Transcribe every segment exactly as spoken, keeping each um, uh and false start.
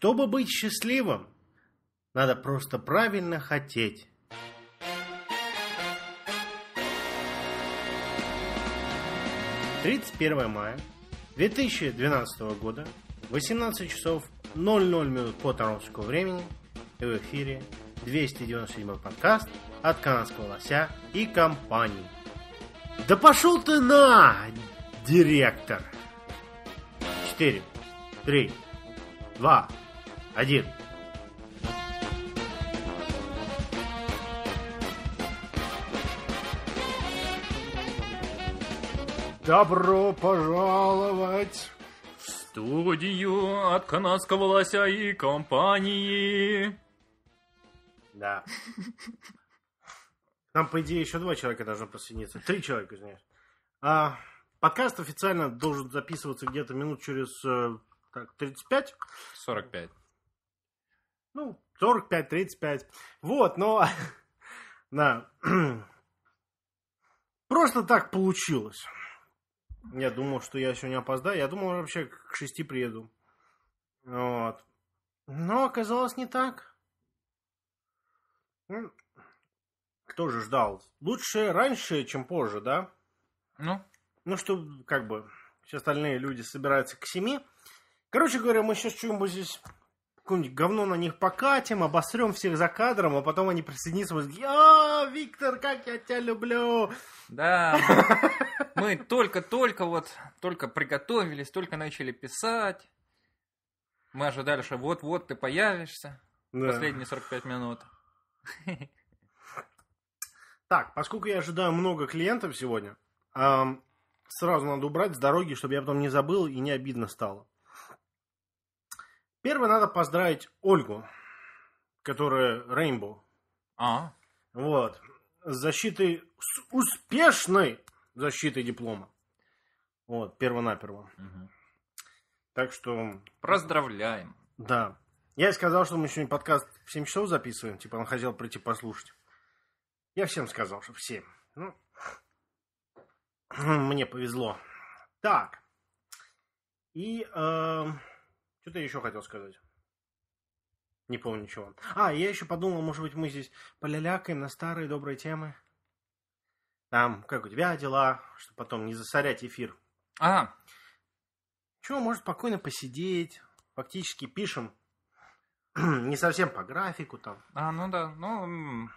Чтобы быть счастливым, надо просто правильно хотеть. тридцать первое мая две тысячи двенадцатого года, восемнадцать часов ноль ноль минут по торонтовскому времени, и в эфире двести девяносто седьмой подкаст от канадского лося и компании. Да пошел ты на, директор! четыре, три, два, один. Добро пожаловать в студию от канадского лося и компании. Да. Там, по идее, еще два человека должны присоединиться. Три человека, извиняюсь. А, подкаст официально должен записываться где-то минут через так, тридцать пять. сорок пять. Ну, сорок пять тридцать пять. Вот, но... Да. Просто так получилось. Я думал, что я сегодня опоздаю. Я думал, вообще к шести приеду. Вот. Но оказалось не так. Кто же ждал? Лучше раньше, чем позже, да? Ну? Ну, что, как бы, все остальные люди собираются к семи. Короче говоря, мы сейчас что-нибудь здесь... Какое-нибудь говно на них покатим, обосрем всех за кадром, а потом они присоединятся и скажут: «А, Виктор, как я тебя люблю!» Да, мы только-только вот, только приготовились, только начали писать. Мы ожидали, что вот-вот ты появишься. Да. Последние сорок пять минут. Так, поскольку я ожидаю много клиентов сегодня, эм, сразу надо убрать с дороги, чтобы я потом не забыл и не обидно стало. Первое, надо поздравить Ольгу, которая Rainbow. А. Вот. С защитой, с успешной защитой диплома. Вот, перво-наперво. Угу. Так что... Поздравляем. Да. Я ей сказал, что мы сегодня подкаст в семь часов записываем. Типа, он хотел прийти послушать. Я всем сказал, что в семь. Ну, мне повезло. Так. И... Э... Что-то я еще хотел сказать. Не помню ничего. А, я еще подумал, может быть, мы здесь полялякаем на старые добрые темы. Там, как у тебя дела, чтобы потом не засорять эфир. А. Чего, может, спокойно посидеть. Фактически пишем. Не совсем по графику там. А, ну да, ну...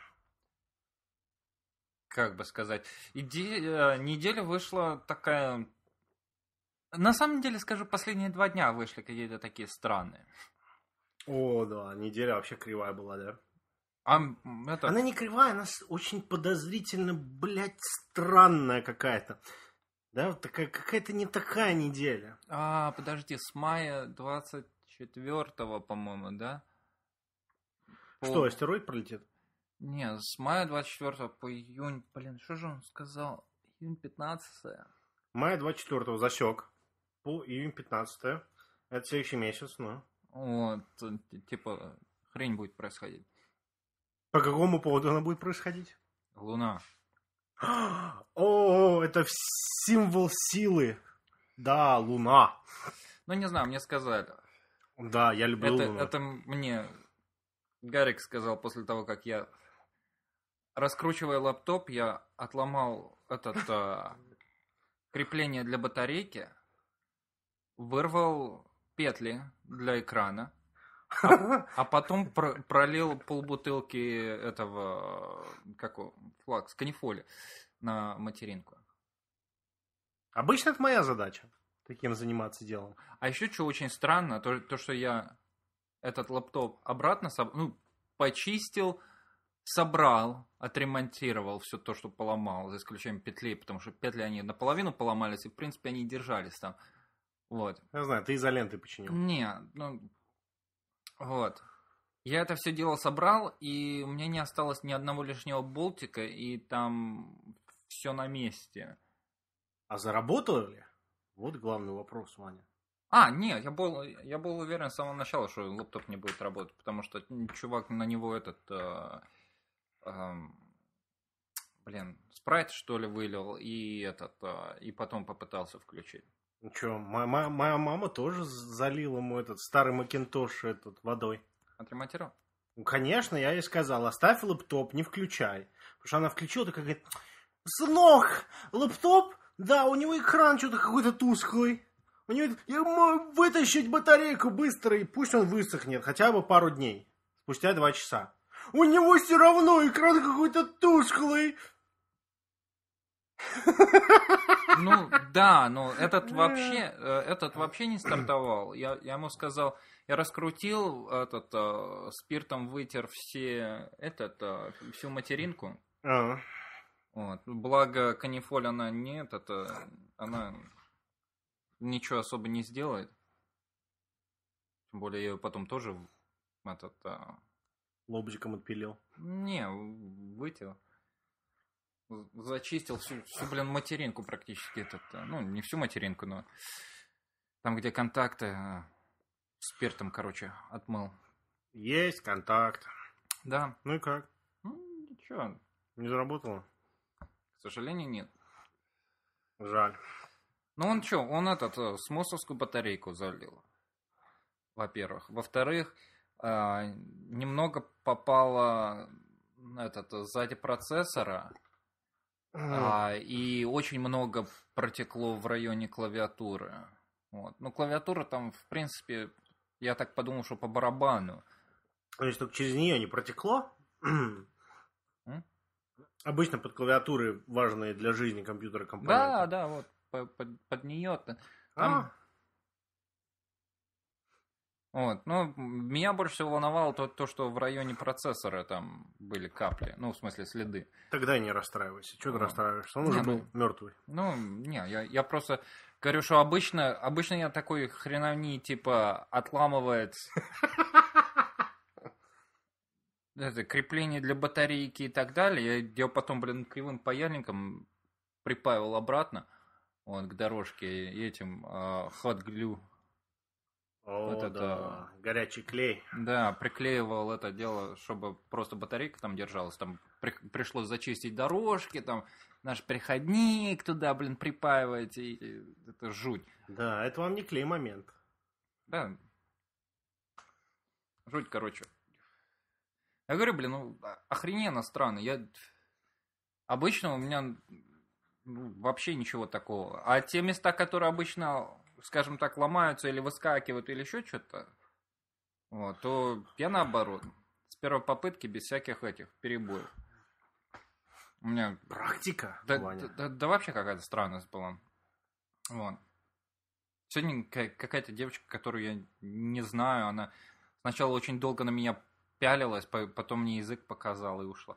Как бы сказать. Иде... Неделя вышла такая... На самом деле, скажу, последние два дня вышли какие-то такие странные. О, да, неделя вообще кривая была, да? А, это... Она не кривая, она очень подозрительно, блядь, странная какая-то. Да, вот такая, какая-то не такая неделя. А, подожди, с мая двадцать четвёртого, по-моему, да? Что, по... астероид пролетит? Не, с мая двадцать четвёртого по июнь... Блин, что же он сказал? Июнь пятнадцатое. Мая двадцать четвёртого засек. По июнь пятнадцатое. Это следующий месяц, ну. Вот, типа, хрень будет происходить. По какому поводу она будет происходить? Луна. О, это символ силы. Да, Луна. Ну, не знаю, мне сказали. Да, я люблю это, Луну. Это мне Гарик сказал после того, как я, раскручивая лаптоп, я отломал этот а, крепление для батарейки, вырвал петли для экрана, а, а потом про, пролил полбутылки этого, как его, флакс, канифоли на материнку. Обычно это моя задача, таким заниматься делом. А еще что очень странно, то, то что я этот лаптоп обратно соб... ну, почистил, собрал, отремонтировал все то, что поломал, за исключением петлей, потому что петли они наполовину поломались, и в принципе они держались там. Вот. Я знаю, ты изолентой починил. Не, ну, вот. Я это все дело собрал, и у меня не осталось ни одного лишнего болтика, и там все на месте. А заработало ли? Вот главный вопрос, Ваня. А, нет, я был, я был уверен с самого начала, что лаптоп не будет работать, потому что чувак на него этот, э, э, блин, спрайт что ли вылил, и этот, э, и потом попытался включить. Ну что, моя, моя мама тоже залила ему этот старый Макинтош этот водой. Отремонтировал? Ну, конечно, я ей сказал, оставь лэптоп, не включай. Потому что она включила, такая говорит, сынок, лэптоп, да, у него экран что-то какой-то тусклый. У него ему вытащить батарейку быстро, и пусть он высохнет, хотя бы пару дней. Спустя два часа. У него все равно экран какой-то тусклый. Ну, да, но этот вообще, этот вообще не стартовал. Я, я ему сказал, я раскрутил этот, э, спиртом вытер все, этот, э, всю материнку. А. Вот. Благо, канифоль, она не этот, она ничего особо не сделает. Тем более, я ее потом тоже этот... Лобзиком отпилил. Не, вытер. Зачистил всю, всю, блин, материнку практически. Этот, ну, не всю материнку, но там, где контакты, спиртом, короче, отмыл. Есть контакт. Да. Ну и как? Ну, ничего. Не заработало? К сожалению, нет. Жаль. Ну, он что, он этот, смосовскую батарейку залил. Во-первых. Во-вторых, немного попало этот, сзади процессора. А, и очень много протекло в районе клавиатуры. Вот. Ну, клавиатура там, в принципе, я так подумал, что по барабану. То есть только через нее не протекло? Обычно под клавиатуры важные для жизни компьютера компоненты. Да, да, вот под, под, под нее. Там... А? Вот, ну, меня больше всего волновало то, то, что в районе процессора там были капли, ну, в смысле, следы. Тогда не расстраивайся. Что ты Ну, расстраиваешься? Он не, уже ну, был мертвый. Ну, не, я, я просто говорю, что обычно, обычно я такой хреновни, типа, отламывает это, крепление для батарейки и так далее. Я, я потом, блин, кривым паяльником припаивал обратно, вот, к дорожке и этим uh, hot glue. О, вот да, это, горячий клей. Да, приклеивал это дело, чтобы просто батарейка там держалась. Там при, пришлось зачистить дорожки, там наш переходник туда, блин, припаивать. И, и, это жуть. Да, это вам не клей момент. Да. Жуть, короче. Я говорю, блин, ну, охрененно странно. Я... Обычно у меня ну, вообще ничего такого. А те места, которые обычно... скажем так, ломаются или выскакивают, или еще что-то, вот, то я наоборот. С первой попытки, без всяких этих перебоев. У меня... Практика, Да, Ваня. да, да, да вообще какая-то странность была. Вот. Сегодня какая-то девочка, которую я не знаю, она сначала очень долго на меня пялилась, потом мне язык показала и ушла.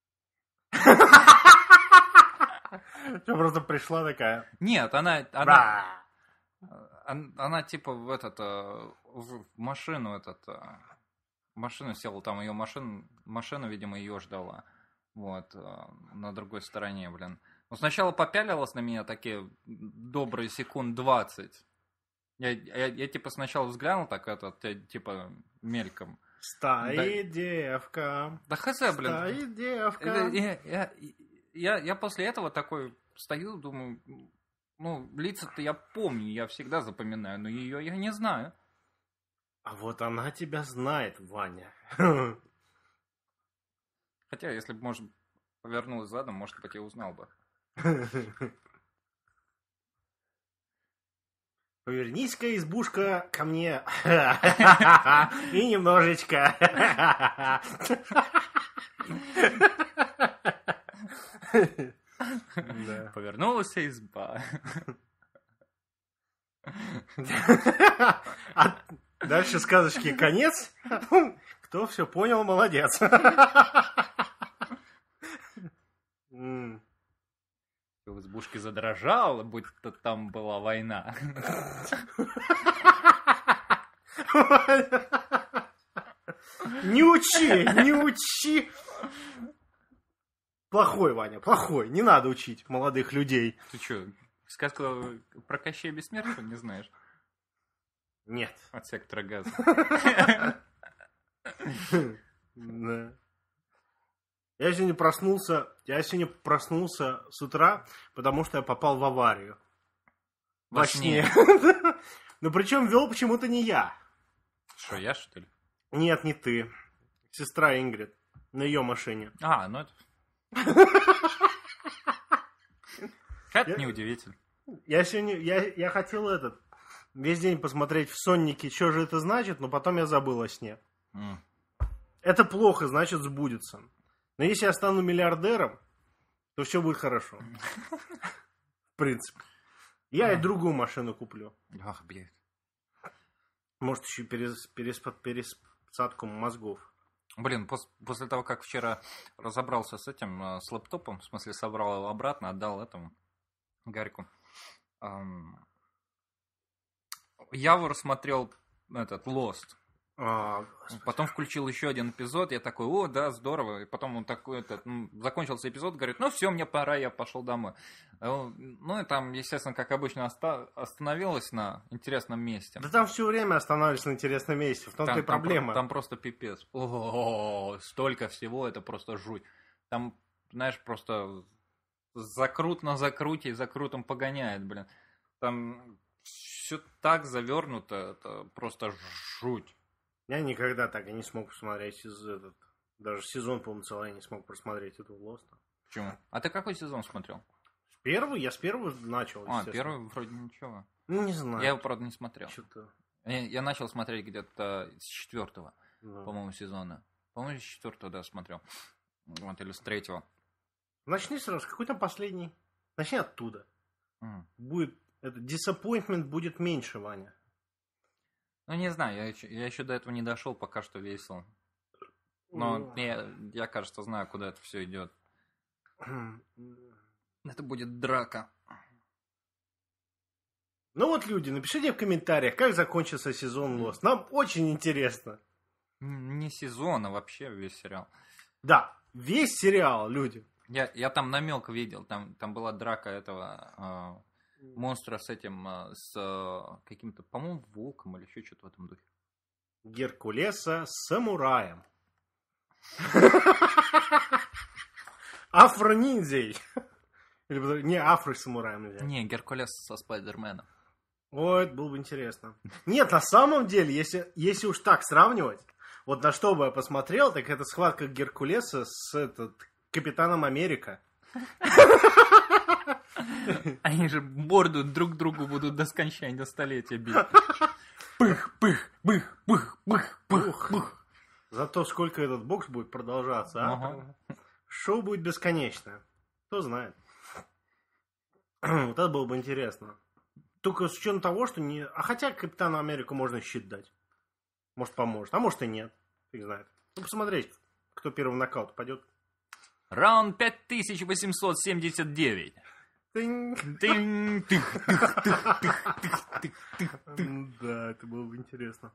Что, просто пришла такая? Нет, она... она... Она, она типа в этот в машину этот в машину села, там ее машина, машина, видимо, ее ждала. Вот, на другой стороне, блин. Но сначала попялилась на меня такие добрые секунд двадцать. Я, я, я типа сначала взглянул так этот, типа мельком. Стоит да... девка. Да хз, блин. Стоит девка. Я, я, я, я после этого такой стою, думаю... Ну, лица-то я помню, я всегда запоминаю, но ее я не знаю. А вот она тебя знает, Ваня. Хотя, если бы, может, повернулась задом, может быть, я узнал бы. Повернись-ка, избушка, ко мне. И немножечко. Да. Повернулась изба. А дальше сказочки конец. Кто все понял, молодец. В избушке задрожало, будто там была война. Не учи, не учи. Плохой, Ваня, плохой. Не надо учить молодых людей. Ты что, сказку про Кощея Бессмертного не знаешь? Нет. От сектора газа. Да. Я сегодня проснулся, я сегодня проснулся с утра, потому что я попал в аварию. во сне. Но причем вел почему-то не я. Что, я, что ли? Нет, не ты. Сестра Ингрид. На ее машине. А, ну это... Это неудивительно. Я сегодня... Я, я хотел этот... Весь день посмотреть в соннике, что же это значит, но потом я забыл о сне. Mm. Это плохо, значит сбудется. Но если я стану миллиардером, то все будет хорошо. В принципе. Я и другую машину куплю. Ах, блядь. Может, еще перес, перес, пересадку мозгов. Блин, пос, после того, как вчера разобрался с этим, с лэптопом, в смысле, собрал его обратно, отдал этому Гарику. Эм, я рассмотрел этот Lost. А, потом включил еще один эпизод, я такой, о, да, здорово. И потом он такой, этот, ну, закончился эпизод, говорит, ну все, мне пора, я пошел домой. Ну и там, естественно, как обычно, оста- остановилась на интересном месте. Да там все время останавливались на интересном месте, в том-то там, и проблема. Там, там просто пипец. О, столько всего, это просто жуть. Там, знаешь, просто закрут на закруте и закрутом погоняет, блин. Там все так завернуто, это просто жуть. Я никогда так и не смог посмотреть из этот, даже сезон, по-моему, целый не смог просмотреть этого Лоста. Почему? А ты какой сезон смотрел? Первый? Я с первого начал. А, первый вроде ничего. Ну, не знаю. Я его, правда, не смотрел. Что-то... Я, я начал смотреть где-то с четвертого, да. по-моему, сезона. По-моему, с четвертого, да, смотрел. Вот, или с третьего. Начни сразу, какой там последний? Начни оттуда. Mm. Будет, это, disappointment будет меньше, Ваня. Ну, не знаю, я еще, я еще до этого не дошел, пока что весело. Но mm. я, я, кажется, знаю, куда это все идет. Это будет драка. Ну вот, люди, напишите в комментариях, как закончился сезон Lost. Нам очень интересно. Не сезон, а вообще весь сериал. Да, весь сериал, люди. Я, я там намек видел, там, там была драка этого э, монстра с этим, э, с э, каким-то, по-моему, волком или еще что-то в этом духе. Геркулеса с самураем. Афро-ниндзей. Или, не, афро-самураем нельзя. Не, Геркулес со Спайдерменом. Ой, это было бы интересно. Нет, на самом деле, если, если уж так сравнивать, вот на что бы я посмотрел, так это схватка Геркулеса с этот, Капитаном Америка. Они же борду друг другу будут до скончания, до столетия бить. Пых, пых, пых, пых, пых, пых, пых. Зато сколько этот бокс будет продолжаться, а? Ага. Шоу будет бесконечное. Кто знает. Вот это было бы интересно. Только с учетом того, что не... А хотя Капитану Америку можно щит дать. Может, поможет. А может и нет. Фиг знает. Ну, посмотреть, кто первый в нокаут пойдет. Раунд пять тысяч восемьсот семьдесят девять. Да, это было бы интересно.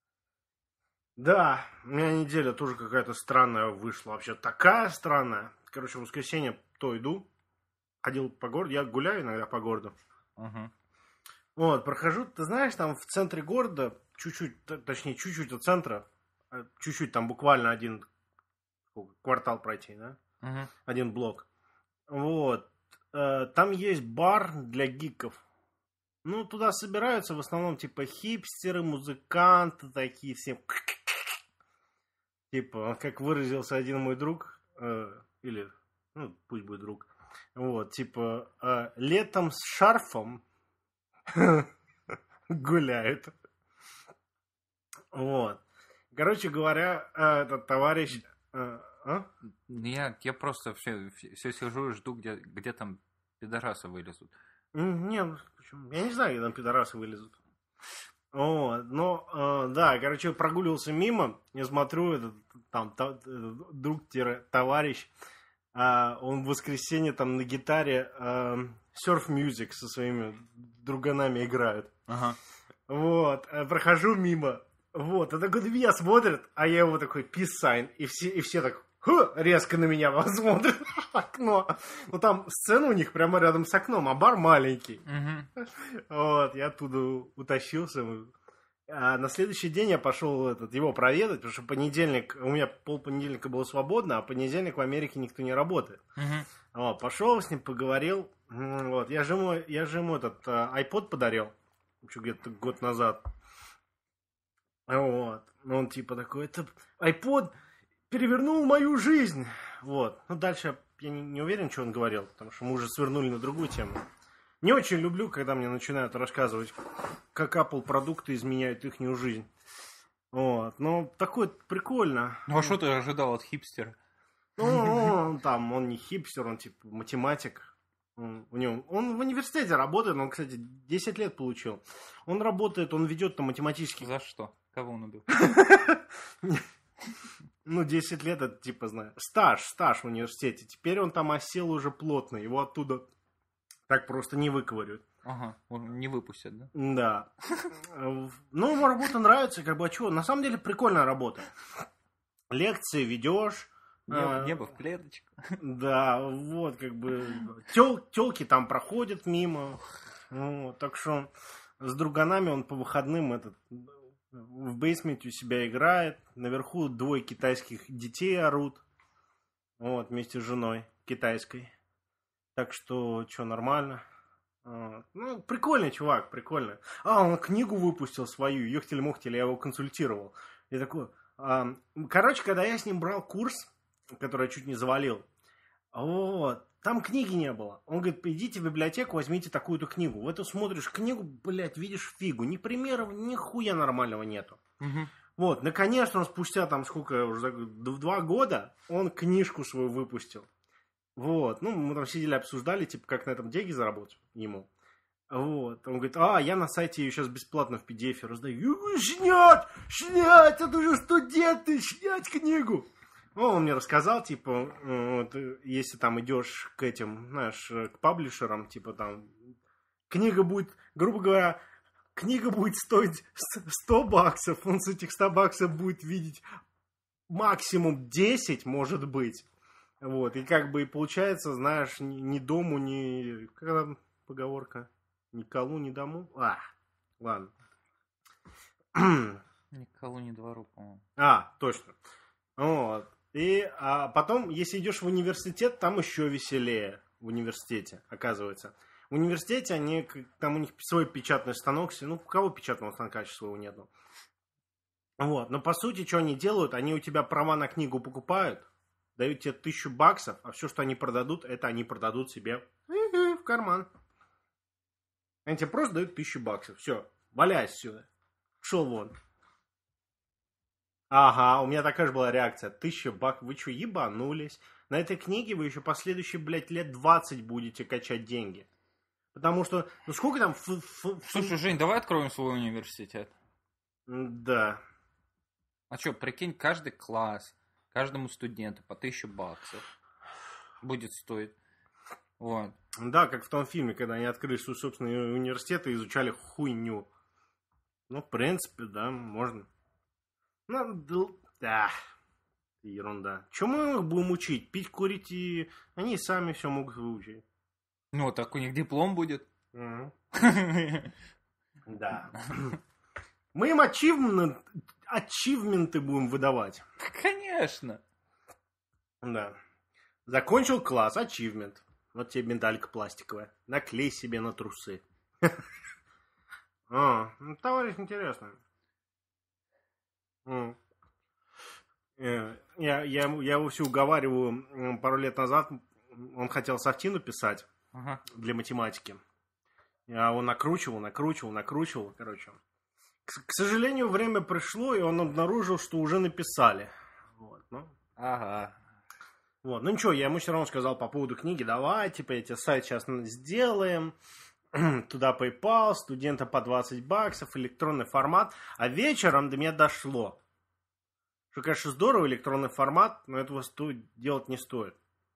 Да, у меня неделя тоже какая-то странная вышла. Вообще такая странная. Короче, в воскресенье то иду. Ходил по городу. Я гуляю иногда по городу. Uh-huh. Вот, прохожу. Ты знаешь, там в центре города, чуть-чуть, точнее, чуть-чуть от центра, чуть-чуть, там буквально один квартал пройти, да? Uh-huh. Один блок. Вот. Там есть бар для гиков. Ну, туда собираются в основном, типа, хипстеры, музыканты такие все. Типа, как выразился один мой друг, э, или, ну, пусть будет друг, вот, типа, э, летом с шарфом гуляет. Вот. Короче говоря, этот товарищ... Э, а? я, я просто все, все сижу и жду, где, где там пидорасы вылезут. Нет, почему? Я не знаю, где там пидорасы вылезут. Вот, но, э, да, короче, прогуливался мимо, я смотрю, этот, там, та, друг-товарищ, э, он в воскресенье там на гитаре э, серф-мьюзик со своими друганами играет. Ага. Вот, э, прохожу мимо, вот, а такой на меня смотрит, а я его такой, peace sign, и все, и все так, ху, резко на меня смотрят в окно. Ну, там сцена у них прямо рядом с окном, а бар маленький. Угу. Вот, я оттуда утащился. А на следующий день я пошел этот, его проведать, потому что понедельник, у меня полпонедельника было свободно, а понедельник в Америке никто не работает. Мгм. Вот, пошел с ним, поговорил. М, Вот, я же ему, я же ему этот а, iPod подарил, еще где-то год назад. Вот. Ну, он типа такой, это iPod перевернул мою жизнь. Вот. Ну, дальше я не, не уверен, что он говорил, потому что мы уже свернули на другую тему. Не очень люблю, когда мне начинают рассказывать, как Apple продукты изменяют ихнюю жизнь. Вот. Ну, такое прикольно. Ну а что ты ожидал от хипстера? Ну, он там, он не хипстер, он типа математик. Он, у него, он в университете работает, он, кстати, десять лет получил. Он работает, он ведет там математический... За что? Кого он убил? Ну, десять лет, это типа, знаю, стаж, стаж в университете. Теперь он там осел уже плотно, его оттуда так просто не выковырят. Ага, он не выпустят, да? Да. Ну, ему работа нравится, как бы, а что? На самом деле, прикольная работа. Лекции ведешь. Небо, небо в клеточку. Да, вот, как бы, тел, телки там проходят мимо. Вот, так что с друганами он по выходным этот, в бейсменте у себя играет. Наверху двое китайских детей орут. Вот, вместе с женой китайской. Так что, что, нормально. Вот. Ну, прикольный чувак, прикольно. А, он книгу выпустил свою, ёхтель-мохтель, я его консультировал. Я такой... А, короче, когда я с ним брал курс, который я чуть не завалил, вот, там книги не было. Он говорит, идите в библиотеку, возьмите такую-то книгу. В эту смотришь книгу, блядь, видишь фигу. Ни примеров, ни хуя нормального нету. Угу. Вот, наконец-то он спустя там сколько, уже два года, он книжку свою выпустил. Вот, ну, мы там сидели, обсуждали, типа, как на этом деньги заработать ему. Вот, он говорит, а, я на сайте ее сейчас бесплатно в пи ди эф раздаю. Снять, снять, это же студенты, снять книгу. Ну, он мне рассказал, типа, вот, если там идешь к этим, знаешь, к паблишерам, типа, там, книга будет, грубо говоря, книга будет стоить сто баксов, он с этих ста баксов будет видеть максимум десять, может быть. Вот, и как бы и получается, знаешь, ни, ни дому, ни... Как там поговорка? Ни колу, ни дому? А, ладно. Ни колу, ни двору, по-моему. А, точно. Вот. И а потом, если идешь в университет, там еще веселее в университете, оказывается. В университете они, там у них свой печатный станок, ну, у кого печатного станка сейчас своего нету. Вот, но по сути, что они делают, они у тебя права на книгу покупают, дают тебе тысячу баксов, а все, что они продадут, это они продадут себе в карман. Они тебе просто дают тысячу баксов. Все, валяй отсюда. Шел вон. Ага, у меня такая же была реакция. Тысяча баксов. Вы что, ебанулись? На этой книге вы еще последующие, блядь, лет двадцать будете качать деньги. Потому что, ну сколько там... Ф- ф- Слушай, Жень, давай откроем свой университет. Да. А что, прикинь, каждый класс, каждому студенту по тысяче баксов будет стоить. Вот. Да, как в том фильме, когда они открыли свой собственный университет и изучали хуйню. Ну, в принципе, да, можно. Ну, да, ерунда. Чему мы их будем учить? Пить, курить, и они сами все могут выучить. Ну, так у них диплом будет. Угу. Да. Мы им ачивменты, ачивменты будем выдавать. Конечно. Да. Закончил класс, ачивмент. Вот тебе медалька пластиковая. Наклей себе на трусы. А, ну, товарищ, интересно. Я, я, я его все уговариваю. Пару лет назад он хотел софтину писать Ага. для математики. Я его накручивал, накручивал, накручивал, короче. К, к сожалению, время пришло, и он обнаружил, что уже написали. Вот, ну. Ага. Вот, ну ничего, я ему все равно сказал по поводу книги, давай, типа, эти сайт сейчас сделаем, туда PayPal, студента по двадцать баксов, электронный формат, а вечером до меня дошло, что, конечно, здорово электронный формат, но этого стоит, делать не стоит.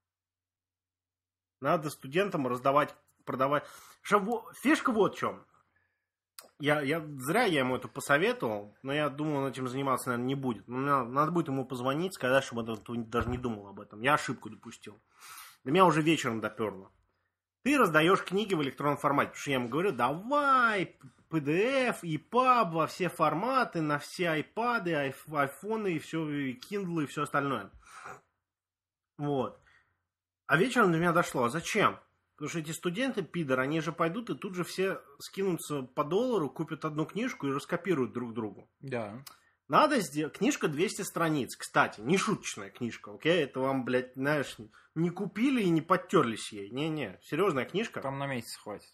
Надо студентам раздавать, продавать. Что, фишка вот в чем. Я, я, зря я ему это посоветовал, но я думаю, он этим заниматься, наверное, не будет. Надо, надо будет ему позвонить, сказать, чтобы он даже не думал об этом. Я ошибку допустил. До меня уже вечером доперло. Ты раздаешь книги в электронном формате. Потому что я ему говорю, давай, пи ди эф, и паб во все форматы, на все айпады, айф, айфоны, и все, и Kindle, и все остальное. Вот. А вечером до меня дошло, а зачем? Потому что эти студенты, пидоры, они же пойдут и тут же все скинутся по доллару, купят одну книжку и раскопируют друг другу. Да. Надо сделать... Книжка двести страниц, кстати, не шуточная книжка, окей? Это вам, блядь, знаешь, не купили и не подтерлись ей. Не-не, серьезная книжка. Там на месяц хватит.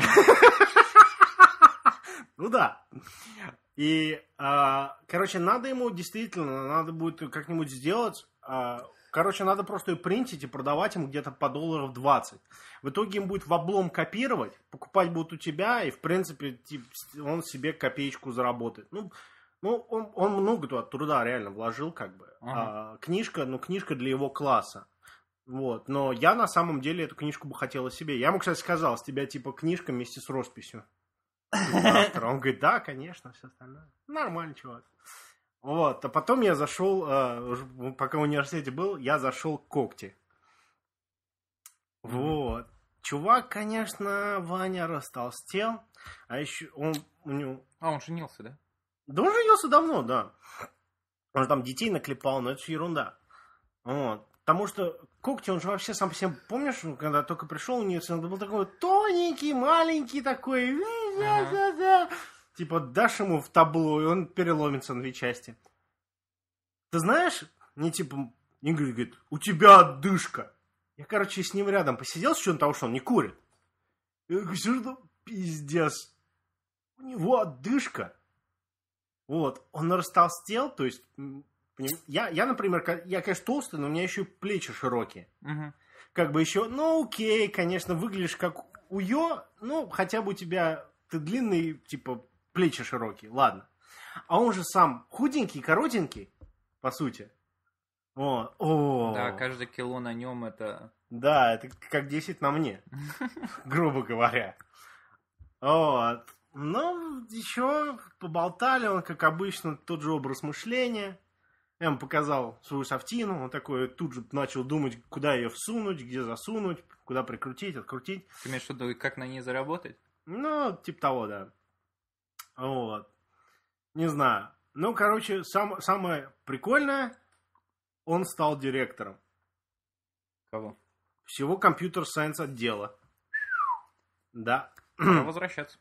Ну да. И, короче, надо ему действительно, надо будет как-нибудь сделать... Короче, надо просто ее принтить и продавать ему где-то по долларов двадцать. В итоге им будет в облом копировать, покупать будут у тебя, и, в принципе, тип, он себе копеечку заработает. Ну, ну он, он много туда труда реально вложил, как бы. Ага. А, книжка, ну, книжка для его класса. Вот. Но я, на самом деле, эту книжку бы хотела себе. Я ему, кстати, сказал, с тебя, типа, книжка вместе с росписью. Он говорит, да, конечно, все остальное. Нормально, чувак. Вот, а потом я зашел, э, пока в университете был, я зашел к Когти. Вот. Чувак, конечно, Ваня растолстел, а еще он у него... А, он женился, да? Да он женился давно, да. Он же там детей наклепал, но это же ерунда. Вот. Потому что Когти, он же вообще сам по себе, помнишь, когда только пришел в университет, он был такой тоненький, маленький такой, ага. Типа, дашь ему в табло, и он переломится на две части. Ты знаешь, мне типа, Игорь говорит, у тебя отдышка. Я, короче, с ним рядом посидел, с учетом того, что он не курит. Я говорю, что пиздец. У него отдышка. Вот, он растолстел, то есть, я, я например, я, конечно, толстый, но у меня еще плечи широкие. Угу. Как бы еще, ну, окей, конечно, выглядишь как уё, ну, хотя бы у тебя, ты длинный, типа, плечи широкие, ладно. А он же сам худенький, коротенький, по сути. О, о. Да, каждое кило на нем это... Да, это как десять на мне, грубо говоря. Вот. Ну, еще поболтали, он, как обычно, тот же образ мышления. Я ему показал свою софтину, он такой тут же начал думать, куда ее всунуть, где засунуть, куда прикрутить, открутить. Ты имеешь в виду, как на ней заработать? Ну, типа того, да. Вот. Не знаю. Ну, короче, сам, самое прикольное, он стал директором. Кого? Всего компьютер-сайенс отдела. Да. Пора возвращаться.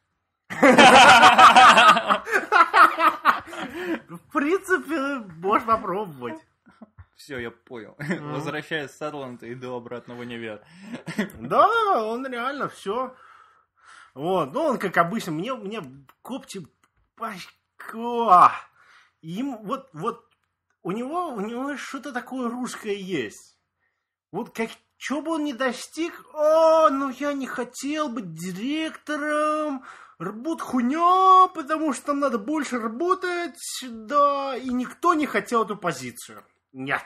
В принципе, можешь попробовать. Все, я понял. Возвращаюсь с Атланты, иду обратно в универ. Да, он реально все. Вот, ну он как обычно, мне, мне Когти башка. Им вот, вот у него, у него что-то такое русское есть. Вот как, что бы он ни достиг, о, ну я не хотел быть директором, работа хуйня, потому что там надо больше работать, да, и никто не хотел эту позицию. Нет.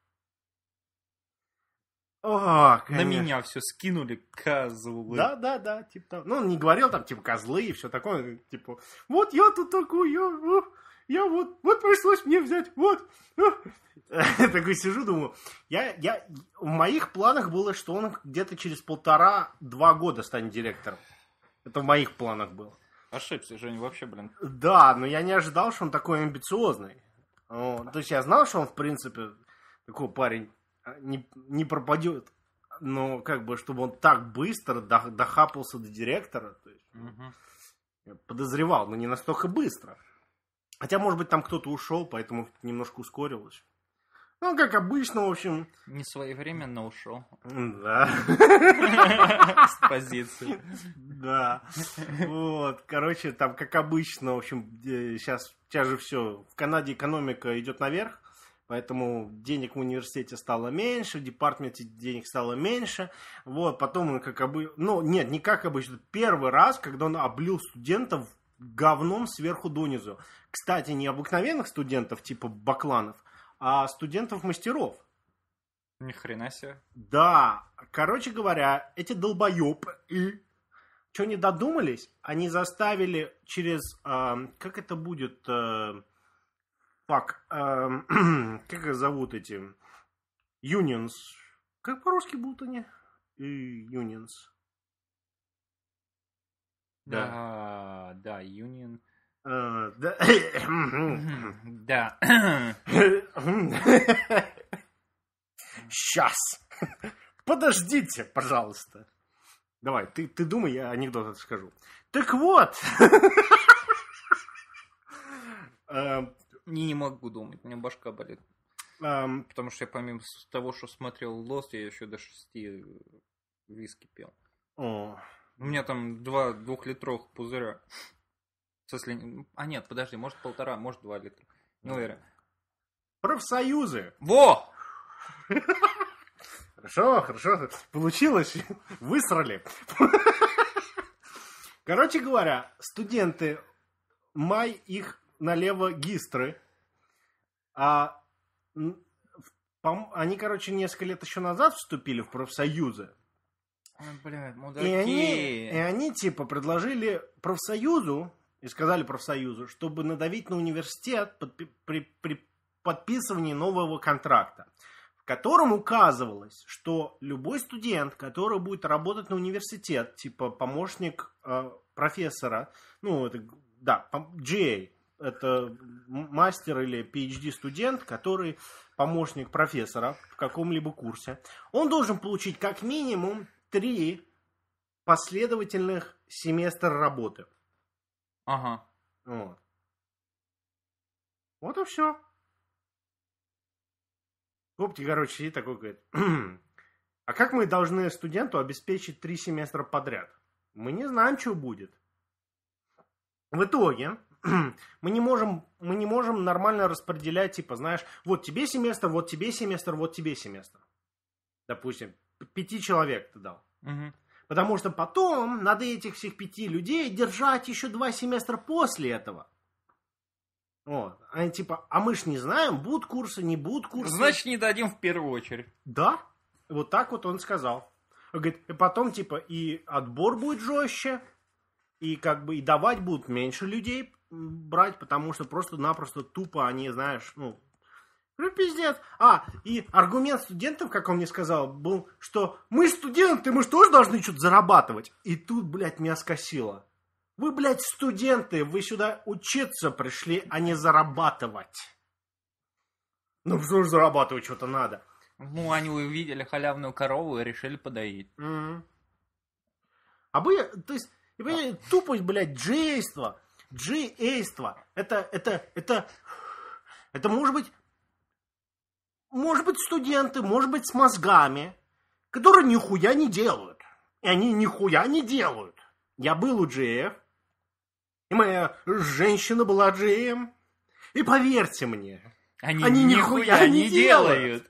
О, на меня все скинули, козлы. Да, да, да, типа там. Ну, он не говорил там, типа, козлы и все такое, типа, вот я тут такой, я, я вот, вот пришлось мне взять, вот. Я такой сижу, думаю, я, я, в моих планах было, что он где-то через полтора-два года станет директором. Это в моих планах было. Ошибся, Жень, вообще, блин. Да, но я не ожидал, что он такой амбициозный. Вот. То есть я знал, что он, в принципе, такой парень не, не пропадет. Но как бы, чтобы он так быстро дохапался до директора, то есть, угу. Я подозревал, но не настолько быстро. Хотя, может быть, там кто-то ушел, поэтому немножко ускорилось. Ну, как обычно, в общем... Не своевременно ушел. Да. С позиции. Да. Вот, короче, там, как обычно, в общем, сейчас, сейчас же все, в Канаде экономика идет наверх, поэтому денег в университете стало меньше, в департаменте денег стало меньше. Вот, потом он как обычно... Ну, нет, не как обычно. Первый раз, когда он облил студентов говном сверху донизу. Кстати, не обыкновенных студентов, типа бакланов, а студентов-мастеров. Ни хрена себе. Да, короче говоря, эти долбоёбы, что не додумались, они заставили через, э, как это будет, э, фак, э, как их зовут эти, unions, как по-русски будут они? Unions. Да, да, Union. Э, да. Да. Сейчас. Подождите, пожалуйста. Давай, ты, ты думай, я анекдот скажу. Так вот. Не, не могу думать, у меня башка болит. Эм, Потому что я помимо того, что смотрел Lost, я еще до шести виски пил. о, У меня там два двухлитровых пузыря. Со слин- А нет, подожди, может полтора, может два литра. Не уверен. профсоюзы. Во! Хорошо, хорошо. Получилось. Высрали. Короче говоря, студенты, май их налево гистры. А м, пом- они, короче, несколько лет еще назад вступили в профсоюзы. Ой, блядь, И мудаки. они, и они, типа, предложили профсоюзу, и сказали профсоюзу, чтобы надавить на университет подпи- при, при подписывании нового контракта, в котором указывалось, что любой студент, который будет работать на университет, типа помощник э, профессора, ну, это, да, джи эй, это мастер или пи эйч ди студент, который помощник профессора в каком-либо курсе, он должен получить как минимум три последовательных семестра работы. Ага. Вот. Вот и все. Копти, короче, сидит такой, говорит, а как мы должны студенту обеспечить три семестра подряд? Мы не знаем, что будет. В итоге мы не можем, мы не можем нормально распределять, типа, знаешь, вот тебе семестр, вот тебе семестр, вот тебе семестр. Допустим, пяти человек ты дал. Угу. Потому что потом надо этих всех пяти людей держать еще два семестра после этого. Вот. Они типа, а мы ж не знаем, будут курсы, не будут курсы. Значит, не дадим в первую очередь. Да, вот так вот он сказал. Он говорит, и потом типа и отбор будет жестче, и как бы и давать будут меньше людей брать, потому что просто-напросто тупо они, знаешь, ну, ну, пиздец. А, и аргумент студентов, как он мне сказал, был, что мы студенты, мы же тоже должны что-то зарабатывать. И тут, блядь, меня скосило. Вы, блядь, студенты, вы сюда учиться пришли, а не зарабатывать. Ну, что ж зарабатывать что-то надо? Ну, они увидели халявную корову и решили подоить. Mm-hmm. А бы, то есть, понимаете, тупость, блядь, джейство, джейство, это, это, это, это может быть, может быть студенты, может быть с мозгами, которые нихуя не делают. И они нихуя не делают. Я был у джей эф, и моя женщина была джей эм, и поверьте мне, Они, они нихуя не делают.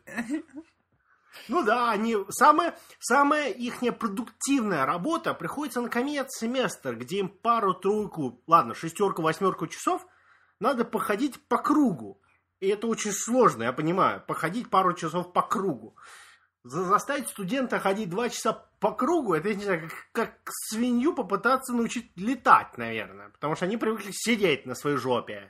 Ну да, они самая, самая их продуктивная работа приходится на конец семестра, где им пару-тройку, ладно, шестерку, восьмерку часов надо походить по кругу. И это очень сложно, я понимаю, походить пару часов по кругу. За- Заставить студента ходить два часа по кругу, это, я не знаю, как, как свинью попытаться научить летать, наверное. Потому что они привыкли сидеть на своей жопе.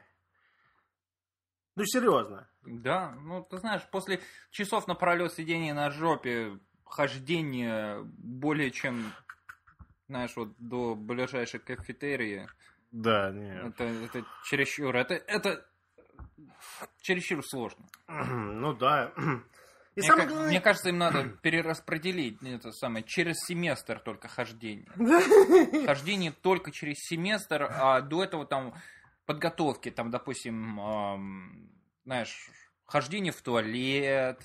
Ну, серьезно. Да, ну ты знаешь, после часов напролет сидения на жопе, хождение более чем, знаешь, вот до ближайшей кафетерии, Да, нет. это, это чересчур, это, это чересчур сложно. Ну да. И Мне, самое ка- главное... мне кажется, им надо перераспределить это самое через семестр только хождение. Хождение только через семестр, а до этого там подготовки, там, допустим, эм, знаешь, хождение в туалет.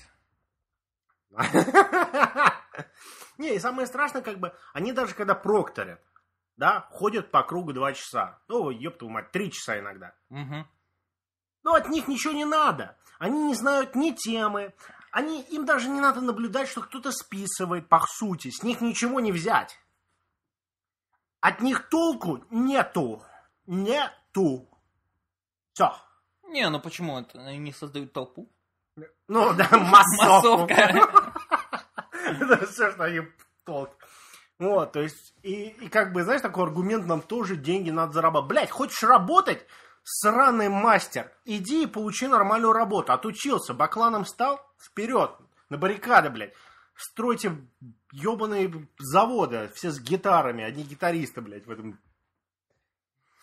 Не, и самое страшное, как бы, они даже когда прокторят, да, ходят по кругу два часа. Ну, ёб твою мать, три часа иногда. Угу. Но от них ничего не надо. Они не знают ни темы. Они, им даже не надо наблюдать, что кто-то списывает, по сути. С них ничего не взять. От них толку нету. Нету. Все. Не, ну почему это? Они не создают толпу? Ну, да, массовку. Массовка. Это все, что они толк. Вот, то есть, и, и как бы, знаешь, такой аргумент, нам тоже деньги надо зарабатывать. Блядь, хочешь работать? Сраный мастер. Иди и получи нормальную работу. Отучился, бакланом стал? Вперед. На баррикады, блядь. Стройте ебаные заводы. Все с гитарами. Одни гитаристы, блядь, в этом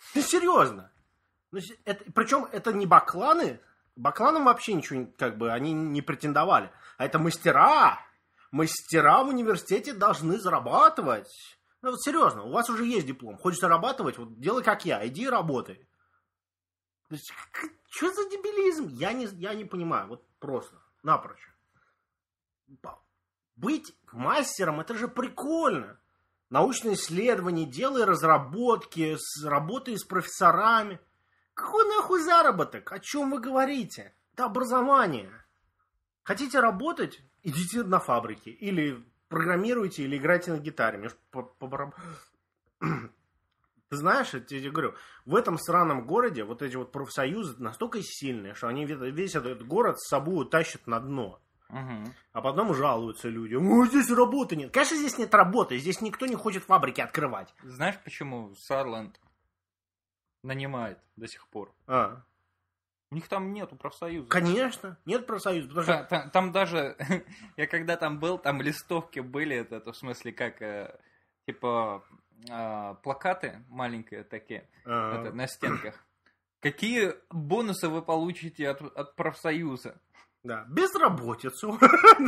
Ну, серьезно. Ну, это, причем это не бакланы. Бакланам вообще ничего, как бы, они не претендовали. А это мастера. Мастера в университете должны зарабатывать. Ну, вот серьезно, у вас уже есть диплом. Хочешь зарабатывать, вот делай как я, иди и работай. То есть, что за дебилизм? Я не, я не понимаю, вот просто, напрочь. Быть мастером, это же прикольно. Научные исследования, делай разработки, работай с профессорами. Какой нахуй заработок? О чем вы говорите? Это образование. Хотите работать? Идите на фабрике. Или программируйте, или играйте на гитаре. Мне по, по бараб... Ты знаешь, я тебе говорю, в этом сраном городе вот эти вот профсоюзы настолько сильные, что они весь этот город с собой тащат на дно. Угу. А потом жалуются люди. О, здесь работы нет. Конечно, здесь нет работы. Здесь никто не хочет фабрики открывать. Знаешь, почему Сарленд нанимает до сих пор? А. У них там нету профсоюза. Конечно, нет профсоюза. Потому что... там, там даже, я когда там был, там листовки были, это, это в смысле как, э, типа, э, плакаты маленькие такие, А-а. это, на стенках. Какие бонусы вы получите от, от профсоюза? Да, безработицу.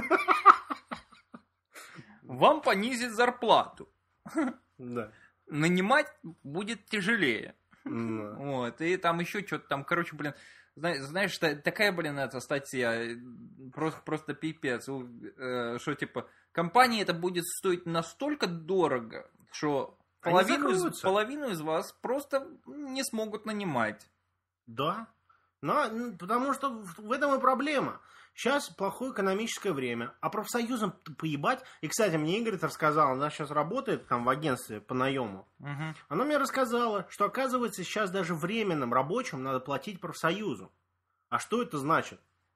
Вам понизит зарплату. Да. Нанимать будет тяжелее. Да. Вот, и там еще что-то там, короче, блин, знаешь, знаешь, такая, блин, эта статья, просто, просто пипец, что, типа, компании это будет стоить настолько дорого, что половину из, половину из вас просто не смогут нанимать. Да. Но, потому что в этом и проблема. Сейчас плохое экономическое время, а профсоюзам поебать. И, кстати, мне Игорь рассказал, она сейчас работает там в агентстве по наему. Угу. Она мне рассказала, что, оказывается, сейчас даже временным рабочим надо платить профсоюзу. А что это значит?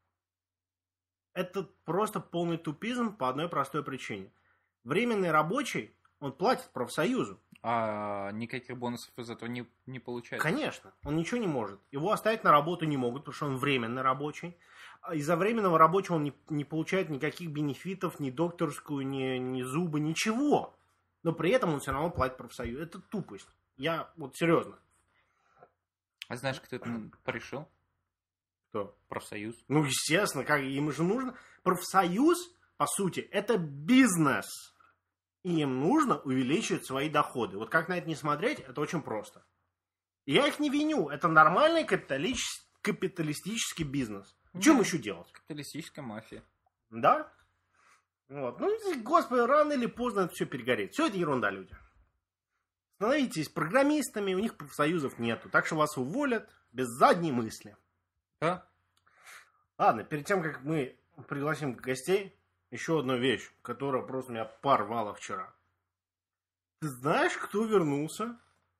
Это просто полный тупизм по одной простой причине. Временный рабочий, он платит профсоюзу. А никаких бонусов из этого не, не получается? Конечно, он ничего не может. Его оставить на работу не могут, потому что он временный рабочий. Из-за временного рабочего он не, не получает никаких бенефитов, ни докторскую, ни, ни зубы, ничего. Но при этом он все равно платит профсоюз. Это тупость. Я вот серьезно. А знаешь, кто это решил? Кто? Профсоюз. Ну, естественно, как им же нужно. Профсоюз, по сути, это бизнес. И им нужно увеличивать свои доходы. Вот как на это не смотреть, это очень просто. Я их не виню. Это нормальный капиталистический, капиталистический бизнес. Да. Чем еще делать? Капиталистическая мафия. Да? Вот. Ну, господи, рано или поздно это все перегорит. Все это ерунда, люди. Становитесь программистами, у них профсоюзов нету. Так что вас уволят без задней мысли. Да? Ладно, перед тем, как мы пригласим гостей, еще одна вещь, которая просто меня порвала вчера. Ты знаешь, кто вернулся?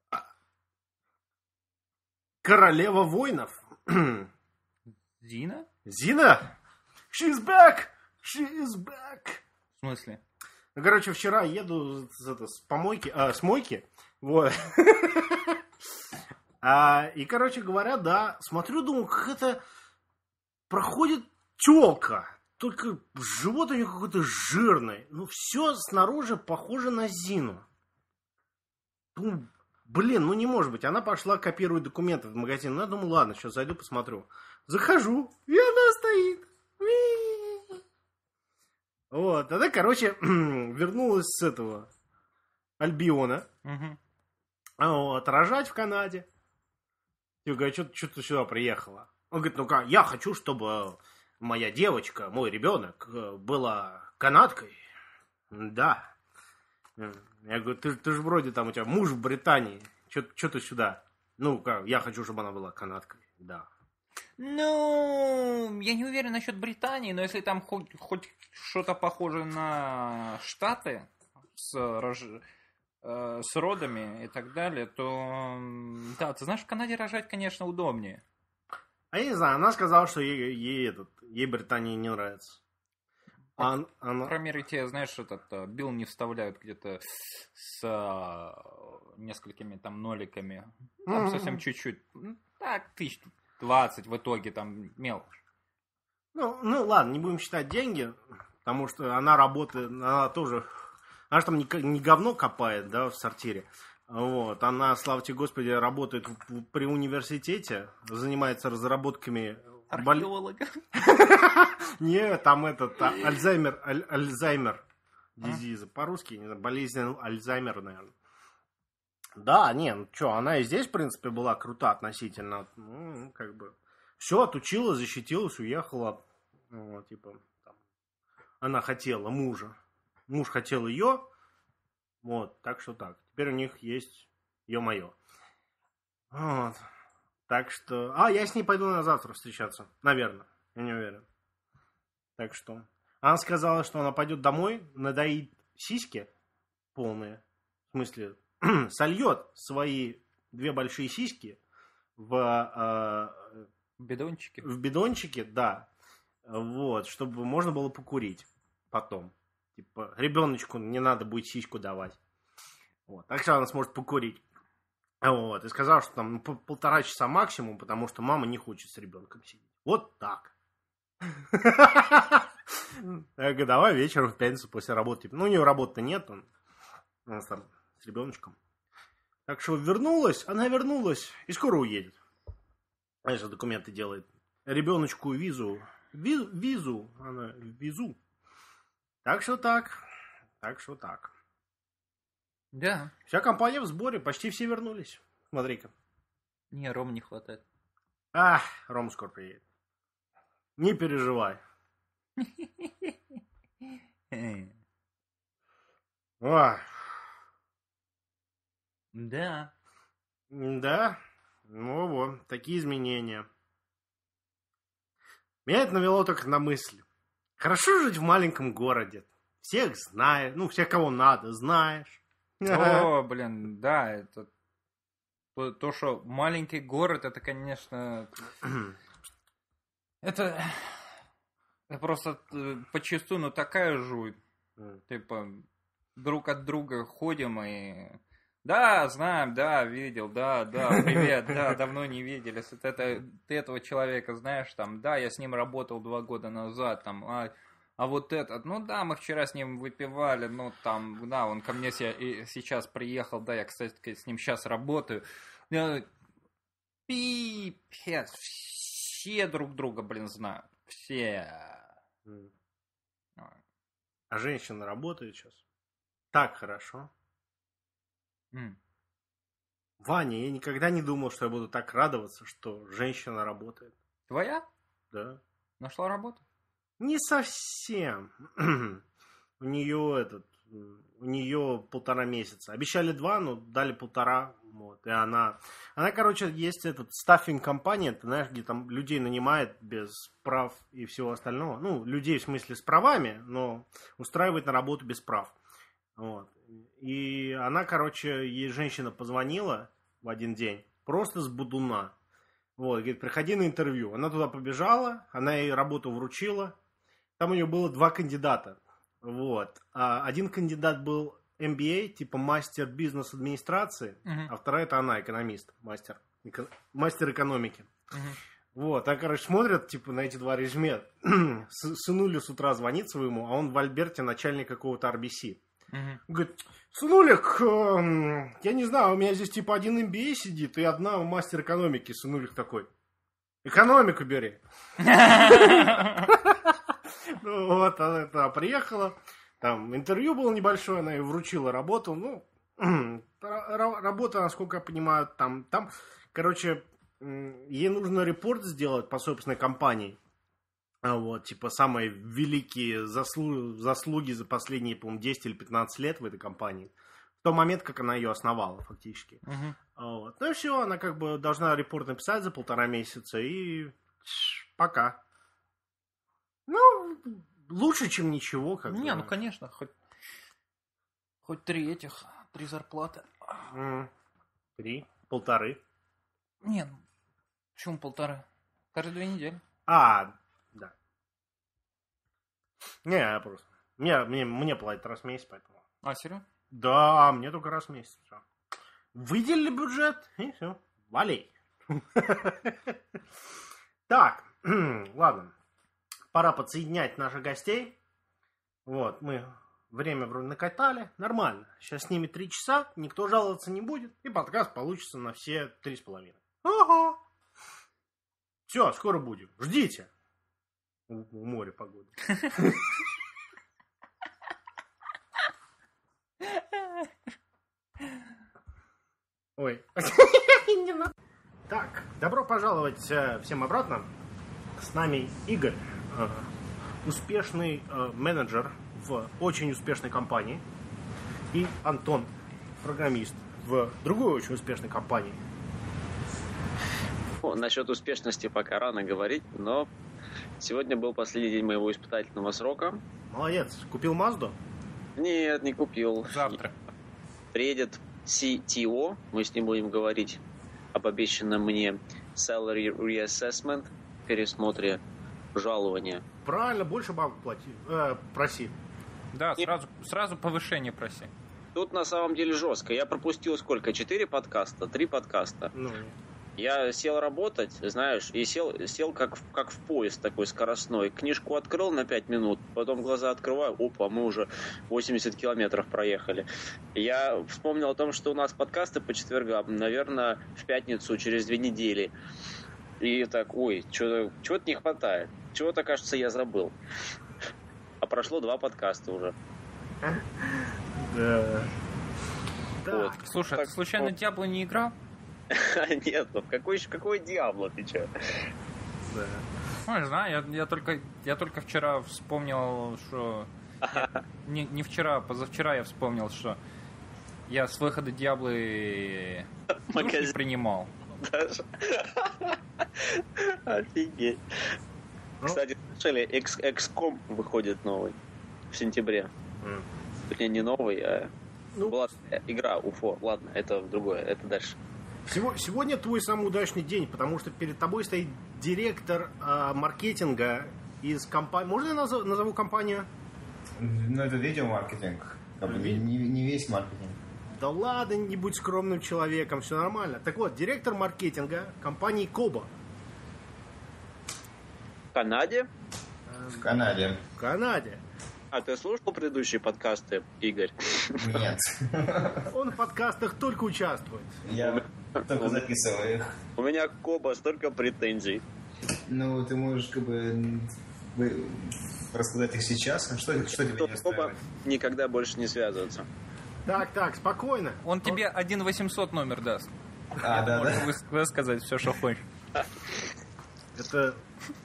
Королева воинов. Зина? Зина? She's back! She is back! В смысле? Ну, короче, вчера еду с, это, с помойки, а, с мойки. Вот. а, и, короче говоря, да, смотрю, думаю, как это проходит тёлка. Только живот у нее какой-то жирный. Ну, все снаружи похоже на Зину. Ну, блин, ну не может быть. Она пошла копировать документы в магазин. Ну, я думаю, ладно, сейчас зайду, посмотрю. Захожу, и она стоит. Вот, тогда, короче, вернулась с этого Альбиона. Угу. Вот, рожать в Канаде. Я говорю, что, что ты сюда приехала? Он говорит, ну как, я хочу, чтобы моя девочка, мой ребенок была канадкой. Да. Я говорю, ты, ты же вроде там у тебя муж в Британии. Что ты сюда? Ну, как, я хочу, чтобы она была канадкой. Да. Ну, я не уверен насчет Британии, но если там хоть, хоть что-то похожее на Штаты с, рож... э, с родами и так далее, то да, ты знаешь, в Канаде рожать, конечно, удобнее. А я не знаю, она сказала, что ей, ей, этот, ей Британия не нравится. А, а, она... Кроме тебе, знаешь, этот билл не вставляют где-то с а, несколькими там ноликами. Там mm-hmm. совсем чуть-чуть. Так, тысяч двадцать в итоге там мелочь. Ну, ну ладно, не будем считать деньги, потому что она работает, она тоже, она же там не, не говно копает, да, в сортире. Вот, она, славьте Господи, работает в- при университете, занимается разработками... боль- Археолога. Не, там этот, а, Альцгеймер, аль- Альцгеймер, А. дизиза, по-русски, не знаю, болезнь Альцгеймера, наверное. Да, не, ну что, она и здесь, в принципе, была крута относительно, ну, как бы, все, отучила, защитилась, уехала, вот, типа, там, она хотела мужа, муж хотел ее, вот, так что так, теперь у них есть ё-моё. Вот, так что, а, я с ней пойду на завтра встречаться, наверное, я не уверен. Так что, она сказала, что она пойдет домой, надоит сиськи полные, в смысле, сольет свои две большие сиськи в, э, Бидончики. в бидончике, да, вот, чтобы можно было покурить потом. Типа, ребеночку не надо будет сиську давать. Вот, так что она сможет покурить. Вот, и сказала, что там ну, по- полтора часа максимум, потому что мама не хочет с ребенком сидеть. Вот так. Я говорю, давай вечером в пятницу после работы. Ну, у нее работы нет, он, у нас там с ребеночком. Так что вернулась, она вернулась и скоро уедет. Она сейчас документы делает. Ребеночку визу. Ви- визу. Она визу. Так что так. Так что так. Да. Вся компания в сборе, почти все вернулись. Смотри-ка. Не, Ром не хватает. Ах, Ром скоро приедет. Не переживай. Ой, Да. да, ну вот, такие изменения. Меня это навело только на мысль. Хорошо жить в маленьком городе. Всех знаешь, ну, всех, кого надо, знаешь. О, блин, да, это... То, то, что маленький город, это, конечно... Это... Это просто э, почастую, ну, такая жуть. Типа, друг от друга ходим и... Да, знаем, да, видел, да, да, привет, да, давно не виделись. Это, это, ты этого человека знаешь, там, да, я с ним работал два года назад, там, а, а вот этот, ну да, мы вчера с ним выпивали, ну там, да, он ко мне се- и сейчас приехал, да, я, кстати, с ним сейчас работаю. Я- Пипец, все друг друга, блин, знают, все. А женщина работает сейчас? Так хорошо. М. Ваня, я никогда не думал, что я буду так радоваться, что женщина работает. Твоя? Да. Нашла работу? Не совсем. У нее этот, у нее полтора месяца. Обещали два, но дали полтора. Вот. И она, она, короче, есть этот стаффинг компания, ты знаешь, где там людей нанимает без прав и всего остального. Ну, людей в смысле с правами, но устраивает на работу без прав. Вот. И она, короче, ей женщина позвонила в один день, просто с будуна. Вот, говорит, приходи на интервью. Она туда побежала, она ей работу вручила. Там у нее было два кандидата. Вот. А один кандидат был эм би эй, типа мастер бизнес-администрации, Мгм. а вторая это она, экономист, мастер, эко- мастер экономики. Мгм. Вот, а, короче, смотрят, типа, на эти два резюме. С- Сынуля с утра звонит своему, а он в Альберте начальник какого-то ар би си. Мгм. Говорит, сынулик, эм, я не знаю, у меня здесь типа один эм би эй сидит и одна мастер экономики. Сынулик такой, экономику бери. Ну вот, она это, приехала, там интервью было небольшое, она ей вручила работу. Ну, ра- работа, насколько я понимаю, там, там, короче, м, ей нужно репорт сделать по собственной компании. А вот, типа, самые великие заслу- заслуги за последние, по-моему, десять или пятнадцать лет в этой компании. В тот момент, как она ее основала, фактически. Мгм. А вот. Ну и все, она как бы должна репорт написать за полтора месяца и пока. Ну, лучше, чем ничего, как Не, бы. ну конечно, хоть, хоть три этих, три зарплаты. М, Три, полторы. Не, ну, почему полторы? Каждые две недели. А, да. Не, я просто. Мне, мне, мне платят раз в месяц, поэтому. А, серьезно? Да, мне только раз в месяц. Всё. Выделили бюджет, и все. Вали. Так, ладно. Пора подсоединять наших гостей. Вот, мы время вроде накатали, нормально. Сейчас снимет три часа, никто жаловаться не будет, и подкаст получится на все три с половиной. Ага. Все, скоро будем. Ждите. У, у моря погода. Ой. Так, добро пожаловать э, всем обратно. С нами Игорь, э, успешный э, менеджер в очень успешной компании, и Антон, программист в другой очень успешной компании. Ну, насчет успешности пока рано говорить, но сегодня был последний день моего испытательного срока. Молодец. Купил Мазду? Нет, не купил. Завтра. Приедет си ти о, мы с ним будем говорить об обещанном мне salary reassessment, пересмотре жалования. Правильно, больше бабок плати, э, проси. Да, сразу, сразу повышение проси. Тут на самом деле жестко. Я пропустил сколько? Четыре подкаста? Три подкаста. Ну, Я сел работать, знаешь, и сел, сел как, в, как в поезд такой скоростной. Книжку открыл на пять минут, потом глаза открываю, опа, мы уже восемьдесят километров проехали. Я вспомнил о том, что у нас подкасты по четвергам, наверное, в пятницу через две недели. И так, ой, чего-то, чего-то не хватает. Чего-то, кажется, я забыл. А прошло два подкаста уже. Да. Вот. Слушай, Так, ты случайно вот. Диабло не играл? Нет, ну какой, какой Диабло, ты че? Да. Ну, не знаю, я, я, только, я только вчера вспомнил, что... Не, не вчера, позавчера я вспомнил, что я с выхода Диаблы душ не принимал. Даже. Офигеть. Ну? Кстати, слышали, X, икс ком выходит новый в сентябре. М. Точнее, не новый, а Ну, была игра Уфо. Ладно, это другое, это дальше. Сего- Сегодня твой самый удачный день, потому что перед тобой стоит директор э, маркетинга из компании. Можно я назов- назову компанию? Ну, это видеомаркетинг. Как бы не, не- не весь маркетинг. Да ладно, не будь скромным человеком, все нормально. Так вот, директор маркетинга компании Коба. В Канаде? В Канаде. В Канаде. А ты слушал предыдущие подкасты, Игорь? Нет. Он в подкастах только участвует. Я только записываю их. У меня к Коба столько претензий. Ну, ты можешь как бы вы- рассказать их сейчас? А Что, что тебе Что не с Коба устраивает? никогда больше не связываться. Так, так, спокойно. Он тебе один восемьсот номер даст. А, да, да. Можешь выс- высказать все, что хочешь. Это...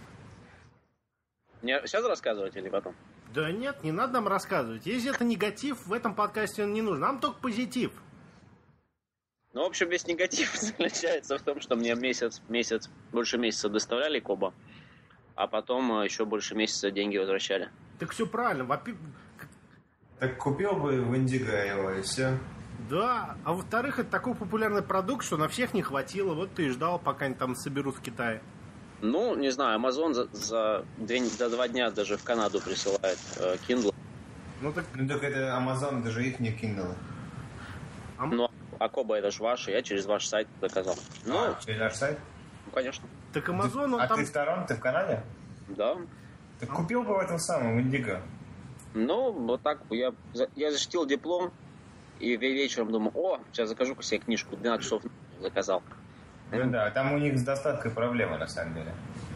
Мне сейчас рассказывать или потом? Да нет, не надо нам рассказывать. Если это негатив, в этом подкасте он не нужен. Нам только позитив. Ну, в общем, весь негатив заключается в том, что мне месяц, месяц, больше месяца доставляли Коба, а потом э, еще больше месяца деньги возвращали. Так все правильно. Во-пе- Так купил бы в Индиго его, и все. Да, а во-вторых, это такой популярный продукт, что на всех не хватило. Вот ты и ждал, пока они там соберут в Китае. Ну, не знаю, Amazon за, за, две, за два дня даже в Канаду присылает э, Kindle. Ну так, Ну, так это Amazon, это же их не Kindle. Ну, а Коба это же ваш, и я через ваш сайт заказал. Ну, А, через наш сайт? ну, конечно. так Amazon, он А там... ты в Торонто, в Канаде? Да. Так купил бы в этом самом Индиго. Ну, вот так. Я, за- я защитил диплом, и ве- вечером думаю, о, сейчас закажу себе книжку. двенадцать часов заказал. Ну да, там у них с доставкой проблема, на самом деле.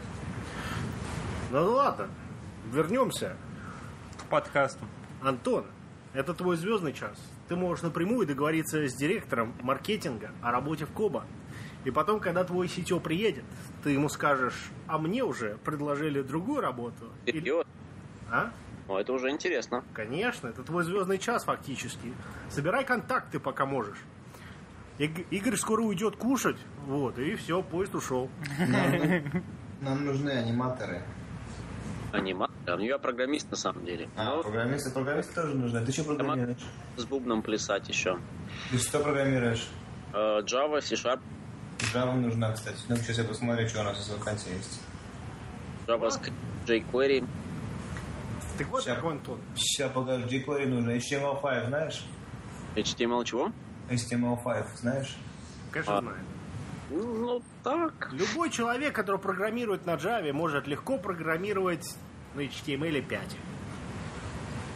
Ну ладно, вернемся. К подкасту. Антон, это твой звездный час. Ты можешь напрямую договориться с директором маркетинга о работе в Коба. И потом, когда твой сетё приедет, ты ему скажешь, а мне уже предложили другую работу. Или- Серьезно? А? Ну, это уже интересно. Конечно, это твой звездный час фактически. Собирай контакты, пока можешь. Иг- Игорь скоро уйдет кушать, вот, и все, поезд ушел. Нам, нам нужны аниматоры. Аниматор. А я программист на самом деле. А, Ну, программисты, программисты тоже нужны. Ты что программируешь? с бубном плясать еще. Ты что программируешь? Э, Java, C-Sharp, Java нужна, кстати. Ну, сейчас я посмотрю, что у нас из вакансий есть. JavaScript, jQuery. Так вот Ща. какой Антон. Сейчас, подожди, jQuery нужно. эйч ти эм эл пять знаешь? эйч ти эм эл чего? эйч ти эм эл пять знаешь? Конечно, А. знаю. Ну, ну, так. Любой человек, который программирует на Java, может легко программировать на эйч ти эм эл пять.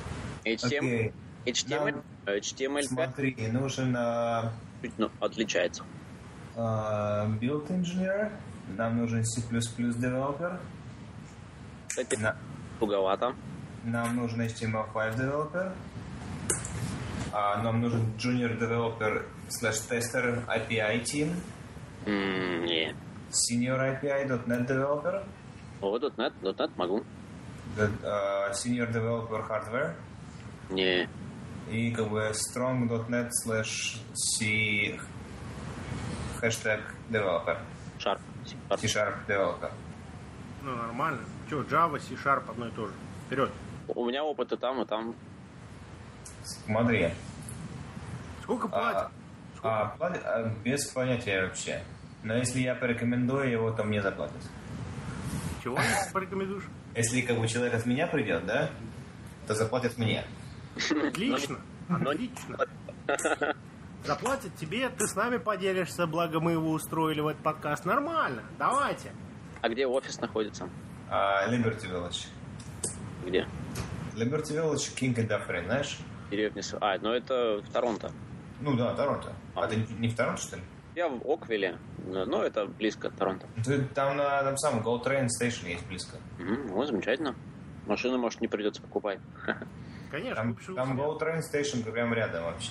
эйч ти эм эль, Окей. эйч ти эм эль, Нам- эйч ти эм эль пять Смотри, нужен а, чуть, ну, отличается. а, build engineer, нам нужен C++ developer, Кстати, на- туговато. нам нужен эйч ти эм эл пять developer, а, нам нужен junior developer slash tester ай пи ай team, М, Не. senior ай пи ай .NET developer, О, .NET, .NET могу. д- а, senior developer hardware Не. и как бы strong .NET slash C hashtag developer, Sharp. Sharp. C-sharp developer. Ну, нормально. Че, Java, C-Sharp одно и то же. Вперед. У меня опыт и там, и там. Смотри. Сколько платят? А, а, платят- а, без понятия вообще. Но если я порекомендую его, то мне заплатят. Чего ты порекомендуешь? Если как бы человек от меня придет, да, то заплатят мне. Отлично. Отлично. Заплатят тебе, ты с нами поделишься, благо мы его устроили в этот подкаст. Нормально. Давайте. А где офис находится? А, Liberty Village. Где? Liberty Village, King and Dufferin, знаешь? Деревня. С- А, ну это в Торонто. Ну да, Торонто. А ты не в Торонто, что ли? Я в Оквилле, но это близко от Торонто. Ты там на там самом Gold Train Station есть близко. Мгм, Ну, замечательно. Машину, может, не придется покупать. Конечно, Там, купишь его там себе. Gold Train Station прям рядом вообще.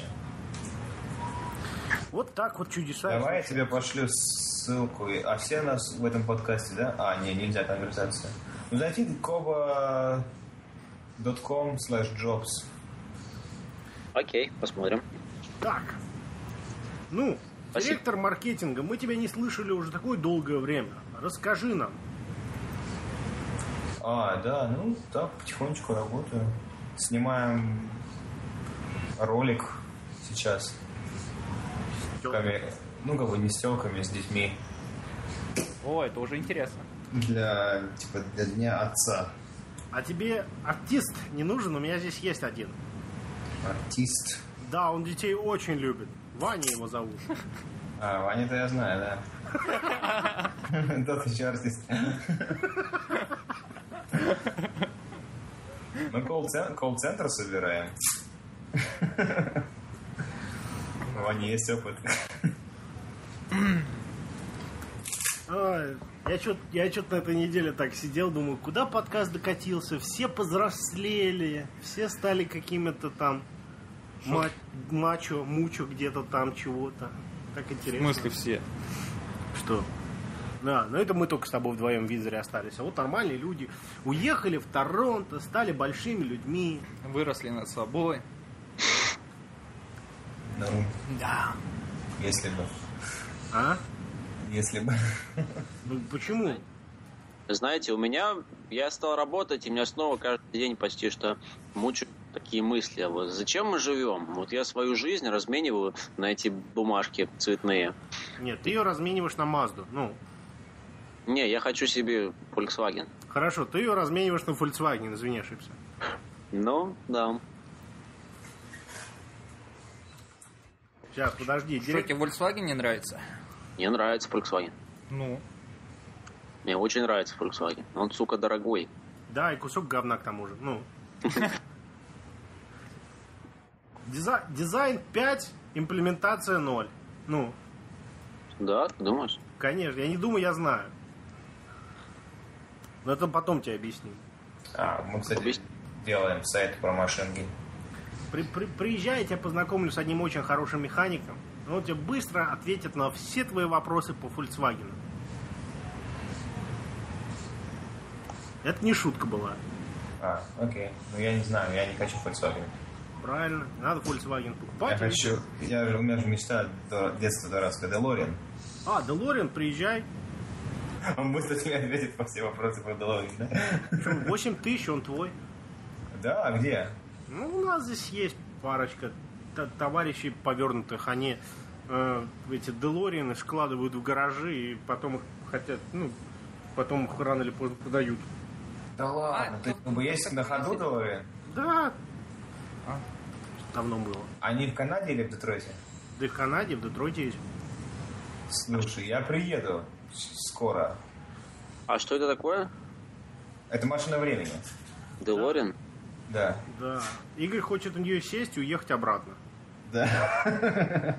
Вот так вот чудеса. Давай я тебе пошлю ссылку. А все нас в этом подкасте, да? А, не, нельзя, конверсация. Ну, зайти koba точка ком слэш джобс. Окей, посмотрим. Так. Ну, Спасибо. директор маркетинга, мы тебя не слышали уже такое долгое время. Расскажи нам. А, да, ну, так, потихонечку работаю. Снимаем ролик сейчас. С телками. Ну, как бы не с телками, с детьми. О, это уже интересно. Для, типа, для Дня Отца. А тебе артист не нужен? У меня здесь есть один. Артист. Да, он детей очень любит. Ваня его зовут. А, Ваня-то я знаю, да. Тот еще артист. Мы колл-цен- колл-центр собираем. У Вани есть опыт. Ой, я что-то я что-то на этой неделе так сидел, думаю, куда подкаст докатился? Все повзрослели, все стали какими-то там ма- мачо, мучо где-то там чего-то. Так В интересно. смысле все? Что? Да, но это мы только с тобой вдвоем в Визоре остались. А вот нормальные люди уехали в Торонто, стали большими людьми. Выросли над собой. Ну, Да. если бы. А? Если бы. Ну почему? Знаете, у меня, я стал работать, и меня снова каждый день почти что мучают такие мысли. А вот зачем мы живем? Вот я свою жизнь размениваю на эти бумажки цветные. Нет, ты ее размениваешь на Мазду. Ну, Не, я хочу себе Volkswagen. хорошо, ты ее размениваешь на Volkswagen, извини, ошибся. Ну, да. Сейчас, подожди, Что, директ- тебе Volkswagen не нравится? Мне нравится Volkswagen. Ну. Мне очень нравится Volkswagen. Он, сука, дорогой. Да, и кусок говна к тому же. Ну. Диза- Дизайн пять, имплементация ноль. Ну, Да, ты думаешь? конечно, я не думаю, я знаю. Но это потом тебе объясню. А, мы, кстати, Объясни. делаем сайт про машинки. При, при- приезжай, я тебя познакомлю с одним очень хорошим механиком. Он тебе быстро ответит на все твои вопросы по Volkswagen. Это не шутка была. А, окей. Ну, я не знаю, я не хочу Volkswagen. Правильно, надо Volkswagen Я покупать. хочу... Я же, у меня же мечта до детства дурацкая, DeLorean. А, Делориан, приезжай. Он быстро тебе ответит по все вопросы про DeLorean, да? Причем восемь тысяч, он твой. Да, а где? Ну, у нас здесь есть парочка т- товарищей повернутых. Они э, эти Делорианы складывают в гаражи и потом их хотят, ну, потом их рано или поздно продают. Да ладно, ты как бы есть на ходу DeLorean? Да, А? давно было. Они в Канаде или в Детройте? Да и в Канаде, в Детройте есть. Слушай, я приеду скоро. А что это такое? Это машина времени. Делориан? Да. Да. Игорь хочет на нее сесть и уехать обратно. Да.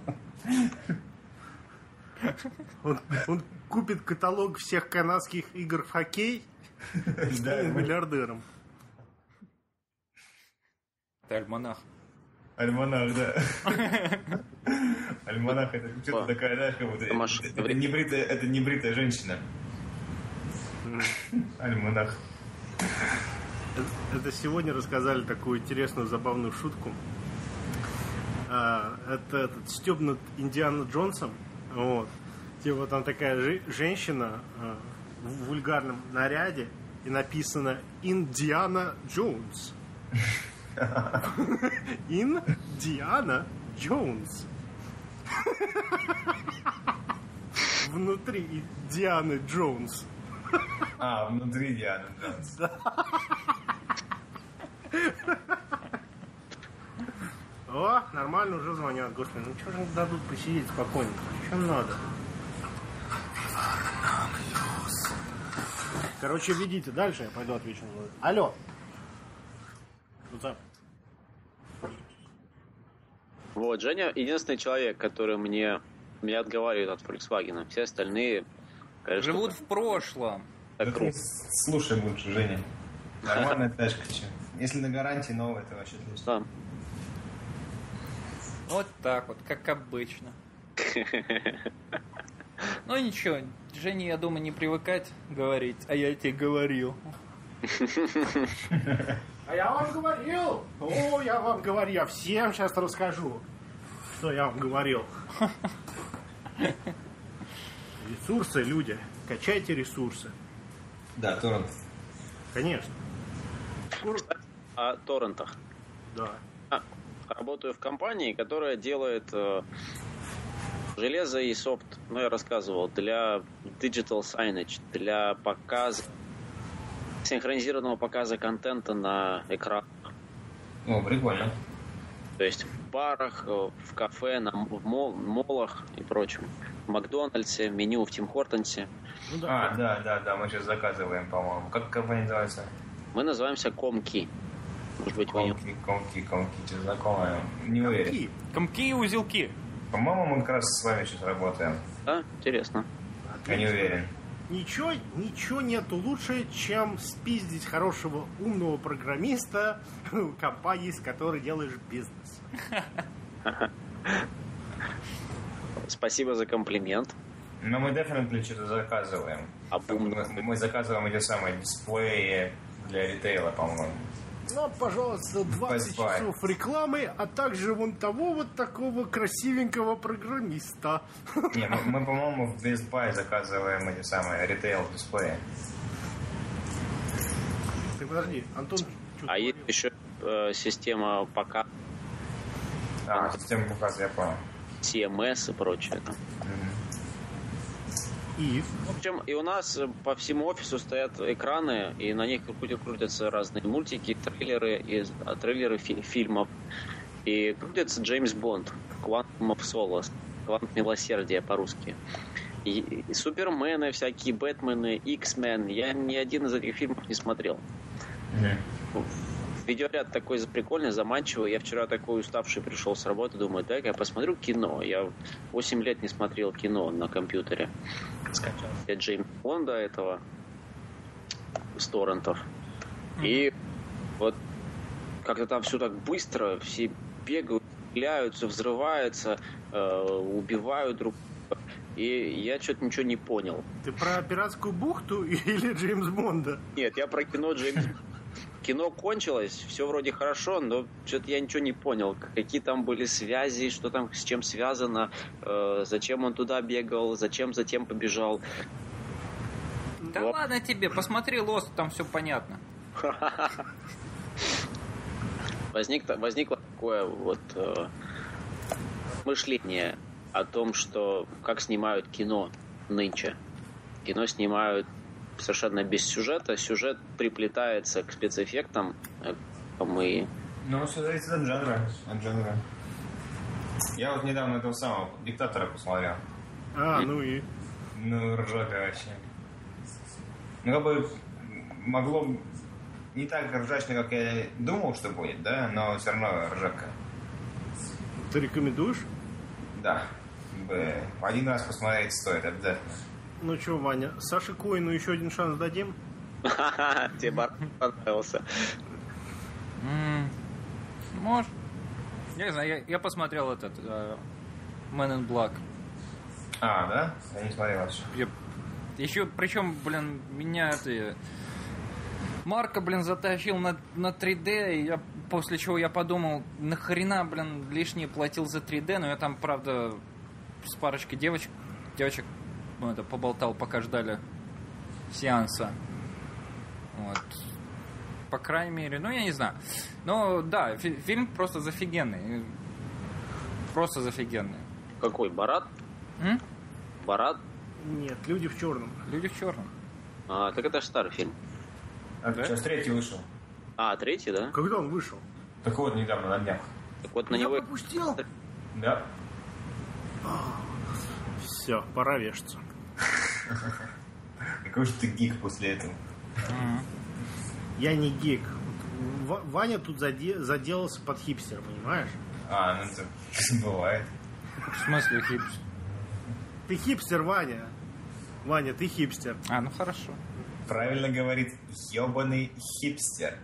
Он, он купит каталог всех канадских игр в хоккей и станет миллиардером. Это альманах. Альманах, да. Альманах это что-то такая, знаешь, как будто... Это не бритая, это не бритая женщина. Альманах. Это сегодня рассказали такую интересную, забавную шутку. Это этот стёб над Индиана Джонсом. Вот. Типа там такая же, женщина в вульгарном наряде и написано «Индиана Джонс». Индиана Джонс. Внутри Дианы Джонс. А, внутри Дианы Джонс. Да. О, нормально уже звонят. Господи, ну что же не дадут посидеть спокойненько? Что надо? Короче, ведите дальше, я пойду отвечу. Алло. Вот, Женя единственный человек, который мне меня отговаривает от Volkswagen. Все остальные, конечно, живут в прошлом. Так, да слушай лучше, Женя. Нормальная тачка, че. Если на гарантии новая, это вообще отлично. Да. Вот так вот, как обычно. Ну ничего, Жене, я думаю, не привыкать говорить, а я тебе говорил. А я вам говорил! О, я вам говорил, я всем сейчас расскажу, что я вам говорил. Ресурсы, люди, качайте ресурсы. Да, торрент. Конечно. О торрентах. Да. А, работаю в компании, которая делает э, железо и софт, ну я рассказывал, для digital signage, для показа, синхронизированного показа контента на экран. О, прикольно. То есть в барах, в кафе, на, в мол, молах и прочем. В Макдональдсе, меню в Тим Хортонсе. Ну, да. А, да, да, да, мы сейчас заказываем, по-моему. Как компания называется? Мы называемся Комки. Может быть, вы... Комки, комки, комки, что знакомое. Не уверен. Комки и узелки. По-моему, мы как раз с вами сейчас работаем. Да, интересно. Я не уверен. Ничего, ничего нету лучше, чем спиздить хорошего умного программиста компании, с которой делаешь бизнес. Спасибо за комплимент. Но мы definitely что-то заказываем. А умных... мы, мы заказываем эти самые дисплеи для ритейла, по-моему. Ну, пожалуйста, двадцать часов рекламы, а также вон того вот такого красивенького программиста. Не, мы, мы, по-моему, в Best Buy заказываем эти самые ритейл-дисплеи. Ты подожди, Антон, что А есть еще э, система показа. А, система показа, я понял. си эм эс и прочее. И? В общем, и у нас по всему офису стоят экраны, и на них крутятся разные мультики, трейлеры, и, трейлеры фи- фильмов. И крутится Джеймс Бонд, Quantum of Solace, Квант милосердия по-русски. И, и Супермены всякие, Бэтмены, Икс-мен. Я ни один из этих фильмов не смотрел. Mm-hmm. Видеоряд такой прикольный, заманчивый. Я вчера такой уставший пришел с работы, думаю, дай-ка я посмотрю кино. Я восемь лет не смотрел кино на компьютере. Скачал я Джеймса Бонда этого с торрентов. И вот как-то там все так быстро, все бегают, стреляются, взрываются, э, убивают друг друга. И я что-то ничего не понял. Ты про пиратскую бухту или Джеймс Бонда? Нет, я про кино Джеймс Бонда. Кино кончилось, все вроде хорошо, но что-то я ничего не понял. Какие там были связи, что там с чем связано, э, зачем он туда бегал, зачем затем побежал. Да вот. Ладно тебе, посмотри Lost, там все понятно. Возник, возникло такое вот э, мышление о том, что как снимают кино нынче. Кино снимают совершенно без сюжета. Сюжет приплетается к спецэффектам. Мы... Ну, все зависит от жанра. От жанра. Я вот недавно этого самого «Диктатора» посмотрел. А, ну и? Ну, ржака вообще. Ну, как бы могло... не так ржачно, как я думал, что будет, да, но все равно ржака. Ты рекомендуешь? Да. Один раз посмотреть стоит обязательно. Ну что, Ваня, Саше Коину еще один шанс дадим? Тебе бар понравился. Может. Я не знаю, я, я посмотрел этот uh, Man in Black. А, да? Я не смотрел вообще. Я... Еще, причем, блин, меня это... Марка, блин, затащил на, на три дэ, и я, после чего я подумал, нахрена, блин, лишнее платил за три дэ, но я там, правда, с парочкой девочек, девочек, ну, это, поболтал, пока ждали сеанса. Вот. По крайней мере, ну, я не знаю. Но, да, фи- фильм просто зафигенный. Просто зафигенный. Какой, Барат? М? Барат? Нет, люди в черном. Люди в черном. А, так это же старый фильм. А Да? сейчас третий вышел. А, третий, да? Когда он вышел? Так вот, недавно, на днях. Так вот на Я него... пропустил. Да? Все, пора вешаться. Какой же ты гик после этого. М. Я не гик. В- Ваня тут заде- заделался под хипстер, понимаешь? А, ну это бывает. В смысле хипс? Ты хипстер, Ваня. Ваня, ты хипстер. А, ну хорошо. Правильно говорит ебаный хипстер.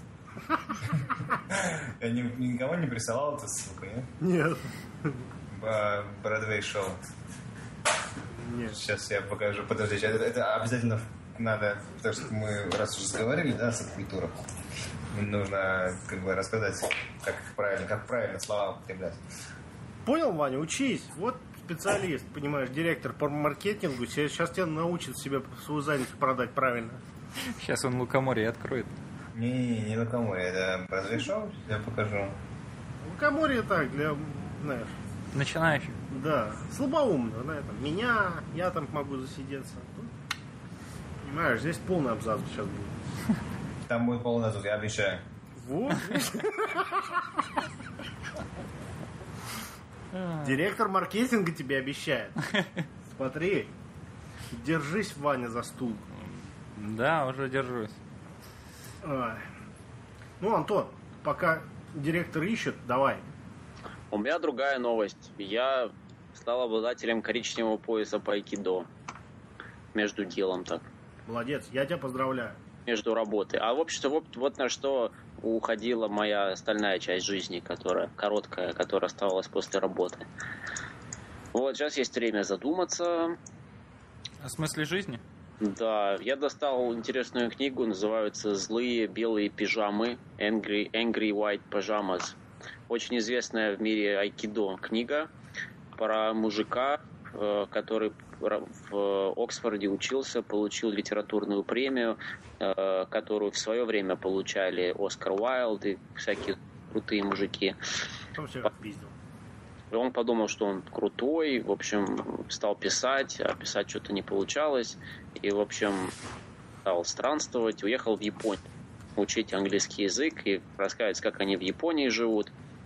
Я ни- никого не присылал эту ссылку, нет? Нет. Б- Бродвей шоу. Нет. Сейчас я покажу. Подожди, это, это обязательно надо, потому что мы раз уже разговаривали, да, субкультура. Нужно как бы рассказать, как правильно, как правильно слова употреблять. Понял, Ваня, учись. Вот специалист, понимаешь, директор по маркетингу. Сейчас тебя научит себе свою занятость продать правильно. Сейчас он лукоморье откроет. Не-не-не, не лукоморье, это Бродвей шоу, я покажу. Лукоморье так, для, знаешь, Начинающий. да, слабоумно, да, там, меня, я там могу засидеться. Тут, понимаешь, здесь полный абзац сейчас будет. Там будет полный звук, я обещаю. Вот. Директор маркетинга тебе обещает. Смотри, держись, Ваня, за стул. Да, уже держусь. Ай. Ну, Антон, пока директор ищет, давай. У меня другая новость. Я стал обладателем коричневого пояса по айкидо. Между делом так. Молодец, я тебя поздравляю. Между работой. А в общем-то вот, вот на что уходила моя остальная часть жизни, которая короткая, которая оставалась после работы. Вот сейчас есть время задуматься. О смысле жизни? Да, я достал интересную книгу, называется «Злые белые пижамы», Angry, Angry White Pajamas. Очень известная в мире айкидо книга про мужика, который в Оксфорде учился, получил литературную премию, которую в свое время получали Оскар Уайлд и всякие крутые мужики. Потом всех отпиздил. И он подумал, что он крутой, в общем, стал писать, а писать что-то не получалось. И, в общем, стал странствовать, уехал в Японию, учить английский язык и рассказывать, как они в Японии живут.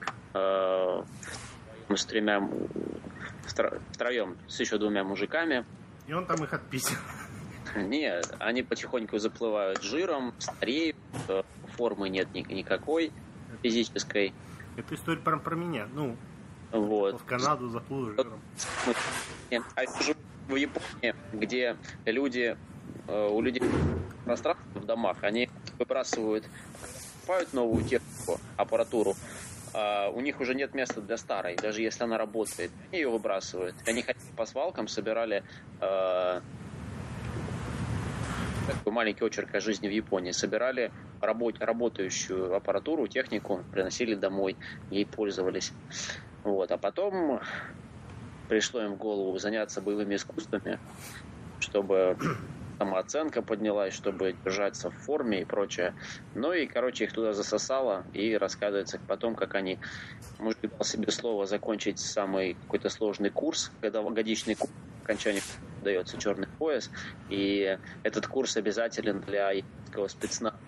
Мы с тремя, втроем, с еще двумя мужиками. И он там их отпиздил. Нет, они потихоньку заплывают жиром, стареют, формы нет ни- никакой физической. Это история про, про меня. Ну, Вот. в Канаду заплыл жиром. А я живу в Японии, где люди, э, у людей пространство в домах, они выбрасывают, покупают новую технику, аппаратуру, а у них уже нет места для старой, даже если она работает, они ее выбрасывают. Они ходили по свалкам, собирали э, такой маленький очерк о жизни в Японии, собирали работ, работающую аппаратуру, технику, приносили домой, ей пользовались. Вот. А потом пришло им в голову заняться боевыми искусствами, чтобы самооценка поднялась, чтобы держаться в форме и прочее. Ну и, короче, их туда засосало, и рассказывается потом, как они, мужик дал себе слово закончить самый какой-то сложный курс, годичный курс, окончание дается черный пояс, и этот курс обязателен для японского спецназа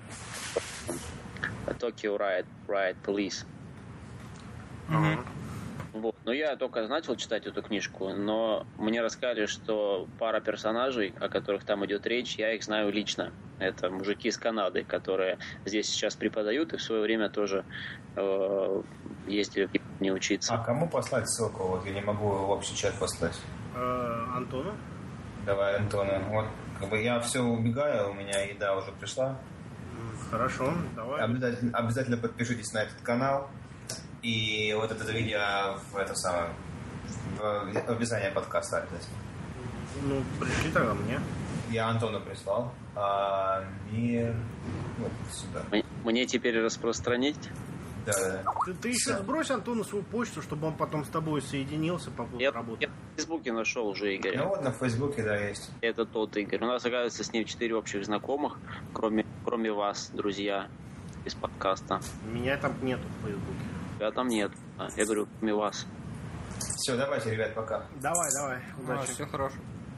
Tokyo Riot, Riot Police. Мгм. Вот. Но я только начал читать эту книжку, но мне рассказали, что пара персонажей, о которых там идет речь, я их знаю лично. Это мужики из Канады, которые здесь сейчас преподают и в свое время тоже э, ездили не учиться. А кому послать ссылку? Вот я не могу в общий чат послать. Э, Антону? Давай, Антону. Вот, как бы я все убегаю, у меня еда уже пришла. Хорошо, давай. Обязательно, обязательно подпишитесь на этот канал. И вот это видео в это самое в описании подкаста обязательно. Ну, пришли тогда мне. Я Антону прислал. А мир вот сюда. Мне теперь распространить? Да, да, да. Ты, ты еще сбрось Антону свою почту, чтобы он потом с тобой соединился по поводу Я, работы. я в Фейсбуке нашел уже Игоря. Ну вот на Фейсбуке, да, есть. Это тот Игорь. У нас, оказывается, с ним четыре общих знакомых, кроме, кроме вас, друзья, из подкаста. Меня там нету в Фейсбуке. Я там нет. А, я говорю, кроме вас. Все, давайте, ребят, пока. Давай, давай, А, удачи. все хорошо.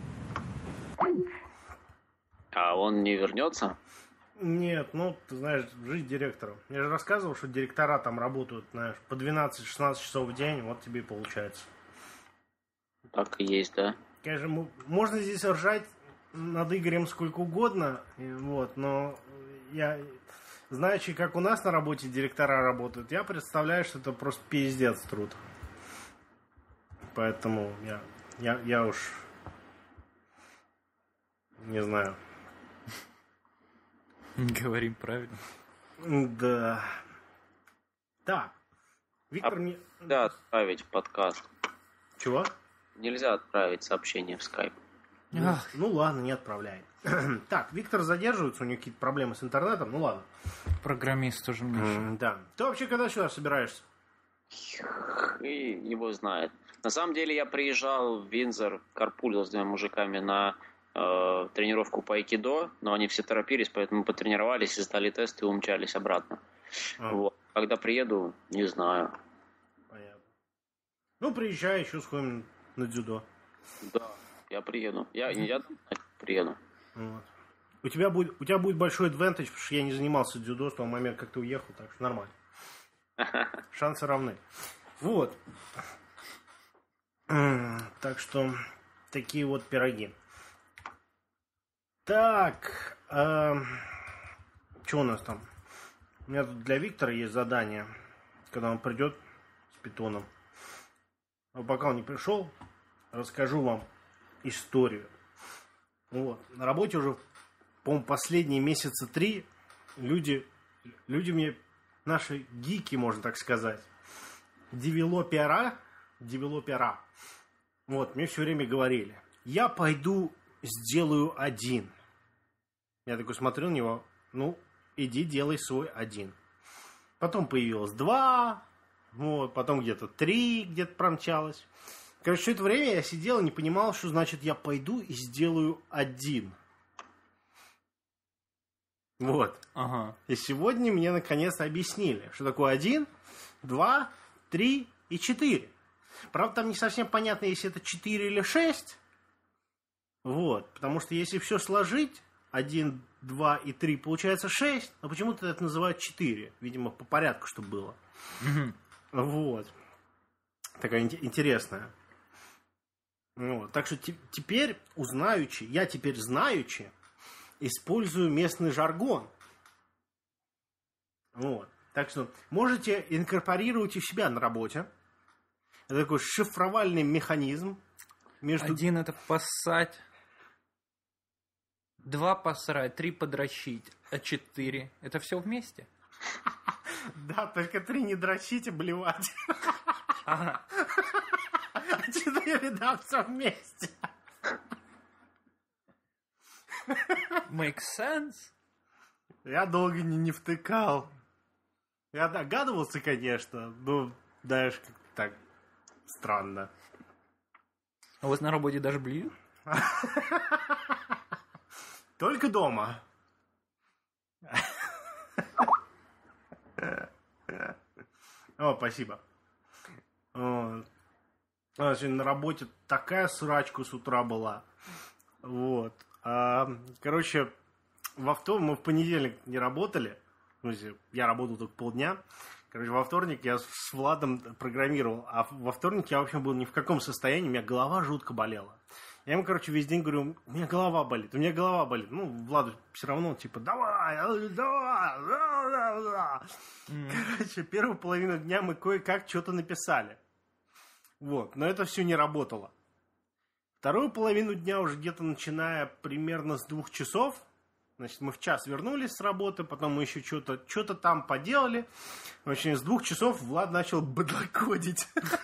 А он не вернется? Нет, ну, ты знаешь, жизнь директора. Я же рассказывал, что директора там работают, знаешь, по двенадцать-шестнадцать часов в день, вот тебе и получается. Так и есть, да. Конечно, м- можно здесь ржать над Игорем сколько угодно, и вот, но я, знаючи, как у нас на работе директора работают, я представляю, что это просто пиздец труд. Поэтому я, я, я уж не знаю. Говорим правильно. Да. Так. Виктор А мне... Нельзя отправить подкаст. Чего? Нельзя отправить сообщение в скайп. Ну, Ах. ну ладно, не отправляй. Так, Виктор задерживается, у него какие-то проблемы с интернетом, ну ладно. Программист тоже Миша. М, Да. Ты вообще когда сюда собираешься? И его знает. На самом деле я приезжал в Виндзор, карпулил с двумя мужиками на э, тренировку по айкидо, но они все торопились, поэтому потренировались и сдали тест и умчались обратно. А, Вот. Когда приеду, не знаю. понятно. Ну, приезжай, еще сходим на дзюдо. Да, я приеду. Я, я приеду. Вот. У тебя будет, у тебя будет большой адвантаж, потому что я не занимался дзюдо с того момента, как ты уехал, так что нормально. Шансы равны. Вот. Так что такие вот пироги. Так, э, что у нас там? У меня тут для Виктора есть задание, когда он придет с питоном. Но пока он не пришел, расскажу вам историю. Вот. На работе уже, по-моему, последние месяца три люди, люди мне, наши гики, можно так сказать, девелопера, девелопера, вот, мне все время говорили, я пойду сделаю один. Я такой смотрю на него, ну, иди делай свой один. Потом появилось два, вот, потом где-то три где-то промчалось. Короче, все это время я сидел и не понимал, что значит я пойду и сделаю один. Вот. Ага. И сегодня мне наконец-то объяснили, что такое один, два, три и четыре. Правда, там не совсем понятно, если это четыре или шесть. Вот. Потому что если все сложить, один, два и три, получается шесть, но почему-то это называют четыре. Видимо, по порядку, чтобы было. Угу. Вот. Такая ин- интересная. Вот. Так что те- теперь, узнаючи, я теперь знаючи, использую местный жаргон. Вот. Так что можете инкорпорировать у себя на работе. Это такой шифровальный механизм между... Один это поссать. Два посрать, три подрочить, а четыре это все вместе? Да, только три не дрочить и блевать. Ага. А четыре, да, все вместе. Make sense? Я долго не, не втыкал. Я догадывался, конечно, но, знаешь, как-то так странно. А у вас на работе даже блюют? Только дома. О, спасибо. Вот. У нас сегодня на работе такая срачка с утра была. Вот. А, короче, в авто мы в понедельник не работали. В смысле, я работал только полдня. Короче, во вторник я с Владом программировал, а во вторник я вообще был ни в каком состоянии, у меня голова жутко болела. Я ему, короче, весь день говорю, у меня голова болит, у меня голова болит. Ну, Владу все равно, типа, давай, давай, давай, давай. Mm. Короче, первую половину дня мы кое-как что-то написали. Вот, но это все не работало. Вторую половину дня уже где-то начиная примерно с двух часов, значит, мы в час вернулись с работы, потом мы еще что-то, что-то там поделали. В общем, с двух часов Влад начал быдлокодить.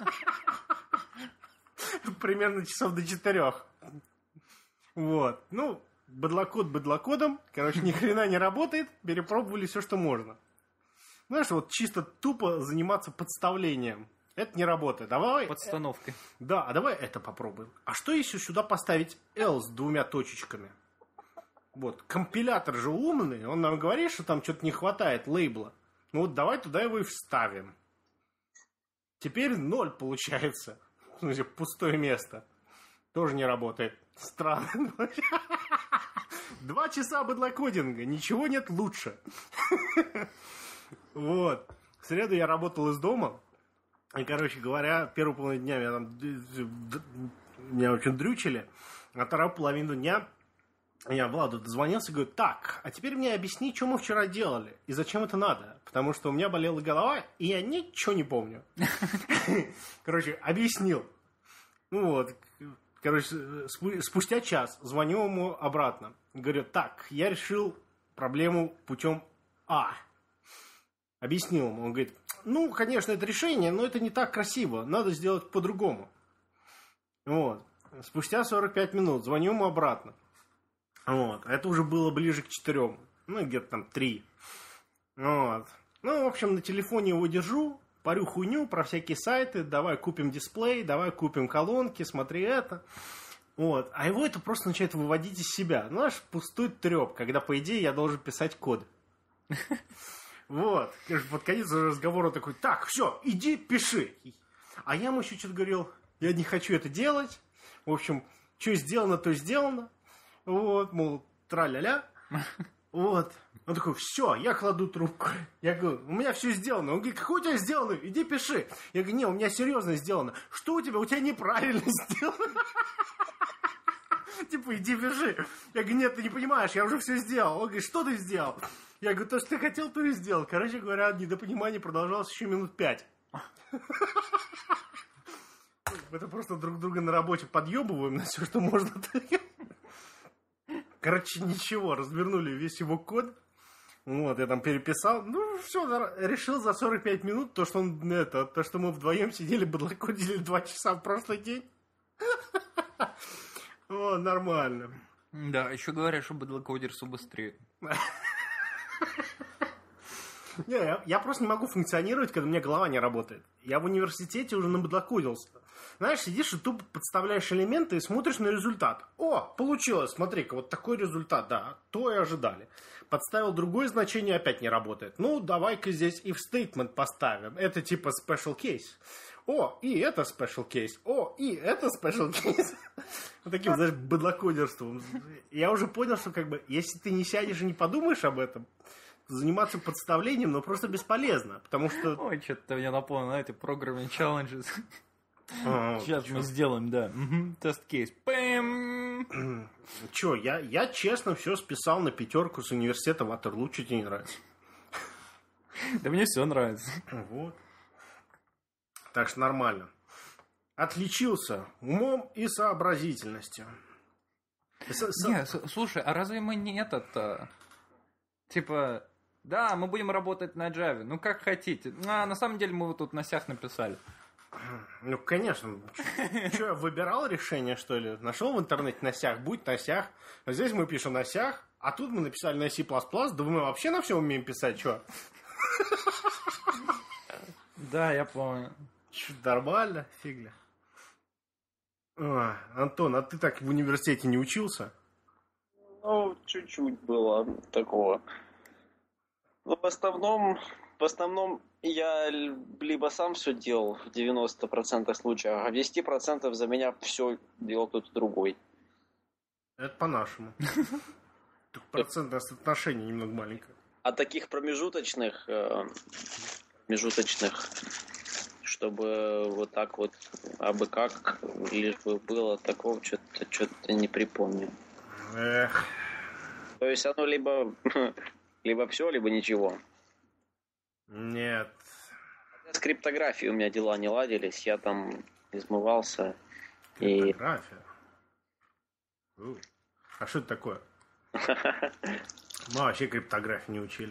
Примерно часов до четырех. Вот. Ну, быдлокод быдлокодом. Короче, ни хрена не работает. Перепробовали все, что можно. Знаешь, вот чисто тупо заниматься подставлением. Это не работает. Давай... Подстановкой. Да, а давай это попробуем. А что если сюда поставить L с двумя точечками? Вот, компилятор же умный. Он нам говорит, что там что-то не хватает лейбла. Ну вот давай туда его и вставим. Теперь ноль получается. В смысле, пустое место. Тоже не работает. Странно. Два часа быдлокодинга. Ничего нет лучше. Вот. В среду я работал из дома. И, короче говоря, первую половину дня меня там меня очень дрючили. А вторую половину дня я Владу дозвонился и говорю, так, а теперь мне объясни, что мы вчера делали и зачем это надо. Потому что у меня болела голова, и я ничего не помню. Короче, объяснил. Ну вот, короче, спустя час звоню ему обратно. Говорю, так, я решил проблему путем А. Объяснил ему. Он говорит, ну, конечно, это решение, но это не так красиво. Надо сделать по-другому. Вот. Спустя сорок пять минут звоню ему обратно. Вот. Это уже было ближе к четырем. Ну, где-то там три. Вот. Ну, в общем, на телефоне его держу, парю хуйню про всякие сайты. Давай купим дисплей, давай купим колонки, смотри это. Вот. А его это просто начинает выводить из себя. Знаешь, пустой треп, когда, по идее, я должен писать код. Вот. Под конец разговора такой, так, все, иди, пиши. А я ему еще что-то говорил, я не хочу это делать. В общем, что сделано, то сделано. Вот, мол, тра-ля-ля. Вот. Он такой, все, я кладу трубку. Я говорю, у меня все сделано. Он говорит, какое у тебя сделано? Иди пиши. Я говорю, не, у меня серьезно сделано. Что у тебя? У тебя неправильно сделано. Типа, иди пиши. Я говорю, нет, ты не понимаешь, я уже все сделал. Он говорит, что ты сделал? Я говорю, то, что ты хотел, то и сделал. Короче говоря, недопонимание продолжалось еще минут пять. Это просто друг друга на работе подъебываем на все, что можно. Короче, ничего, развернули весь его код. Вот, я там переписал. Ну, все, решил за сорок пять минут то, что он это, то, что мы вдвоем сидели, быдлокодили два часа в прошлый день. О, нормально. Да, еще говорят, что быдлокодерство быстрее. Не, я, я просто не могу функционировать, когда у меня голова не работает. Я в университете уже набыдлокодился. Знаешь, сидишь и тупо подставляешь элементы и смотришь на результат. О, получилось, смотри-ка, вот такой результат, да, то и ожидали. Подставил другое значение, опять не работает. Ну, давай-ка здесь if statement поставим. Это типа special case. О, и это special case. О, и это special case. Вот таким, знаешь, быдлокодерством. Я уже понял, что как бы, если ты не сядешь и не подумаешь об этом, заниматься подставлением, но просто бесполезно, потому что... Ой, что-то ты меня напомнил, на эти программные challenges. А, Сейчас чё? мы сделаем, да. Тест-кейс. Пэм! Че, я, я честно все списал на пятерку с университета Ватерлу, что тебе не нравится? Да мне все нравится. Вот. Так что нормально. Отличился умом и сообразительностью. С- с- Не, с- слушай, а разве мы не этот... Типа, да, мы будем работать на Java, ну как хотите. А на самом деле мы вот тут на сях написали. Ну, конечно. Что, я выбирал решение, что ли? Нашел в интернете на сях, будь на сях. А здесь мы пишем на сях, а тут мы написали на C++. Да мы вообще на все умеем писать, что? Да, я помню. Чё, нормально? Фигля. А, Антон, а ты так в университете не учился? Ну, чуть-чуть было такого. Но в основном, в основном я либо сам все делал в девяноста процентах случаев, а в десяти процентах за меня все делал кто-то другой. Это по-нашему. Тут процентное соотношение немного маленькое. А таких промежуточных, э, промежуточных, чтобы вот так вот, абы как, лишь бы было такого, что-то что-то не припомню. Эх. То есть оно либо, либо все, либо ничего. Нет. С криптографией у меня дела не ладились, я там измывался. И... Криптография? У. А что это такое? Мы вообще криптографию не учили.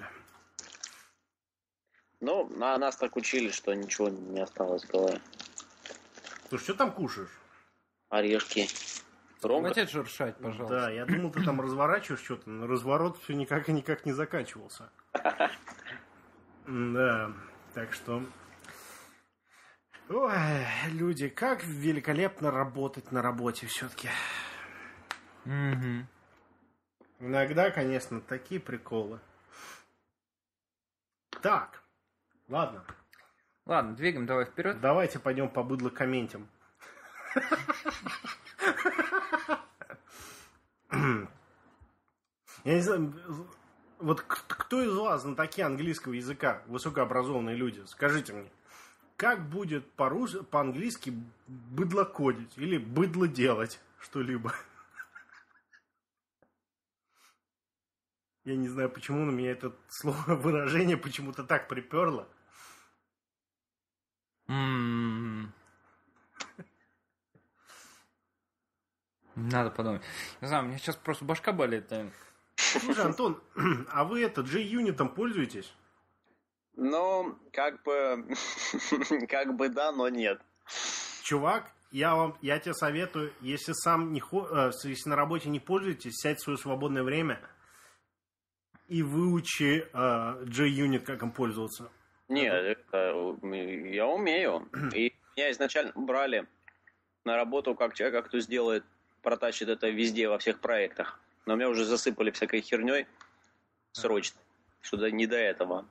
Ну, на нас так учили, что ничего не осталось в голове. Слушай, что там кушаешь? Орешки. Ромка. Хватит шуршать, пожалуйста. Да, я думал, ты там разворачиваешь что-то, но разворот все никак и никак не заканчивался. Да, так что... Ой, люди, как великолепно работать на работе все-таки. Угу. Иногда, конечно, такие приколы. Так, ладно. Ладно, двигаем давай вперед. Давайте пойдем по быдло-комментям. Я не знаю, вот кто из вас знатоки английского языка, высокообразованные люди, скажите мне, как будет по-рус- по-английски быдлокодить или быдло делать что-либо? Я не знаю, почему, но меня это слово, выражение почему-то так приперло. М-м-м. Надо подумать. Не знаю, у меня сейчас просто башка болит. наверное. Слушай, Антон, а вы это J-Unit пользуетесь? Ну, как бы, как бы да, но нет. Чувак, я вам, я тебе советую, если сам не хо- э, если на работе не пользуетесь, сядь в свое свободное время и выучи э, J-Unit, как им пользоваться. Нет, это, я умею. И меня изначально брали на работу как человека, кто сделает, протащит это везде, во всех проектах. Но меня уже засыпали всякой херней срочно, что не до этого.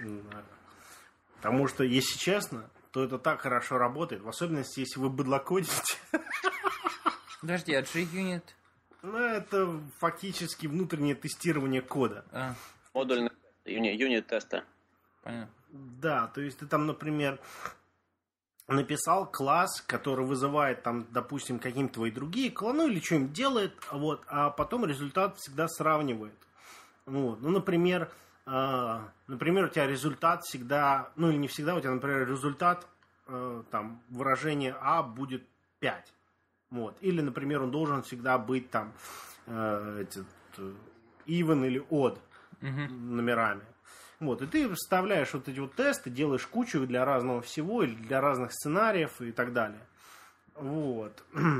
Потому что, если честно, то это так хорошо работает, в особенности, если вы быдлокодите. Подожди, а G-Unit? Ну, это фактически внутреннее тестирование кода. А, Модульный юни- юнит-тесты. понятно. Да, то есть ты там, например, написал класс, который вызывает там, допустим, какие-то твои другие классы, ну или что-нибудь делает, вот, а потом результат всегда сравнивает. Вот. Ну, например, э, например, у тебя результат всегда, ну или не всегда, у тебя, например, результат э, там выражение А будет пять. Вот. Или, например, он должен всегда быть там э, этот, э, even или odd Мгм. номерами. Вот, и ты вставляешь вот эти вот тесты, делаешь кучу для разного всего, или для разных сценариев и так далее. Вот.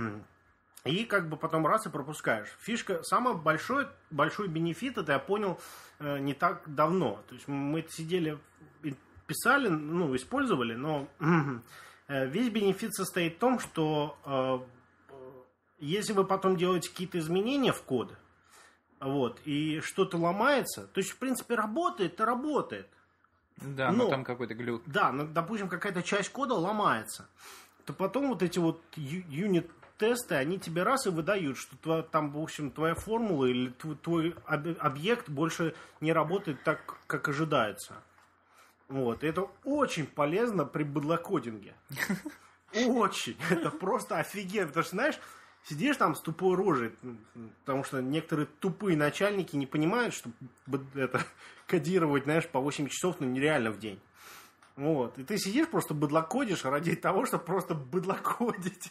И как бы потом раз и пропускаешь. Фишка, самый большой, большой бенефит, это я понял э, не так давно. То есть мы сидели и писали, ну, использовали, но э, весь бенефит состоит в том, что э, если вы потом делаете какие-то изменения в код, вот, и что-то ломается, то есть, в принципе, работает, то работает. Да, но Но- там какой-то глюк. Да, ну, допустим, какая-то часть кода ломается, то потом вот эти вот ю- юнит-тесты, они тебе раз и выдают, что тво- там, в общем, твоя формула или тв- твой об- объект больше не работает так, как ожидается. Вот, и это очень полезно при быдлокодинге. Очень. Это просто офигенно. Потому что, знаешь, сидишь там с тупой рожей, потому что некоторые тупые начальники не понимают, что б- это кодировать, знаешь, по восемь часов, ну, нереально в день. Вот. И ты сидишь, просто быдлокодишь ради того, чтобы просто быдлокодить.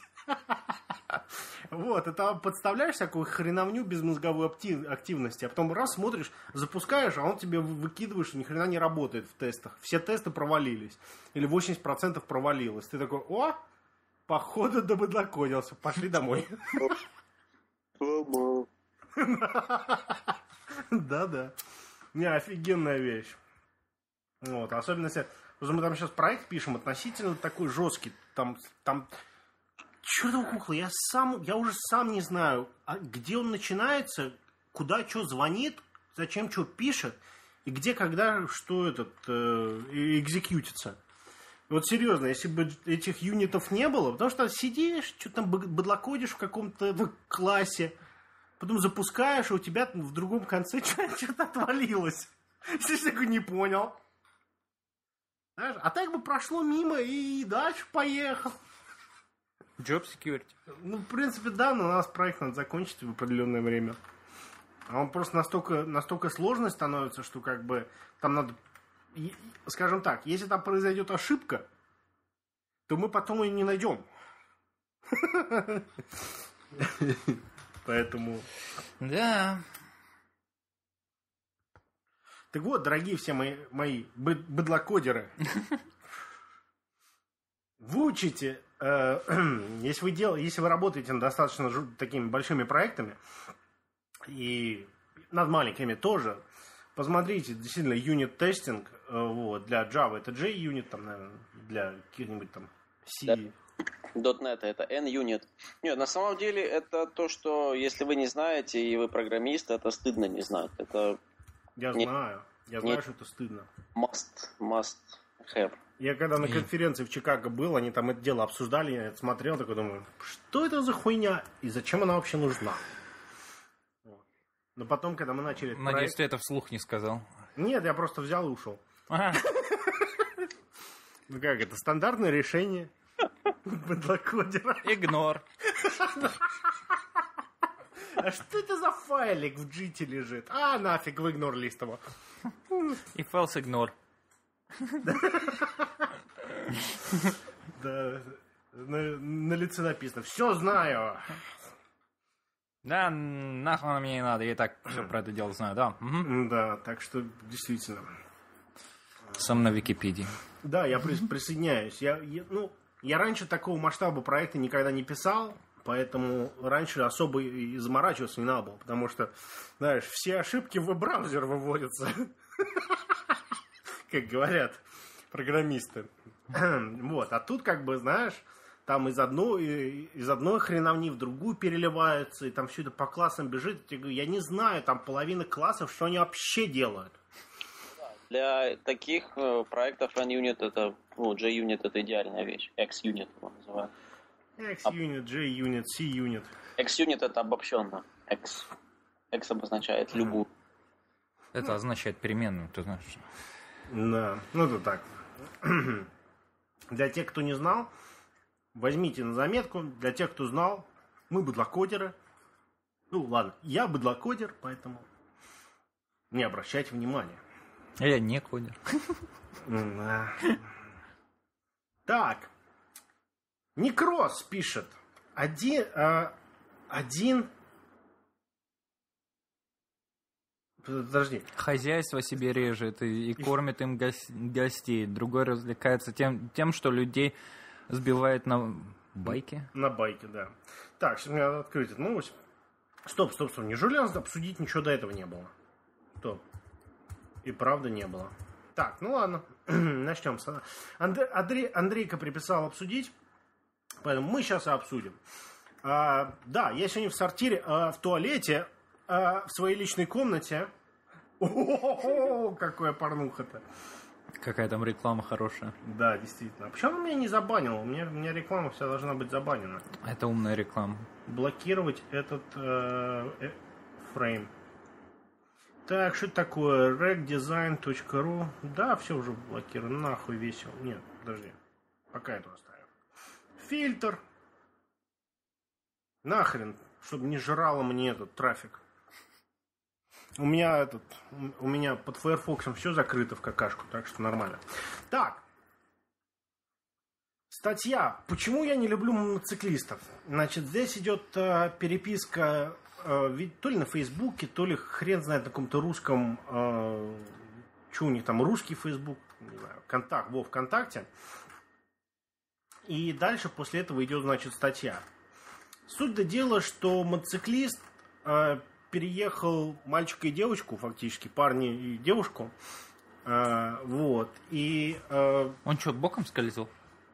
Вот. И там подставляешь всякую хреновню без мозговой актив- активности, а потом раз смотришь, запускаешь, а он тебе вы- выкидывает, что ни хрена не работает в тестах. Все тесты провалились. Или восемьдесят процентов провалилось. Ты такой, о, походу добыдлокодился. Пошли домой. Да-да. Не, офигенная вещь. Вот, особенно если... потому что мы там сейчас проект пишем относительно такой жесткий. Там, там... Чёртова кукла, я сам... Я уже сам не знаю, а где он начинается, куда что звонит, зачем что пишет, и где, когда, что этот... Э, экзекьютится. Вот серьезно, если бы этих юнитов не было, потому что сидишь, что-то там б- быдлокодишь в каком-то классе, потом запускаешь, и у тебя в другом конце что-то отвалилось. Ты такой не понял. Знаешь, а так бы прошло мимо и дальше поехал. Job security. Ну, в принципе, да, но у нас проект надо закончить в определенное время. А он просто настолько, настолько сложный становится, что как бы там надо... Скажем так, если там произойдет ошибка, то мы потом ее не найдем. Поэтому... Да. Так вот, дорогие все мои, мои быд- быдлокодеры, вы учите, э, если, вы дел, если вы работаете над достаточно жу- такими большими проектами, и над маленькими тоже, посмотрите, действительно, юнит-тестинг э, вот, для Java это J-Unit, там, наверное, для каких-нибудь там C. Да. .NET это N-Unit. Нет, на самом деле это то, что если вы не знаете и вы программист, это стыдно не знать. Это Я не, знаю, я не, знаю, что это стыдно. Must, must have. Я когда на конференции в Чикаго был, они там это дело обсуждали, я это смотрел, такой думаю, что это за хуйня и зачем она вообще нужна? Вот. Но потом, когда мы начали... Надеюсь, проект... ты это вслух не сказал. Нет, я просто взял и ушел. Ага. Ну как, это стандартное решение быдлокодера. Игнор. А что это за файлик в джите лежит? А, нафиг, в игнор лист его. И false ignore. Да, на, на лице написано. Все знаю. Да, нахуй оно мне не надо, я и так все про это дело знаю, да. Угу. Да, так что действительно. Сам на Википедии. Да, я прис- присоединяюсь. Я, я, ну, я раньше такого масштаба проекта никогда не писал, поэтому раньше особо и заморачиваться не надо было, потому что, знаешь, все ошибки в веб-браузер выводятся, как говорят программисты. Вот, а тут как бы, знаешь, там из одной, из одной хреновни в другую переливаются, и там все это по классам бежит. Я не знаю, там половина классов, что они вообще делают. Для таких э, проектов N-Unit это, ну, J-Unit это идеальная вещь. X-Unit его называют. X-Unit, J-Unit, C-Unit. X-Unit это обобщенно. X. X обозначает любую. Это означает переменную, ты знаешь. Да, ну это так. Для тех, кто не знал, возьмите на заметку. Для тех, кто знал, мы быдлокодеры. Ну ладно, я быдлокодер, поэтому не обращайте внимания. А я не кодер. Так. Некрос пишет. Один... А, один... Подожди. Хозяйство себе режет и, и кормит им гос- гостей. Другой развлекается тем, тем, что людей сбивает на байке. На байке, да. Так, сейчас мне надо открыть эту новость. Стоп, стоп, стоп. Неужели у нас обсудить ничего до этого не было? Стоп. И правда не было. Так, ну ладно. Начнем. Андре, Андрей, Андрейка приписал обсудить. Поэтому мы сейчас и обсудим. А, да, я сегодня в сортире, а, в туалете, а, в своей личной комнате. О-о-о, какая порнуха-то. Какая там реклама хорошая. Да, действительно. А почему он меня не забанил? У меня, у меня реклама вся должна быть забанена. Это умная реклама. Блокировать этот э, э, фрейм. Так, что это такое? рекдизайн точка ру. Да, все уже блокировано. Нахуй весело. Нет, подожди. Пока это оставим. Фильтр. Нахрен, чтобы не жрало мне этот трафик. У меня этот, у меня под Firefox все закрыто в какашку, так что нормально. Так. Статья. Почему я не люблю мотоциклистов? Значит, здесь идет э, переписка э, то ли на Фейсбуке, то ли хрен знает на каком-то русском, э, что у них там, русский Фейсбук, не знаю, контакт, во, ВКонтакте. И дальше после этого идет, значит, статья. Суть до дела, что мотоциклист э, переехал мальчика и девочку, фактически, парня и девушку. Э, вот. И... Э, Он что, боком скользил?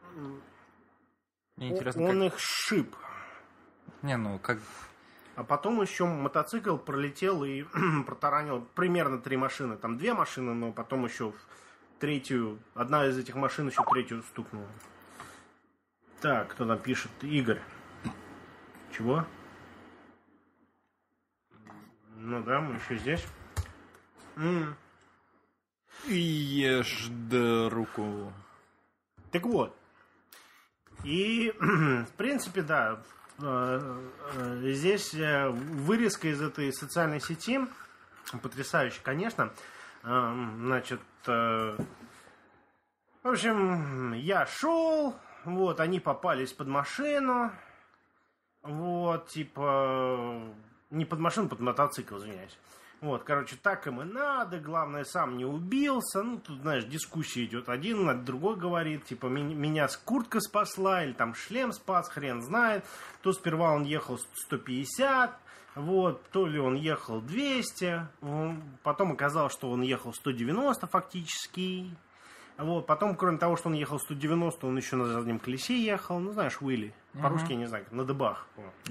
Мне интересно, он как... их шип. Не, ну, как... А потом еще мотоцикл пролетел и протаранил примерно три машины. Там две машины, но потом еще третью... Одна из этих машин еще третью стукнула. Так, кто там пишет? Игорь. Чего? Ну да, мы еще здесь. М-м. Ешь да руку. Так вот. И, в принципе, да, здесь вырезка из этой социальной сети, потрясающе, конечно. Значит, в общем, я шел, вот, они попались под машину, вот, типа, не под машину, под мотоцикл, извиняюсь. Вот, короче, так им и надо, главное, сам не убился. Ну, тут, знаешь, дискуссия идет. Один от другой говорит, типа, меня куртка спасла, или там шлем спас, хрен знает. То сперва он ехал сто пятьдесят, вот, то ли он ехал двести. Потом оказалось, что он ехал сто девяносто фактически. Вот, потом, кроме того, что он ехал сто девяносто, он еще на заднем колесе ехал. Ну, знаешь, Уилли. По-русски, я не знаю, на дыбах.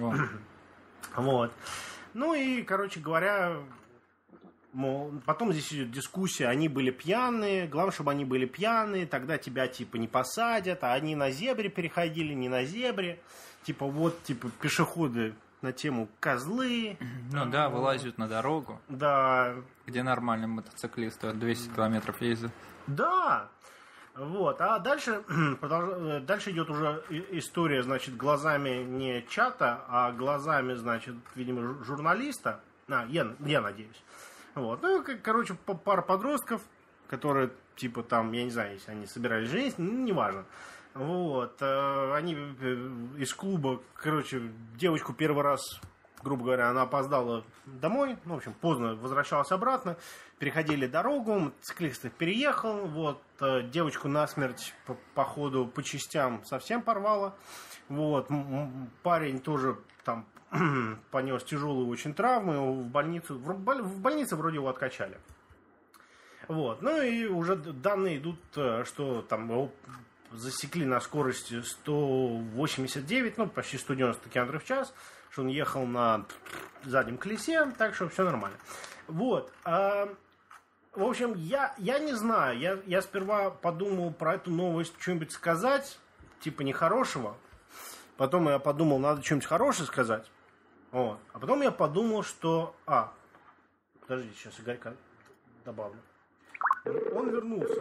Вот. Ну и, короче говоря... Мол, потом здесь идет дискуссия, они были пьяные, главное, чтобы они были пьяные, тогда тебя, типа, не посадят, а они на зебре переходили, не на зебре, типа, вот, типа, пешеходы на тему козлы. Ну да, вылазят на дорогу, да. Где нормальные мотоциклисты двести километров ездят. Да, вот, а дальше, продолж... дальше идет уже история, значит, глазами не чата, а глазами, значит, видимо, журналиста, а, я, я надеюсь. Вот. Ну, короче, пара подростков, которые, типа, там, я не знаю, если они собирались жениться, ну, неважно. Вот. Они из клуба, короче, девочку первый раз, грубо говоря, она опоздала домой, ну, в общем, поздно возвращалась обратно, переходили дорогу, мотоциклист их переехал, вот, девочку насмерть, по, по ходу, по частям совсем порвало, вот, парень тоже там понес тяжелую очень травму, его в больницу, в больнице вроде его откачали. Вот. Ну и уже данные идут, что там его засекли на скорости сто восемьдесят девять, ну почти сто девяносто километров в час, что он ехал на заднем колесе, так что все нормально. Вот. А, в общем, я, я не знаю, я, я сперва подумал про эту новость что-нибудь сказать, типа нехорошего. Потом я подумал, надо что-нибудь хорошее сказать. Вот. А потом я подумал, что... А, подождите, сейчас Игорька добавлю. Он вернулся.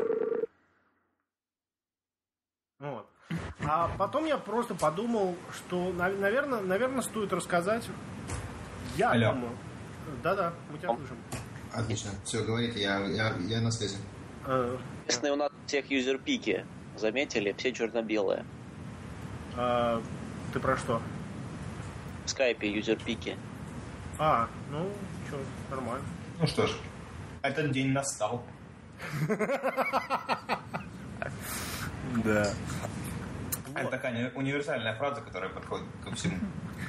Вот. А потом я просто подумал, что, наверное, наверное стоит рассказать. Я Алло. думаю... Да-да, мы тебя слышим. Отлично. Все, говорите, я, я, я на связи. Местные у нас всех юзерпики. Заметили? Все черно-белые. А, ты про что? В скайпе юзерпики. А, ну, что, нормально. Ну что ж, этот день настал. Да. Это такая универсальная фраза, которая подходит ко всему.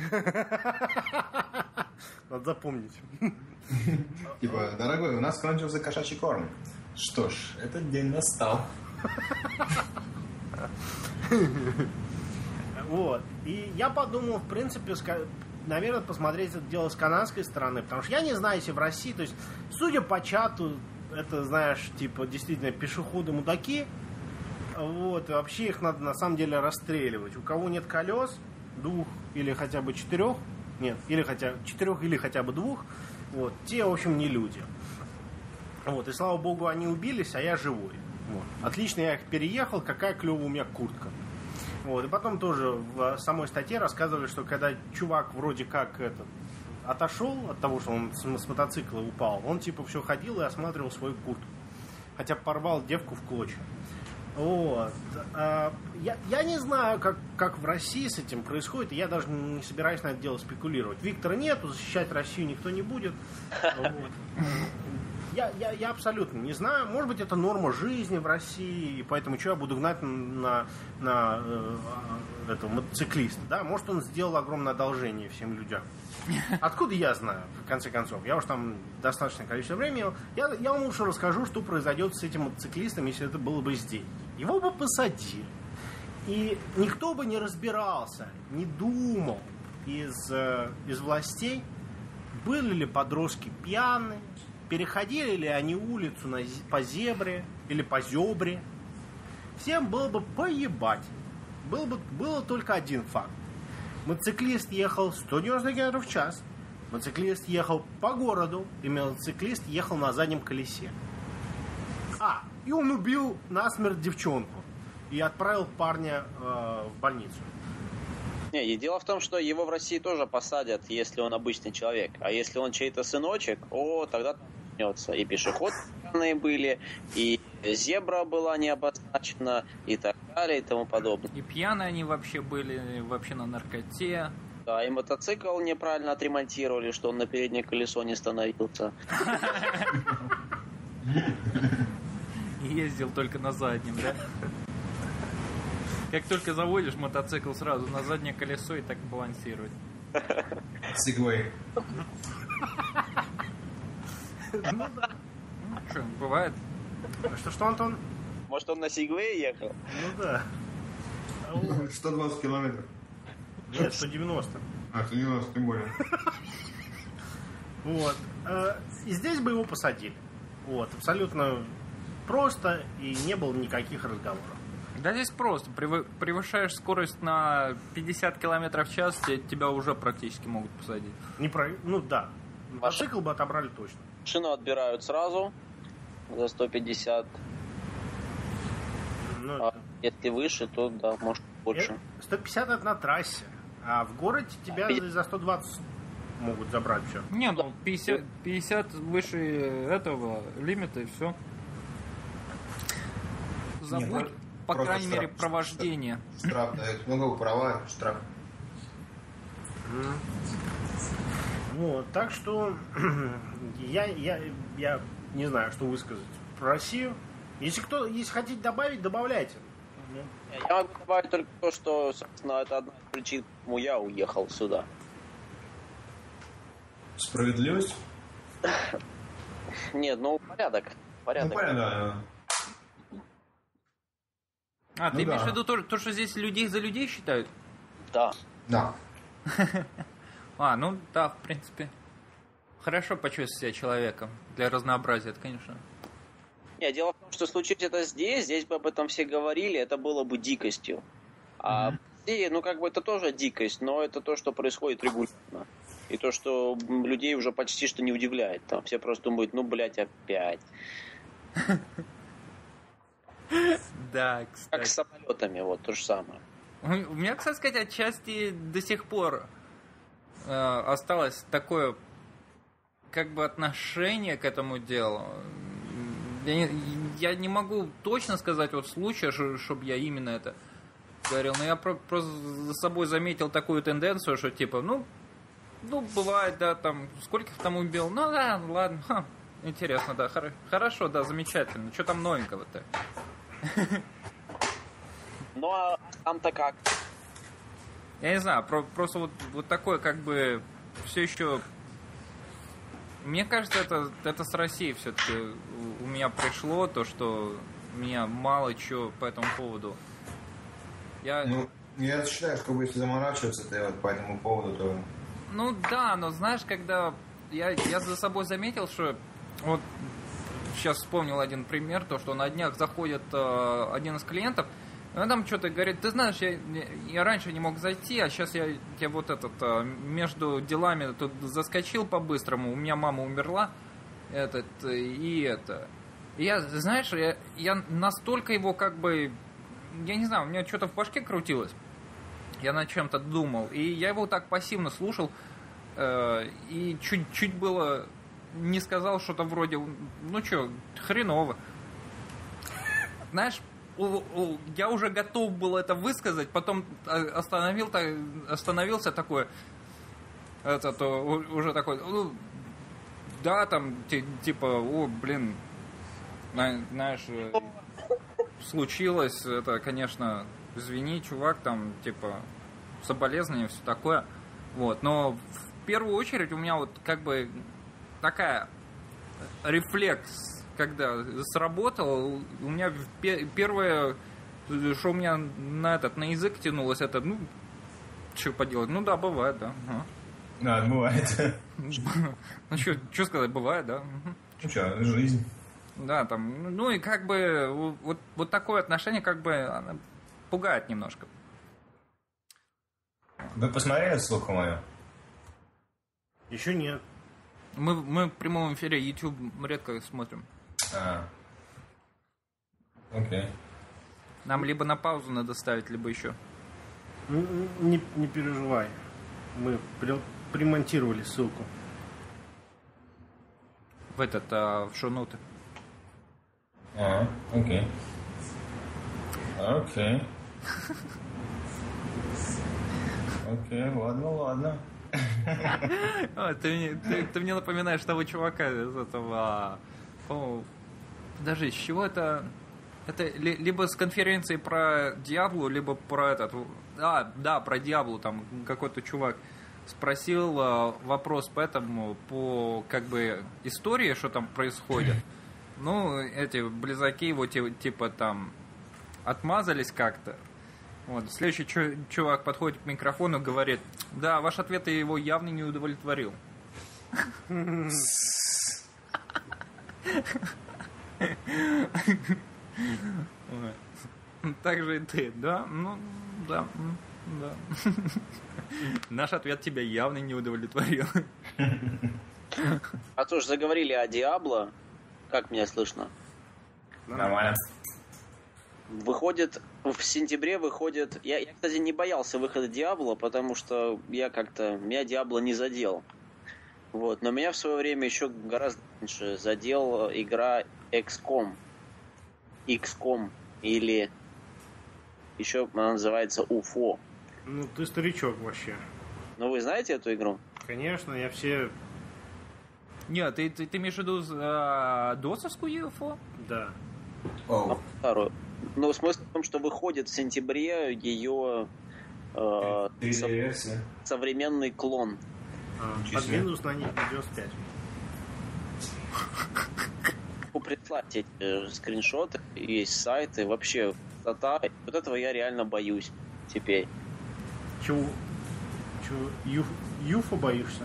Надо запомнить. Типа, дорогой, у нас кончился кошачий корм. Что ж, этот день настал. Вот. И я подумал, в принципе, наверное, посмотреть это дело с канадской стороны, потому что я не знаю, если в России, то есть, судя по чату, это, знаешь, типа, действительно, пешеходы-мудаки, вот, и вообще их надо, на самом деле, расстреливать. У кого нет колес, двух или хотя бы четырех, нет, или хотя четырех, или хотя бы двух, вот, те, в общем, не люди. Вот, и слава богу, они убились, а я живой. Вот. Отлично, я их переехал, какая клевая у меня куртка. Вот. И потом тоже в самой статье рассказывали, что когда чувак вроде как этот, отошел от того, что он с, с мотоцикла упал, он типа все ходил и осматривал свою куртку. Хотя порвал девку в клочья. Вот. А, я, я не знаю, как, как в России с этим происходит, и я даже не собираюсь на это дело спекулировать. Виктора нету, защищать Россию никто не будет. Вот. Я, я, я абсолютно не знаю. Может быть, это норма жизни в России, и поэтому что я буду гнать на, на э, этого мотоциклиста, да? Может, он сделал огромное одолжение всем людям. Откуда я знаю, в конце концов? Я уж там достаточное количество времени. Я, я вам лучше расскажу, что произойдет с этим мотоциклистом, если это было бы здесь. Его бы посадили. И никто бы не разбирался, не думал из, э, из властей, были ли подростки пьяные, переходили ли они улицу на, по зебре или по зебре. Всем было бы поебать. Был бы, было только один факт. Мотоциклист ехал сто девяносто километров в час. Мотоциклист ехал по городу, и мотоциклист ехал на заднем колесе. А, И он убил насмерть девчонку. И отправил парня э, в больницу. Не, и дело в том, что его в России тоже посадят, если он обычный человек. А если он чей-то сыночек, о, тогда начнется. И пешеходные были, и зебра была не обозначена, и так далее, и тому подобное. И пьяные они вообще были, вообще на наркоте. Да, и мотоцикл неправильно отремонтировали, что он на переднее колесо не становился. И ездил только на заднем, да? Как только заводишь мотоцикл, сразу на заднее колесо и так балансировать. Сигвей. Ну что, бывает. Что-что, Антон? Может, он на Сигвее ехал? Ну да. сто двадцать километров. Нет, сто девяносто. А, сто девяносто, тем более. Вот. И здесь бы его посадили. Вот. Абсолютно просто, и не было никаких разговоров. Да здесь просто. Превышаешь скорость на пятьдесят километров в час, тебя уже практически могут посадить. Не про... Ну да. Мотоцикл бы отобрали точно. Машину отбирают сразу за сто пятьдесят. Ну, а если выше, то да, может больше. сто пятьдесят это на трассе. А в городе тебя за сто двадцать могут забрать все. Не, ну пятьдесят, пятьдесят выше этого лимита и все. Забудь, Нет, по крайней штраф, мере, про вождение. Штраф дают. Ну, как права, штраф. Вот, так что я, я, я не знаю, что высказать про Россию. Если кто, если хотите добавить, добавляйте. Я могу добавить только то, что, собственно, это одна из причин, почему я уехал сюда. Справедливость? Нет, ну порядок. Порядок. Ну, понятно. А, Ну ты да. имеешь в виду то, то, что здесь людей за людей считают? Да. Да. А, ну да, в принципе. Хорошо почувствовать себя человеком. Для разнообразия, это, конечно. Нет, дело в том, что случись это здесь, здесь бы об этом все говорили, это было бы дикостью. А в России, ну как бы это тоже дикость, но это то, что происходит регулярно. И то, что людей уже почти что не удивляет. Там все просто думают, ну, блядь, опять. Да, кстати. Как с самолетами, вот, то же самое. У меня, кстати сказать, отчасти до сих пор э, осталось такое, как бы, отношение к этому делу. Я не, я не могу точно сказать вот случая, чтобы я именно это говорил, но я про, просто за собой заметил такую тенденцию, что типа, ну, ну, бывает, да, там, скольких там убил, ну, да, ладно, ха, интересно, да, хор- хорошо, да, замечательно, что там новенького-то? Ну, а там-то как? Я не знаю, про- просто вот, вот такое, как бы, все еще... Мне кажется, это, это с Россией все-таки у, у меня пришло, то, что меня мало чего по этому поводу. Я... Ну, я считаю, что если заморачиваться то вот по этому поводу, то... Ну да, но знаешь, когда... Я, я за собой заметил, что... Вот сейчас вспомнил один пример, то, что на днях заходит э, один из клиентов, и он там что-то говорит, ты знаешь, я, я раньше не мог зайти, а сейчас я, я вот этот э, между делами тут заскочил по-быстрому, у меня мама умерла, этот, и это. И я, знаешь, я, я настолько его как бы, я не знаю, у меня что-то в башке крутилось, я над чем-то думал, и я его так пассивно слушал, э, и чуть-чуть было... не сказал что-то вроде, ну что, хреново. Знаешь, у, у, я уже готов был это высказать, потом остановил, остановился такой, это, то, уже такой, ну, да, там, типа, о, блин, знаешь, случилось, это, конечно, извини, чувак, там, типа, соболезнования, все такое, вот, но в первую очередь у меня вот, как бы, такая рефлекс, когда сработал, у меня первое, что у меня на этот, на язык тянулось, это, ну, что поделать, ну да, бывает, да. Ага. Да, бывает. Ну, что сказать, бывает, да. Ну что, жизнь. Да, там, ну и как бы, вот, вот такое отношение, как бы, оно пугает немножко. Вы посмотрели ссылку мою? Еще нет. Мы, мы в прямом эфире YouTube редко смотрим. А. Окей. Нам либо на паузу надо ставить, либо еще. Не, не переживай. Мы при, примонтировали ссылку. В этот, а, в шоу-ноты. А, окей. Окей. Окей, ладно, ладно. А, ты, мне, ты, ты мне напоминаешь того чувака из этого... О, подожди, с чего это... Это ли, либо с конференции про Диаблу, либо про этот... А, да, про Диаблу. Там какой-то чувак спросил а, вопрос по этому, по как бы истории, что там происходит. Ну, эти близаки его типа там отмазались как-то. Вот. Следующий чу- чувак подходит к микрофону и говорит: да, ваш ответ его явно не удовлетворил. Так же и ты, да? Ну, да, да. Наш ответ тебя явно не удовлетворил. А то ж заговорили о Диабло. Как меня слышно? Нормально. Выходит, в сентябре выходит... Я, я, кстати, не боялся выхода Диабло, потому что я как-то... Меня Диабло не задел. Вот. Но меня в свое время еще гораздо раньше задел игра икс ком. икс ком. Или еще она называется Уфо. Ну, ты старичок вообще. Ну, вы знаете эту игру? Конечно, я все... Нет, ты, ты, ты имеешь в виду а, досовскую ю эф о? Да. Оу. Вторую. Ну, смысл в том, что выходит в сентябре ее э, со- современный клон. А, Честно. под Windows на них девяносто пять. Прислать эти э, скриншоты, есть сайты, вообще красота. Вот этого я реально боюсь теперь. Чего? Чего? Ю... Юфа боишься?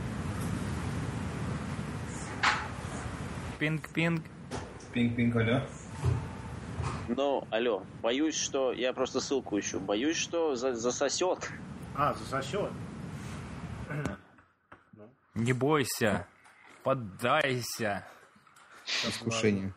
Пинг-пинг. Пинг-пинг, алло. Но, алло, боюсь, что... Я просто ссылку ищу. Боюсь, что за- засосет. А, засосет. Не бойся. Поддайся. Искушение.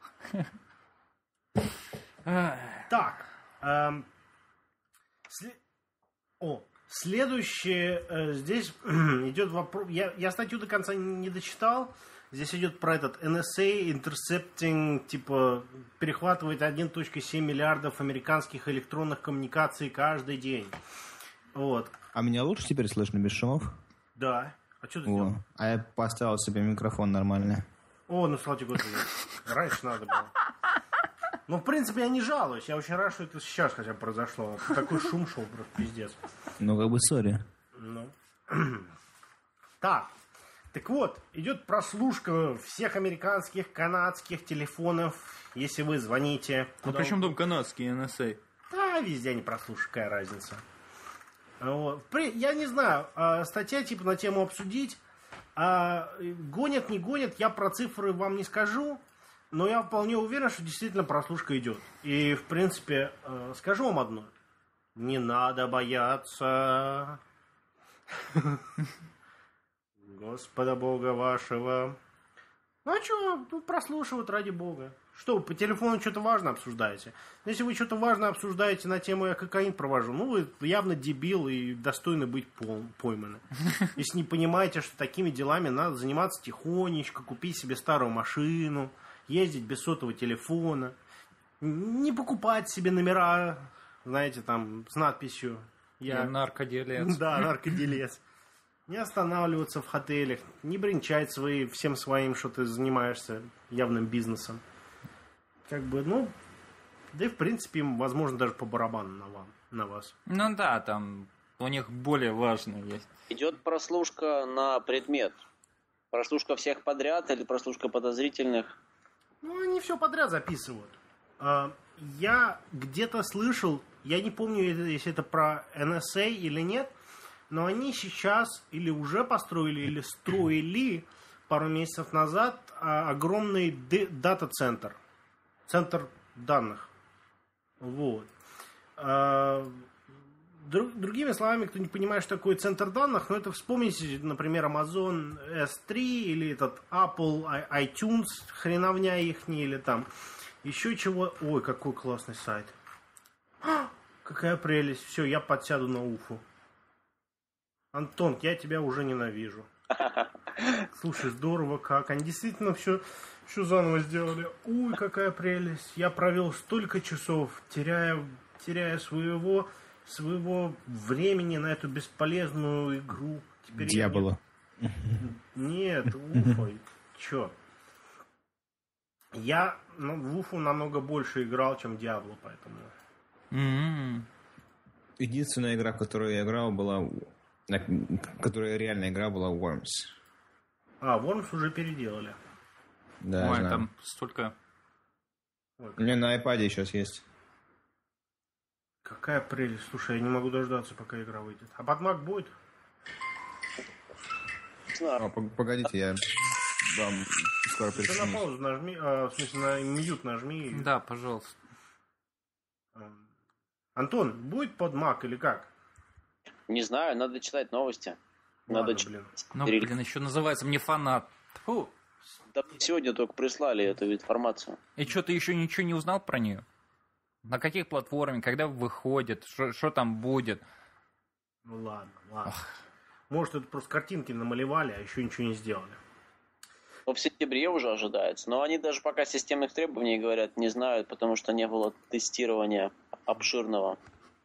Так. эм, сле- О, следующее. э, здесь идет вопрос. Я, я статью до конца не, не дочитал. Здесь идет про этот эн эс эй, intercepting, типа, перехватывает один целых семь миллиардов американских электронных коммуникаций каждый день. Вот. А меня лучше теперь слышно без шумов? Да. А что ты О, сделал? а я поставил себе микрофон нормально. О, ну, слава тебе, Господи. Раньше надо было. Ну, в принципе, я не жалуюсь. Я очень рад, что это сейчас хотя бы произошло. Такой шум шел, просто пиздец. Ну, как бы, сори. Ну. Так. Так вот, идет прослушка всех американских, канадских телефонов, если вы звоните. А при чем там канадский эн эс эй? Да, везде они прослушают, какая разница. Вот. При- Я не знаю, а, статья типа на тему обсудить. А, гонят, не гонят, я про цифры вам не скажу, но я вполне уверен, что действительно прослушка идет. И, в принципе, э, скажу вам одно. Не надо бояться Господа Бога вашего. Ну а что, ну, прослушивают ради Бога. Что, вы по телефону что-то важное обсуждаете? Если вы что-то важное обсуждаете на тему «я кокаин провожу», ну вы явно дебил и достойны быть пол- пойманы. Если не понимаете, что такими делами надо заниматься тихонечко, купить себе старую машину, ездить без сотового телефона, не покупать себе номера, знаете, там, с надписью Я наркоделец. Да, наркоделец. Не останавливаться в отелях, не бренчать свои, всем своим, что ты занимаешься явным бизнесом. Как бы, ну, да и в принципе им, возможно, даже по барабану на, вам, на вас. Ну да, там у них более важное есть. Идет прослушка на предмет. Прослушка всех подряд или прослушка подозрительных? Ну, они все подряд записывают. А, Я где-то слышал, я не помню, если это про эн эс эй или нет, но они сейчас или уже построили, или строили пару месяцев назад а, огромный д- дата-центр. Центр данных. Вот. А, друг, другими словами, кто не понимает, что такое центр данных, ну это вспомните, например, Amazon эс три или этот Apple iTunes, хреновня ихний, или там Еще чего... Ой, какой классный сайт. А, какая прелесть. Все, я подсяду на Уфу. Антон, я тебя уже ненавижу. Слушай, здорово как. Они действительно все, все заново сделали. Ой, какая прелесть. Я провел столько часов, теряя, теряя своего, своего времени на эту бесполезную игру. Теперь Дьявола. Я не... Нет, Уфа. Чё? Я ну, в Уфу намного больше играл, чем Диабло, поэтому... М-м. Единственная игра, в которую я играл, была... Которая реальная игра была Worms. А, Worms уже переделали. Да, Ой, знаю. там столько... Ой, У меня на iPad сейчас есть. какая прелесть. Слушай, я не могу дождаться, пока игра выйдет. А под Mac будет? О, погодите, я вам скоро Ты на присоединюсь. паузу нажми, а, в смысле на мьют нажми. Да, пожалуйста. Антон, будет под Mac или как? Не знаю, надо читать новости. Надо Ладно, читать. блин. Ну, блин, еще называется мне фанат. Фу. Да, сегодня только прислали эту информацию. И что, ты еще ничего не узнал про нее? На каких платформах, когда выходит, что там будет? Ну ладно, ладно. Может, это просто картинки намалевали, а еще ничего не сделали. Но в сентябре уже ожидается. Но они даже пока системных требований, говорят, не знают, потому что не было тестирования обширного.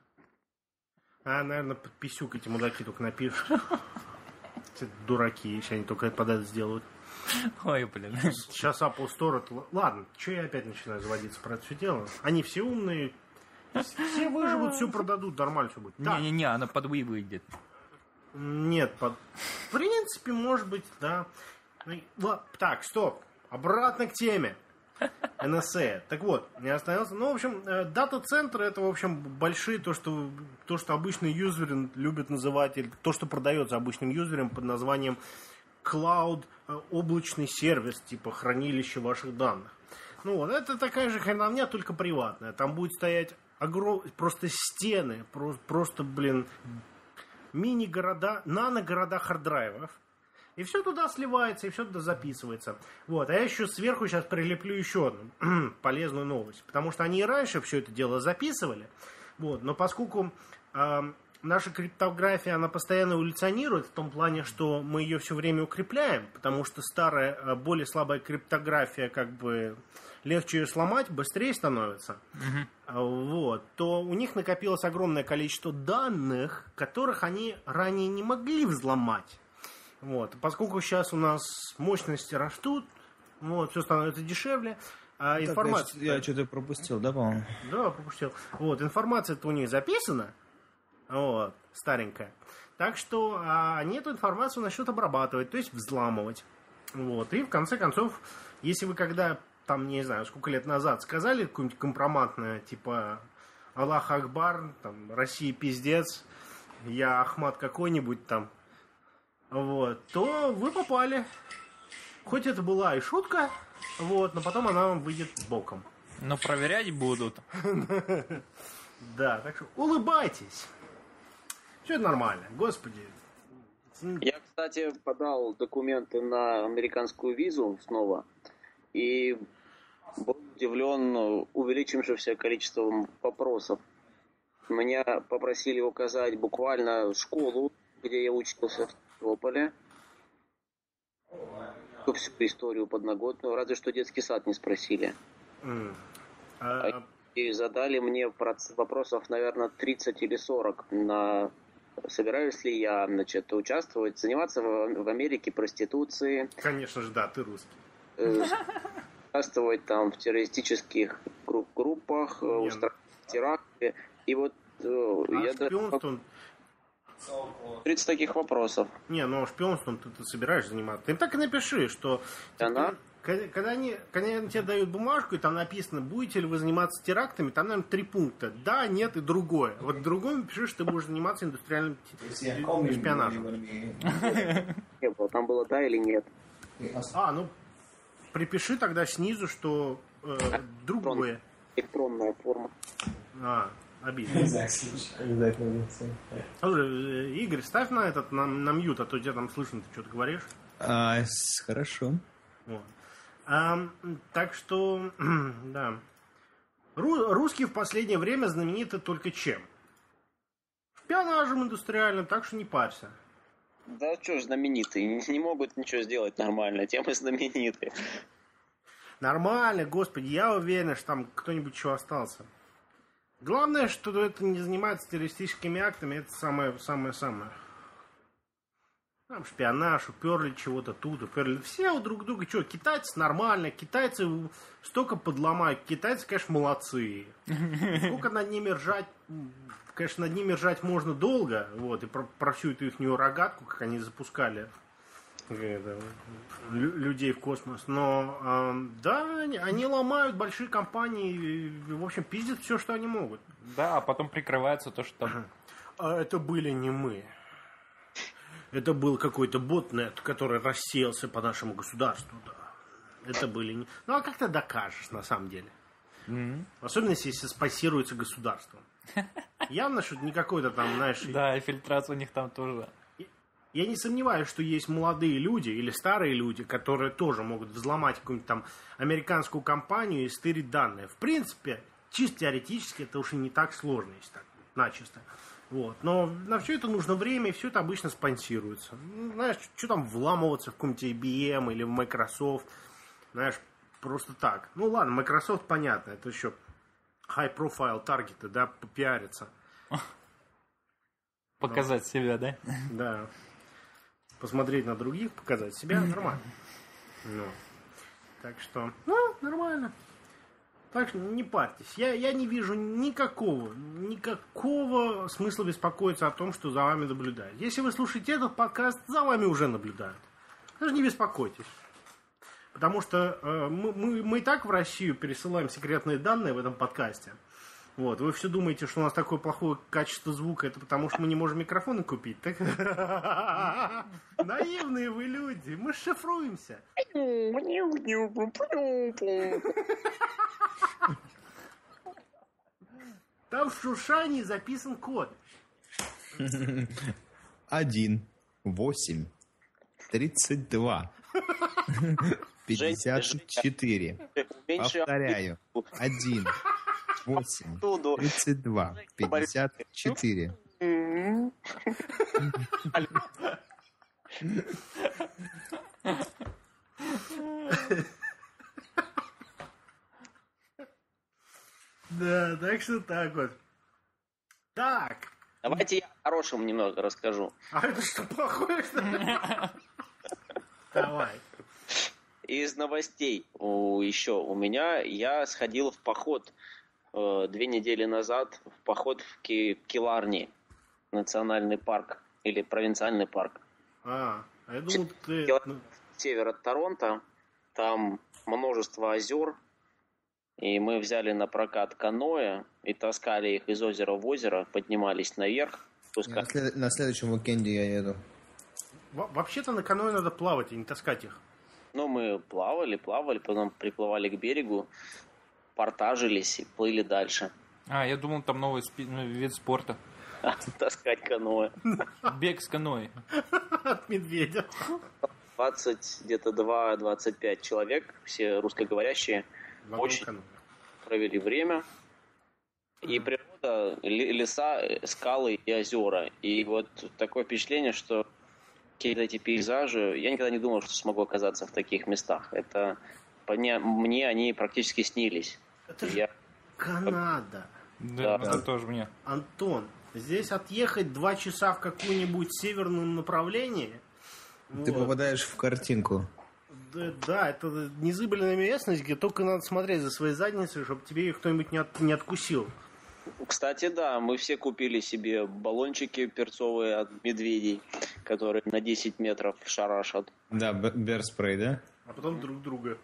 А, наверное, под писюк эти мудаки только напишут. Эти дураки, если они только под это сделают. Ой, блин. Сейчас Apple Store... это- Ладно, что я опять начинаю заводиться про это все дело? Они все умные. Все выживут, все продадут, нормально все будет. Так, Не-не-не, она под Wii выйдет. нет, под... в принципе, может быть, да. Ну, и- ла- Так, стоп. Обратно к теме. эн эс эй. Так вот, не остановился. Ну, в общем, э, дата-центры это, в общем, большие, то, что, то, что обычные юзеры любят называть, или то, что продается обычным юзерам под названием Cloud, э, облачный сервис, типа хранилище ваших данных. Ну вот, это такая же хреновня, только приватная. Там будет стоять огром... просто стены, про- просто, блин, мини-города, нано-города харддрайвов. И все туда сливается, и все туда записывается. Вот. А я еще сверху сейчас прилеплю еще одну полезную новость. Потому что они и раньше все это дело записывали. Вот. Но поскольку э, наша криптография, она постоянно эволюционирует, в том плане, что мы ее все время укрепляем, потому что старая, э, более слабая криптография, как бы легче ее сломать, быстрее становится. Мгм. Вот, то у них накопилось огромное количество данных, которых они ранее не могли взломать. Вот. Поскольку сейчас у нас мощности растут, вот, все становится дешевле, а Так, информация... Я, я что-то пропустил, да, по-моему? Да, пропустил. Вот, информация-то у них записана, вот, старенькая. Так что а, они эту информацию начнут обрабатывать, то есть взламывать. Вот. И в конце концов, если вы когда, там, не знаю, сколько лет назад сказали какое-нибудь компроматное, типа Аллах Акбар, там, Россия пиздец, я Ахмат какой-нибудь там, вот, то вы попали. Хоть это была и шутка, вот, но потом она вам выйдет боком. Но проверять будут. Да, так что улыбайтесь. Все это нормально, господи. Я, кстати, подал документы на американскую визу снова. И был удивлен увеличившимся количеством вопросов. Меня попросили указать буквально школу, где я учился в Симферополе. Всю историю подноготную, разве что детский сад не спросили. М. А, И задали мне проц- вопросов, наверное, тридцать или сорок на собираюсь ли я, значит, участвовать, заниматься в, в Америке проституцией, конечно же, да, ты русский. э, участвовать там в террористических групп- группах, э, Не, устраивать теракты. И вот э, А я даже шпионством... тридцать таких вопросов. Не, ну шпионством ты, ты собираешься заниматься. Ты им так и напиши, что... Она? типа, когда, когда они, когда они тебе дают бумажку, и там написано, будете ли вы заниматься терактами, там, наверное, три пункта. Да, нет и другое. Вот в другом пиши, что ты будешь заниматься индустриальным шпионажем. Не было. Там было да или нет. А, ну, припиши тогда снизу, что э, другое. Электронная форма. А, обидно. Слушай, э, Игорь, ставь на этот, на, на мьют, а то тебя там слышно, ты что-то говоришь. А, с- хорошо. Вот. А, так что, да. Ру- русские в последнее время знамениты только чем? Шпионажем индустриальным, так что не парься. Да что ж знаменитые, не, не могут ничего сделать нормально, тем и знаменитые. Нормально, господи, я уверен, что там кто-нибудь еще остался. Главное, что это не занимается террористическими актами, это самое-самое-самое. Там шпионаж, уперли чего-то тут, уперли. Все у друг друга, что, китайцы нормально, китайцы столько подломают. Китайцы, конечно, молодцы. Сколько над ними ржать, конечно, над ними ржать можно долго, вот, и про, про всю эту ихнюю рогатку, как они запускали это, людей в космос. Но, э, да, они, они ломают большие компании, и, в общем, пиздят все, что они могут. Да, а потом прикрывается то, что там... А это были не мы. Это был какой-то ботнет, который рассеялся по нашему государству, да. Это были не... Ну, а как ты докажешь, на самом деле? Mm-hmm. Особенно, если спонсируется государством. Явно, что это не какой-то там, знаешь... Да, и фильтрация у них там тоже. Я не сомневаюсь, что есть молодые люди или старые люди, которые тоже могут взломать какую-нибудь там американскую компанию и стырить данные. В принципе, чисто теоретически это уж и не так сложно, если так начисто. Вот. Но на все это нужно время, и все это обычно спонсируется. Ну, знаешь, что там вламываться в какой-нибудь ай би эм или в Microsoft, знаешь, просто так. Ну ладно, Microsoft понятно, это еще high-profile таргеты, да, попиариться. Показать себя, да? Да. Посмотреть на других, показать себя, нормально. Ну. Так что, ну, нормально. Так что не парьтесь. Я, я не вижу никакого, никакого смысла беспокоиться о том, что за вами наблюдают. Если вы слушаете этот подкаст, за вами уже наблюдают. Даже не беспокойтесь. Потому что э, мы, мы, мы и так в Россию пересылаем секретные данные в этом подкасте. Вот. Вы все думаете, что у нас такое плохое качество звука, это потому что мы не можем микрофоны купить. Так... Наивные вы люди, мы шифруемся. Там в шуршании записан код. Один, восемь, тридцать два, пятьдесят четыре. Повторяю. Один, восемь, тридцать два, пятьдесят четыре. Да, так что так вот. Так. Давайте я о хорошем немного расскажу. А это что, плохое, что ли? Давай. Из новостей у, еще у меня, я сходил в поход э, две недели назад, в поход в Ки, Киларни, национальный парк, или провинциальный парк. А, а я думал, ты... Киларни, север от Торонто, там множество озер, и мы взяли на прокат каноэ и таскали их из озера в озеро, поднимались наверх. На, след... на следующем уикенде я еду. Во- вообще-то на каноэ надо плавать, а не таскать их. Ну, мы плавали, плавали, потом приплывали к берегу, портажились и плыли дальше. А, я думал, там новый спи... ну, вид спорта. Таскать каноэ. Бег с каноэ. От медведя. двадцать, где-то два-двадцать пять человек, все русскоговорящие, очень провели время. И природа, леса, скалы и озера. И вот такое впечатление, что какие-то эти пейзажи, я никогда не думал, что смогу оказаться в таких местах. Это мне, мне они практически снились. Это же я... Канада. Да, Да. это тоже мне. Антон, здесь отъехать два часа в какое-нибудь северное направление. Ты вот. попадаешь в картинку. Да, да, это незыблемая местность, где только надо смотреть за своей задницей, чтобы тебе ее кто-нибудь не, от, не откусил. Кстати, да, мы все купили себе баллончики перцовые от медведей, которые на десять метров шарашат. Да, берспрей, да? А потом друг друга.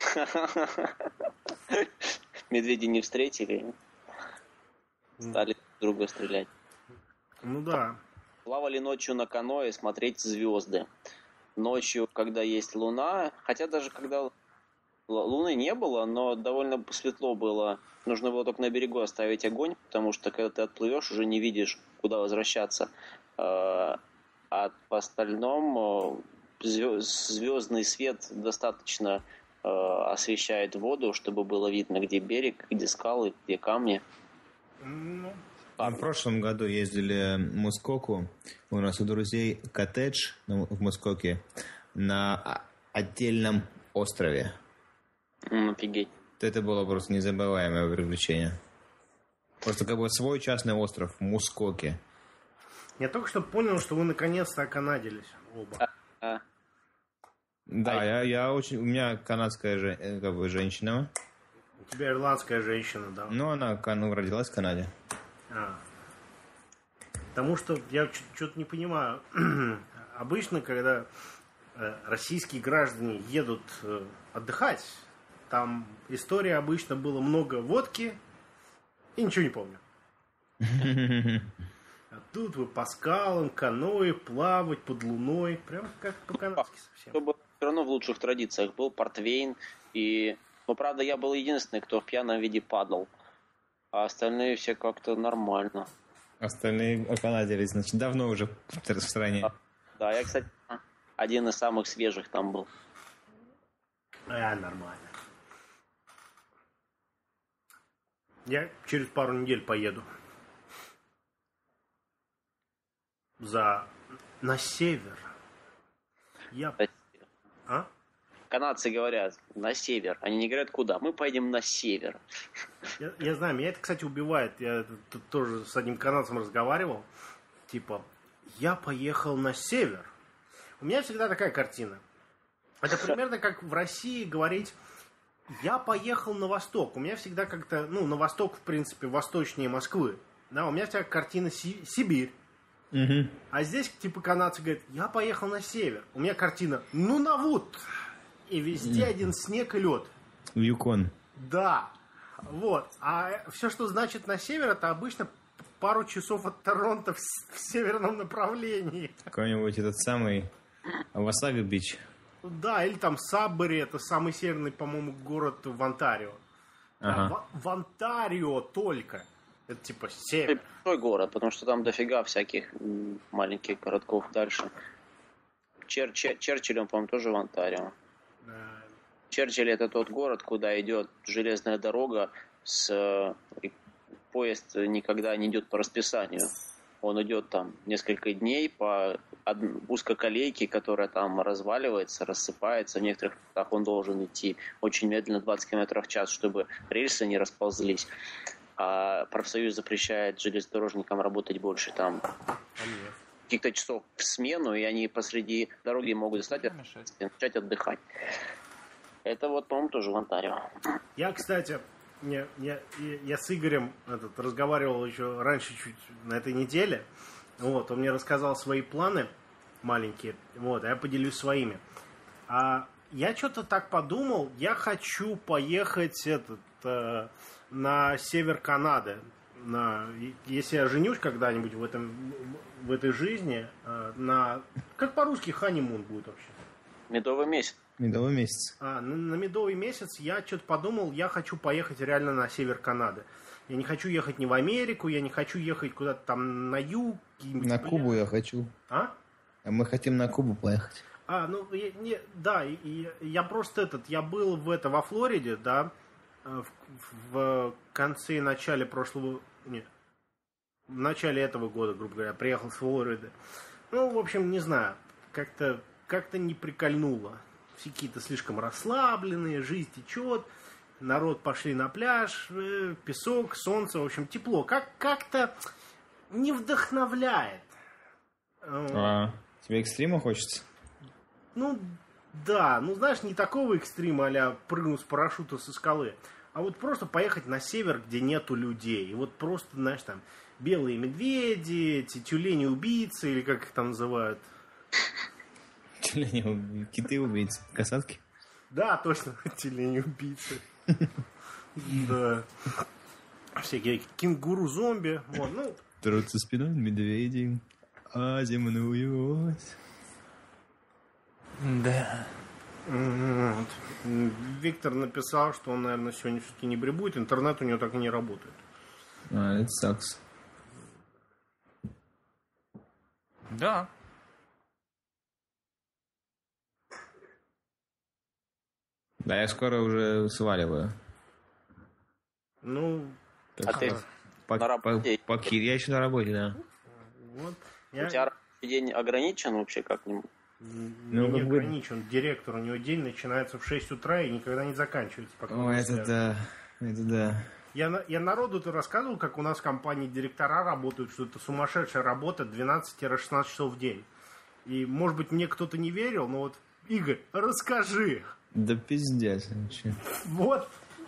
Медведи не встретили, стали друг друга стрелять. Ну да. Плавали ночью на каноэ смотреть звезды. Ночью, когда есть луна, хотя даже когда луны не было, но довольно светло было. Нужно было только на берегу оставить огонь, потому что когда ты отплывешь, уже не видишь, куда возвращаться. А по остальному звездный свет достаточно э, освещает воду, чтобы было видно, где берег, где скалы, где камни. Ну, Мы в прошлом году ездили в Мускоку. У нас у друзей коттедж ну, в Мускоке на а- отдельном острове. М, офигеть. Это было просто незабываемое приключение. Просто как бы свой частный остров в Мускоке. я только что понял, что вы наконец-то оканадились оба. А, Да, А- я, я очень... У меня канадская же, э, как бы, женщина. У тебя ирландская женщина, да? Ну, она ну, родилась в Канаде. А. Потому что я что-то не понимаю. Обычно, когда э, российские граждане едут э, отдыхать, там история обычно было много водки и ничего не помню. А тут вы по скалам, каноэ, плавать под луной. Прям как по-канадски совсем. Чтобы все равно в лучших традициях был портвейн. И, ну, правда, я был единственный, кто в пьяном виде падал. А остальные все как-то нормально. Остальные оканадились, значит, давно уже в стране. Да, я, кстати, один из самых свежих там был. А, нормально. Я через пару недель поеду. За... На север. Я... А? Канадцы говорят на север. Они не говорят куда. Мы поедем на север. Я, я знаю, меня это, кстати, убивает. Я тут тоже с одним канадцем разговаривал. Типа, я поехал на север. У меня всегда такая картина. Это примерно как в России говорить, я поехал на восток. У меня всегда как-то, ну, на восток, в принципе, восточнее Москвы. Да, у меня вся картина Си- Сибирь. Угу. А здесь, типа, канадцы говорят, я поехал на север. У меня картина, ну, на вот. И везде один снег и лед. В Юкон. Да. Вот. А все, что значит на север, это обычно пару часов от Торонто в, с- в северном направлении. Какой-нибудь этот самый Васага-Бич. Да, или там Саббери, это самый северный, по-моему, город в Онтарио. Да, Ага. в, в Онтарио только. Это типа север. Большой город, потому что там дофига всяких м, маленьких городков дальше. Чер- Чер- Черчилль, он, по-моему, тоже в Онтарио. Э, Черчилль это тот город, куда идет железная дорога, с э, и поезд никогда не идет по расписанию. Он идет там несколько дней по од- узкоколейке, которая там разваливается, рассыпается. В некоторых местах он должен идти очень медленно, двадцать километров в час, чтобы рельсы не расползлись. А профсоюз запрещает железнодорожникам работать больше там а нет. каких-то часов в смену, и они посреди дороги могут встать Не мешает. и начать отдыхать. Это вот, по-моему, тоже в Онтарио. Я, кстати, я, я, я с Игорем этот, разговаривал еще раньше, чуть на этой неделе. Вот, он мне рассказал свои планы маленькие. Вот, а я поделюсь своими. А я что-то так подумал, я хочу поехать этот, э, на север Канады. На, если я женюсь когда-нибудь в, этом, в этой жизни, э, на... Как по-русски ханимун будет вообще? Медовый месяц. Медовый месяц. А, на, на медовый месяц я что-то подумал, я хочу поехать реально на север Канады. Я не хочу ехать не в Америку, я не хочу ехать куда-то там на юг. какие-нибудь На пля- Кубу я хочу. А? А мы хотим на Кубу поехать. А, ну, я- не, да, и, и я просто этот, я был в это, во Флориде, да, э, в, в конце и начале прошлого, нет, в начале этого года, грубо говоря, приехал с Флориды. Ну, в общем, не знаю, как-то, как-то не прикольнуло. Все какие-то слишком расслабленные, жизнь течет, народ пошли на пляж, э, песок, солнце, в общем, тепло. Как, как-то не вдохновляет. Э, А, тебе экстрима хочется? Ну, да, ну, знаешь, не такого экстрима, а-ля прыгну с парашюта со скалы, а вот просто поехать на север, где нету людей. И вот просто, знаешь, там, белые медведи, эти тюлени-убийцы, или как их там называют. Тюлени, киты-убийцы, касатки? Да, точно, тюлени-убийцы. Да. Всякие кенгуру-зомби. Вот, ну, Трутся спиной медведи, а земную ось. Да. вот. Виктор написал, что он, наверное, сегодня все-таки не прибудет, интернет у него так и не работает. А, это сакс. Да, я скоро уже сваливаю. Ну, А ты По, на работе? по, по Кире я еще на работе, да. вот. У Я тебя рабочий день ограничен вообще как-нибудь? ну, не как бы- ограничен. Директор, у него день начинается в шесть утра и никогда не заканчивается. Пока он О, не это свяжет. да. Это да. Я, на- я народу-то рассказывал, как у нас в компании директора работают, что это сумасшедшая работа двенадцать-шестнадцать часов в день. И, может быть, мне кто-то не верил, но вот, Игорь, расскажи. Да пиздец. вообще. Вот.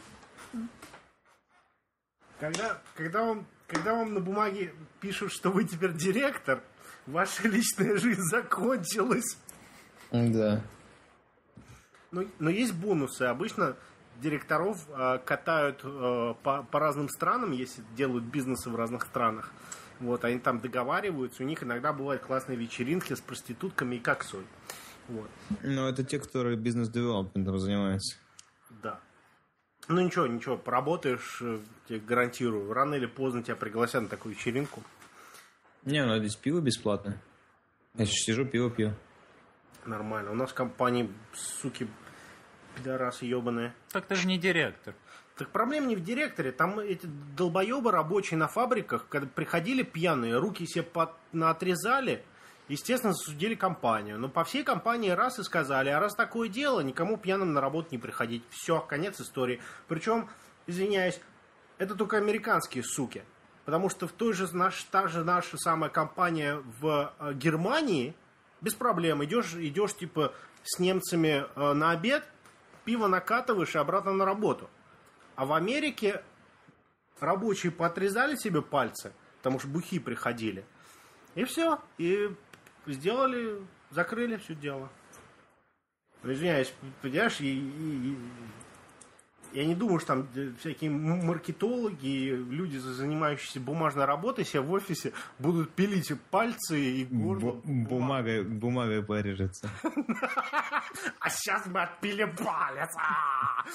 Когда, когда, вам, когда вам на бумаге пишут, что вы теперь директор, ваша личная жизнь закончилась. Да. Но, но есть бонусы. Обычно директоров э, катают э, по, по разным странам, если делают бизнесы в разных странах. Вот, они там договариваются, у них иногда бывают классные вечеринки с проститутками и коксой. Вот, Ну, это те, которые бизнес-девелопментом занимаются. да. Ну ничего, ничего, поработаешь, э, тебе гарантирую. Рано или поздно тебя пригласят на такую вечеринку. Не, ну здесь пиво бесплатно. Я сейчас сижу, пиво пью. Нормально. У нас в компании, суки, пидорасы ебаные. Так ты же не директор. Так проблема не в директоре. Там эти долбоебы рабочие на фабриках, когда приходили пьяные, руки себе под... наотрезали, естественно, засудили компанию. Но по всей компании раз и сказали, а раз такое дело, никому пьяным на работу не приходить. Все, конец истории. Причем, извиняюсь, это только американские суки. Потому что в той же наш, та же наша самая компания в э, Германии без проблем. Идешь, идешь типа с немцами э, на обед, пиво накатываешь и обратно на работу. А в Америке рабочие поотрезали себе пальцы, потому что бухи приходили. И все. И сделали, закрыли все дело. Ну, извиняюсь, понимаешь, и, и- и- я не думаю, что там всякие маркетологи и люди, занимающиеся бумажной работой, себе в офисе будут пилить пальцы и горло. Бу- бумагой, бумагой порежется. А сейчас мы отпилим палец. А!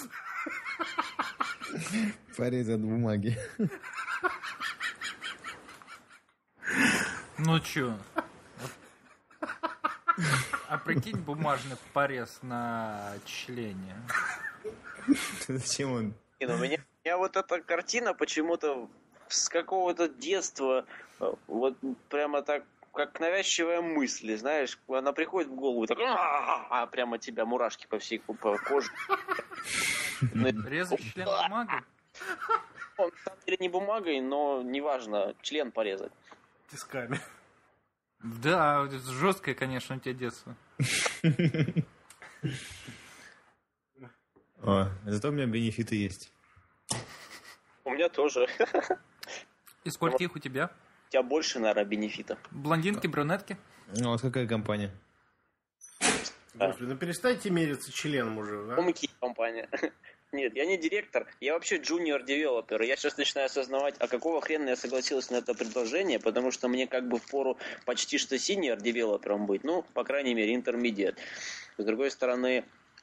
Порезать бумаги. Ну чё? А прикинь, бумажный порез на члене. Зачем он? Не, ну, у меня, у меня вот эта картина почему-то с какого-то детства э, вот прямо так, как навязчивая мысль, знаешь, она приходит в голову, так, а прямо тебя мурашки по всей по коже. Резать член бумагой? Он на самом деле не бумагой, но неважно, член порезать. Тисками. Да, это жесткое, конечно, у тебя детство. О, зато у меня бенефиты есть. У меня тоже. И сколько их у тебя? У тебя больше, наверное, бенефита. Блондинки, брюнетки? Ну, вот какая компания? Господи, ну перестаньте мериться членом уже. А? Помоги, компания. Нет, я не директор, я вообще junior-девелопер. Я сейчас начинаю осознавать, а какого хрена я согласился на это предложение, потому что мне как бы впору почти что senior-девелопером быть, ну, по крайней мере, intermediate. С другой стороны,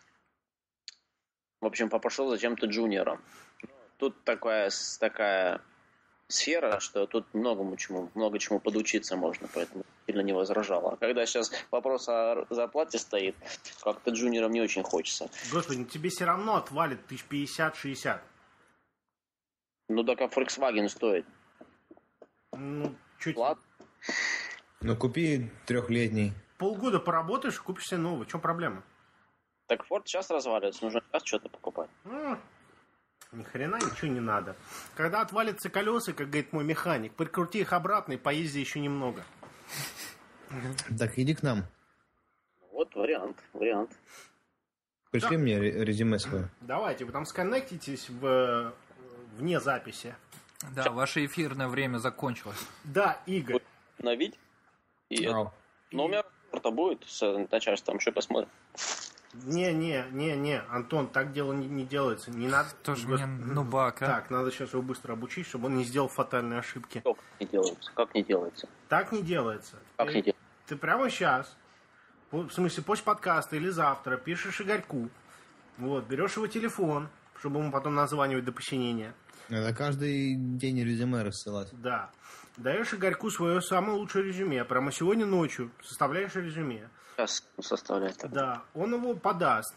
в общем, пошел зачем-то джуниором. Тут такая, такая сфера, что тут многому чему, много чему подучиться можно, поэтому сильно не возражал. А когда сейчас вопрос о зарплате стоит, как-то джуниором не очень хочется. Господи, ну тебе все равно отвалит тысяч пятьдесят-шестьдесят. Ну так а Volkswagen стоит. Ну, чуть Ладно. Ну, купи трехлетний. полгода поработаешь, купишь себе новый. В чем проблема? Так Ford сейчас разваливается, нужно сейчас что-то покупать. Ну, ни хрена ничего не надо. Когда отвалятся колеса, как говорит мой механик, прикрути их обратно и поезди еще немного. Так, иди к нам. Вот вариант, вариант. Пришли Да. мне ре- резюме свое. Давайте, вы там сконнектитесь в, вне записи. Да, ваше эфирное время закончилось. Да, Игорь. Обновить. И это- Ау. Но у меня работа будет с начальством, еще посмотрим. Не-не-не-не, Антон, так дело не, не делается. Не надо. Тоже Гос- мне нубак, а? Так, надо сейчас его быстро обучить, чтобы он не сделал фатальные ошибки. Как не делается? Как не делается? Так не делается. Как ты, не делается? ты прямо сейчас, в смысле, после подкаста или завтра, пишешь Игорьку, вот, берешь его телефон, чтобы ему потом названивать до посинения. Надо каждый день резюме рассылать. Да. Даешь Игорьку свое самое лучшее резюме. Прямо сегодня ночью составляешь резюме. Сейчас составлять. Да. Он его подаст.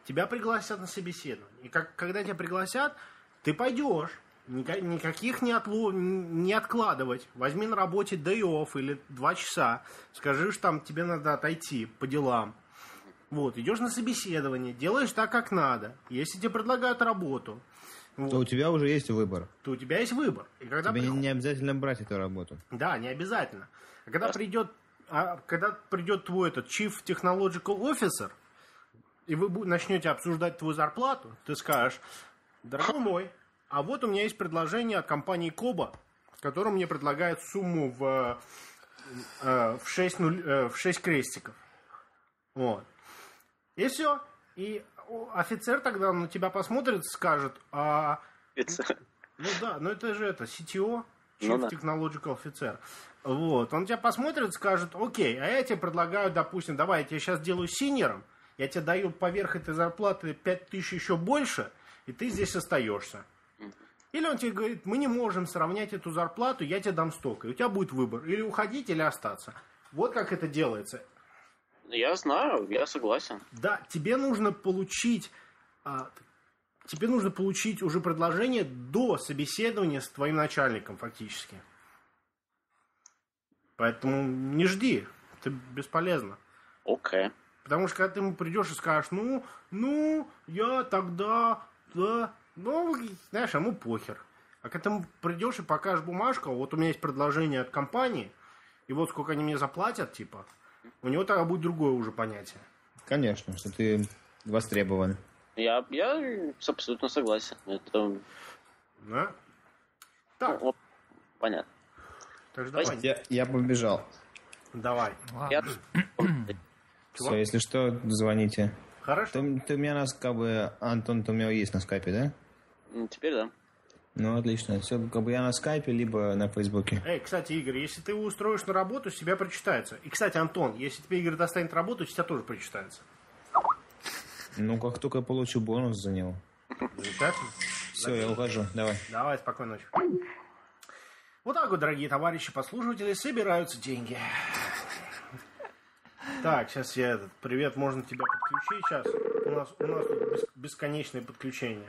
тебя пригласят на собеседование. И как, когда тебя пригласят, ты пойдешь. Никаких не, отло... не откладывать. Возьми на работе day off или два часа. Скажи, что там тебе надо отойти по делам. Вот, идешь на собеседование, делаешь так, как надо. Если тебе предлагают работу, вот, то у тебя уже есть выбор. То у тебя есть выбор. И когда тебе приход... не обязательно брать эту работу. Да, не обязательно. А когда придет, а когда придет твой этот Chief Technological Officer, и вы начнете обсуждать твою зарплату, ты скажешь: дорогой мой, а вот у меня есть предложение от компании Коба, которая мне предлагает сумму в, в, шесть, нуль, в шесть крестиков. Вот. И все. И офицер тогда на тебя посмотрит и скажет: а... Ну да, но это же это, си ти о, Chief ну, да. Technological Officer. Вот. Он тебя посмотрит и скажет: окей, а я тебе предлагаю, допустим, давай я тебе сейчас делаю синьором, я тебе даю поверх этой зарплаты пять тысяч еще больше, и ты здесь остаешься. Или он тебе говорит: мы не можем сравнять эту зарплату, я тебе дам столько. И у тебя будет выбор: или уходить, или остаться. Вот как это делается. Я знаю, я согласен. Да, тебе нужно получить, а, тебе нужно получить уже предложение до собеседования с твоим начальником, фактически. Поэтому не жди, это бесполезно. Окей. Okay. Потому что когда ты ему придешь и скажешь: ну, ну, я тогда, да, ну, знаешь, ему похер. А когда ты придешь и покажешь бумажку: вот у меня есть предложение от компании, и вот сколько они мне заплатят, типа, у него тогда будет другое уже понятие. Конечно, что ты востребован. Я, я абсолютно согласен. Это... Да? Так. Ну, понятно. Так что давай. Я, я побежал. Давай. Я... Все, если что, звоните. Хорошо. Ты, ты у меня нас, как бы, Антон, ты у меня есть на скайпе, да? Теперь да. Ну, отлично. Все, как бы я на скайпе, либо на фейсбуке. Эй, кстати, Игорь, если ты его устроишь на работу, с тебя прочитается. И, кстати, Антон, если тебе Игорь достанет работу, с тебя тоже прочитается. Ну, как только я получу бонус за него. Замечательно. Все, я ухожу. Давай. Давай, спокойной ночи. Вот так вот, дорогие товарищи послушатели, собираются деньги. Так, сейчас я этот... Привет, можно тебя подключить сейчас? У нас, у нас тут бесконечное подключение.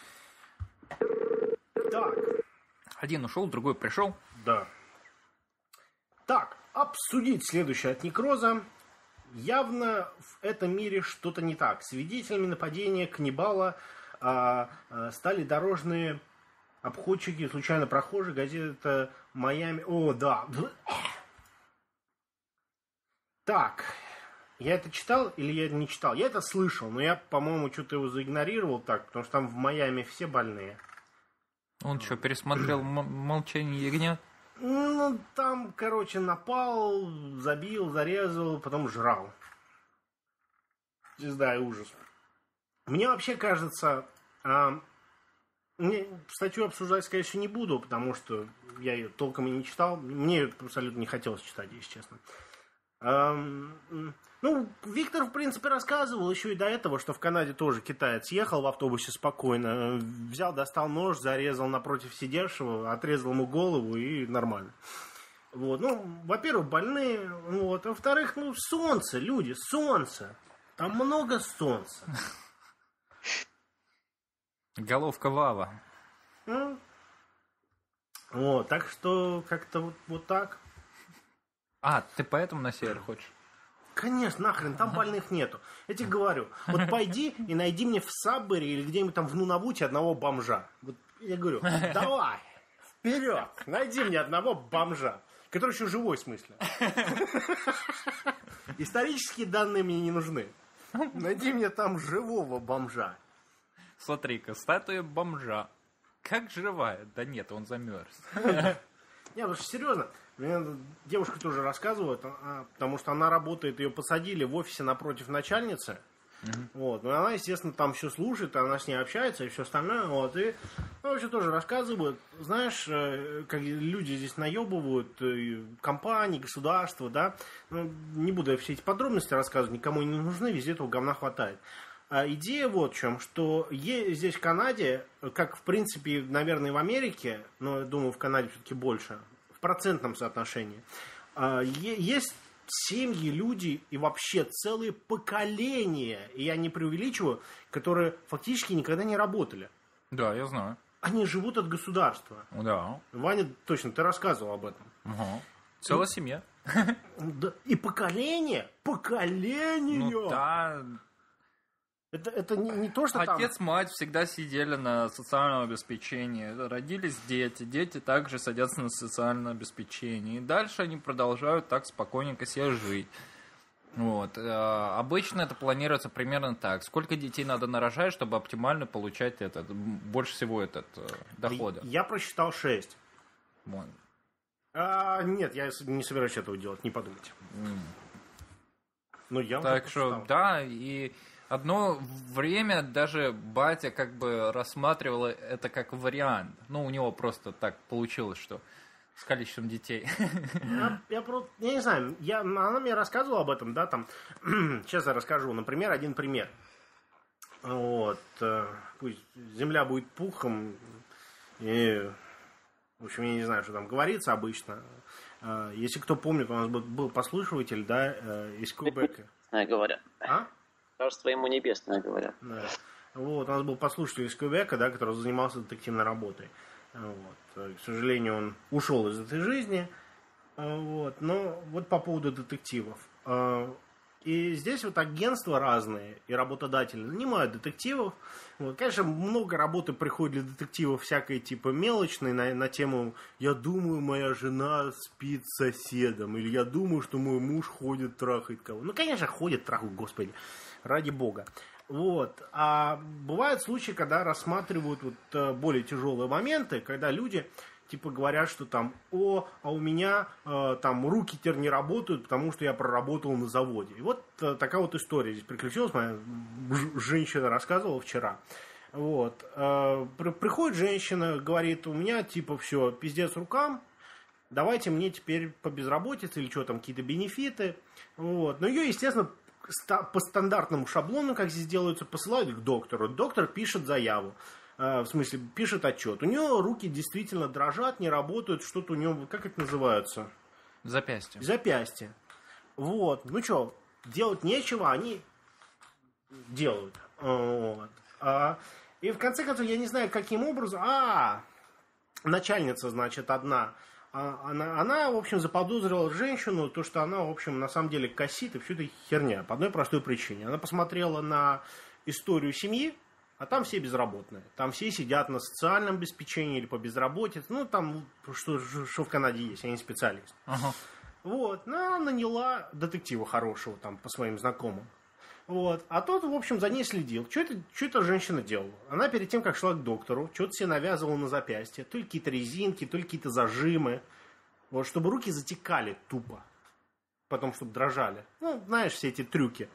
Так. Один ушел, другой пришел. Да. Так, обсудить следующее от Некроза. Явно в этом мире что-то не так. Свидетелями нападения каннибала а, а, стали дорожные обходчики, случайно прохожие, газета «Майами». О, да. Так, я это читал или я это не читал? Я это слышал, но я, по-моему, что-то его заигнорировал так, потому что там в Майами все больные. Он что, пересмотрел «Молчание ягнят»? Ну, там, короче, напал, забил, зарезал, потом жрал. Звезда и ужас. Мне вообще кажется... А, мне статью обсуждать, скорее всего, не буду, потому что я ее толком и не читал. Мне ее абсолютно не хотелось читать, если честно. Ну, Виктор, в принципе, рассказывал еще и до этого, что в Канаде тоже китаец ехал в автобусе спокойно, взял, достал нож, зарезал напротив сидевшего, отрезал ему голову и нормально. Вот, ну, во-первых, больные, вот, а во-вторых, ну, солнце, люди, солнце, там много солнца. Головка Вава. Ну, вот, так что как-то вот, вот так. А, ты поэтому на север хочешь? Конечно, нахрен, там больных нету. Я тебе говорю, вот пойди и найди мне в Саббере или где-нибудь там в Нунавуте одного бомжа. Вот я говорю, давай, вперед, найди мне одного бомжа, который еще живой, в смысле. Исторические данные мне не нужны. Найди мне там живого бомжа. Смотри-ка, статуя бомжа. Как живая? Да нет, он замерз. Не, потому что серьезно, мне девушка тоже рассказывает, потому что она работает, ее посадили в офисе напротив начальницы. Mm-hmm. Вот, но она, естественно, там все слушает, она с ней общается и все остальное. Вот, и ну, вообще тоже рассказывают, знаешь, как люди здесь наебывают, компании, государства, да. Ну, не буду я все эти подробности рассказывать, никому не нужны, везде этого говна хватает. А идея вот в чем, что здесь в Канаде, как в принципе, наверное, в Америке, но я думаю, в Канаде все-таки больше, в процентном соотношении, есть семьи, люди и вообще целые поколения, и я не преувеличиваю, которые фактически никогда не работали. Да, я знаю. Они живут от государства. Да. Ваня, точно, ты рассказывал об этом. Угу. Целая семья. Да, и поколение, поколение. Ну да. Это, это не, не то, что Отец, там... мать всегда сидели на социальном обеспечении. Родились дети. Дети также садятся на социальное обеспечение. И дальше они продолжают так спокойненько себе жить. Вот. Обычно это планируется примерно так. Сколько детей надо нарожать, чтобы оптимально получать этот, больше всего этот дохода? Я просчитал шесть. Вот. А, нет, я не собираюсь этого делать, не подумайте. Mm. Но я так что, да, и... Одно время даже батя как бы рассматривал это как вариант. Ну, у него просто так получилось, что с количеством детей. Я, я, просто, я не знаю, я, она мне рассказывала об этом, да, там. Сейчас я расскажу, например, один пример. Вот, пусть земля будет пухом, и, в общем, я не знаю, что там говорится обычно. Если кто помнит, у нас был, был послушиватель, да, из Кубека. Говорят. А? Царство ему небесное, говорят. Да. Вот, у нас был послушатель из Кубека, да, который занимался детективной работой. Вот. К сожалению, он ушел из этой жизни. Вот. Но вот по поводу детективов. И здесь вот агентства разные и работодатели нанимают детективов. Вот. Конечно, много работы приходит для детективов всякой типа мелочной на, на тему «Я думаю, моя жена спит с соседом» или «Я думаю, что мой муж ходит трахает кого». Ну, конечно, ходит трахает, господи, ради бога. Вот. А бывают случаи, когда рассматривают вот более тяжелые моменты, когда люди типа говорят, что там, о, а у меня э, там руки теперь не работают, потому что я проработал на заводе. И вот э, такая вот история здесь приключилась, моя женщина рассказывала вчера. Вот. Э, при, приходит женщина, говорит, у меня типа все, пиздец рукам, давайте мне теперь по безработице или что там, какие-то бенефиты. Вот. Но ее, естественно, по стандартному шаблону, как здесь делаются, посылают к доктору. Доктор пишет заяву. В смысле, пишет отчет. У нее руки действительно дрожат, не работают, что-то у нее, как это называется? Запястье. Запястье. Вот. Ну что, делать нечего, они делают. Вот. А, и в конце концов, я не знаю, каким образом... А, начальница, значит, одна... Она, она, в общем, заподозрила женщину, то, что она, в общем, на самом деле косит, и все это херня. По одной простой причине. Она посмотрела на историю семьи, а там все безработные. Там все сидят на социальном обеспечении или по безработице. Ну, там, что, что в Канаде есть, я не специалист. Ага. Вот. Ну, она наняла детектива хорошего там по своим знакомым. Вот. А тот, в общем, за ней следил. Что это, что эта женщина делала? Она перед тем, как шла к доктору, что-то себе навязывала на запястье. То ли какие-то резинки, то ли какие-то зажимы. Вот, чтобы руки затекали тупо. Потом, чтобы дрожали. Ну, знаешь, все эти трюки.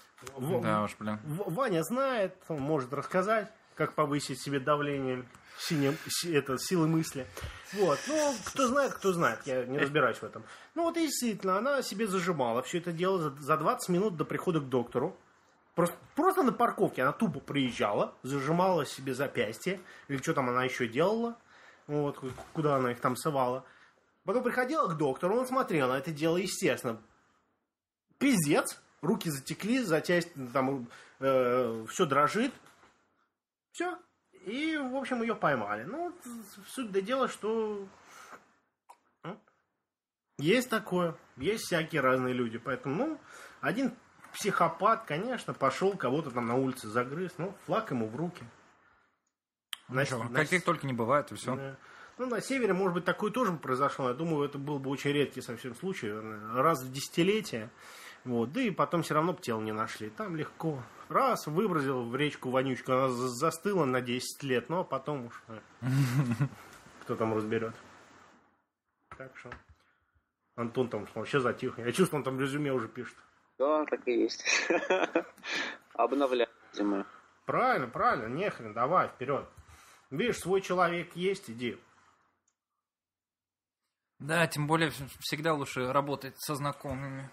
Да уж, блин. Ваня знает, он может рассказать, как повысить себе давление, синим, это, силы мысли. Вот. Ну, кто знает, кто знает, я не разбираюсь в этом. Ну, вот и действительно, она себе зажимала все это дело за, за двадцать минут до прихода к доктору. Просто, просто на парковке она тупо приезжала, зажимала себе запястье, или что там она еще делала, вот, куда она их там совала. Потом приходила к доктору, он смотрел на это дело, естественно. Пиздец. Руки затекли, запястье там э, все дрожит. Все. И, в общем, ее поймали. Ну, суть до дела, что ну, есть такое. Есть всякие разные люди. Поэтому, ну, один психопат, конечно, пошел кого-то там на улице загрыз. Ну, флаг ему в руки. На, ну, на, каких на, только не бывает, и все. На, ну, на севере, может быть, такое тоже произошло. Я думаю, это был бы очень редкий совсем случай. Раз в десятилетие. Вот, да и потом все равно тело не нашли. Там легко. Раз, выбросил в речку вонючку, она застыла на десять лет, но потом уж кто там разберет. Так что Антон там вообще затих. Я чувствую, он там резюме уже пишет. Да, так и есть. Обновляем резюме. Правильно, правильно, нехрен, давай, вперед. Видишь, свой человек есть, иди. Да, тем более всегда лучше работать со знакомыми.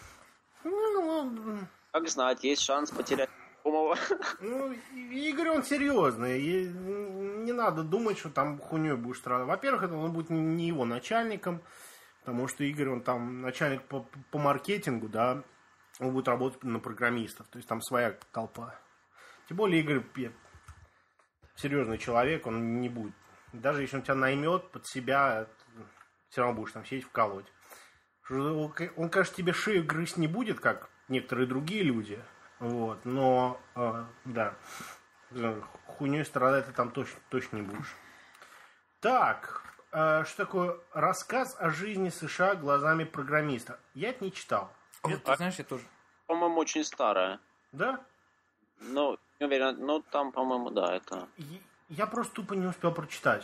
Ну, как знать, есть шанс потерять знакомого. Ну, Игорь, он серьезный. И не надо думать, что там хуйней будешь страдать. Во-первых, это он будет не его начальником. Потому что Игорь, он там начальник по, по маркетингу, да, он будет работать на программистов. То есть там своя толпа. Тем более Игорь серьезный человек, он не будет. Даже если он тебя наймет под себя, все равно будешь там сидеть вколоть. Он, конечно, тебе шею грызть не будет, как некоторые другие люди. Вот, но, э, да, хуйней страдать ты там точно, точно не будешь. Так, э, что такое рассказ о жизни США глазами программиста? Я это не читал. Вот, это... ты знаешь, я тоже. По-моему, очень старая. Да? Ну, не уверен, ну там, по-моему, да, это... Я просто тупо не успел прочитать.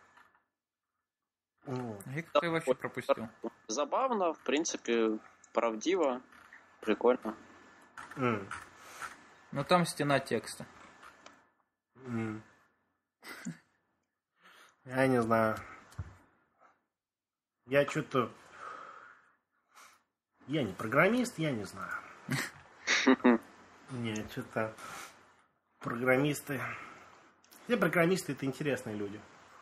Я как-то вообще пропустил. Забавно, в принципе, правдиво, прикольно. Mm. Но там стена текста. Mm. Я не знаю. Я что-то... Я не программист, я не знаю. Нет, что-то... Программисты... Все программисты — это интересные люди.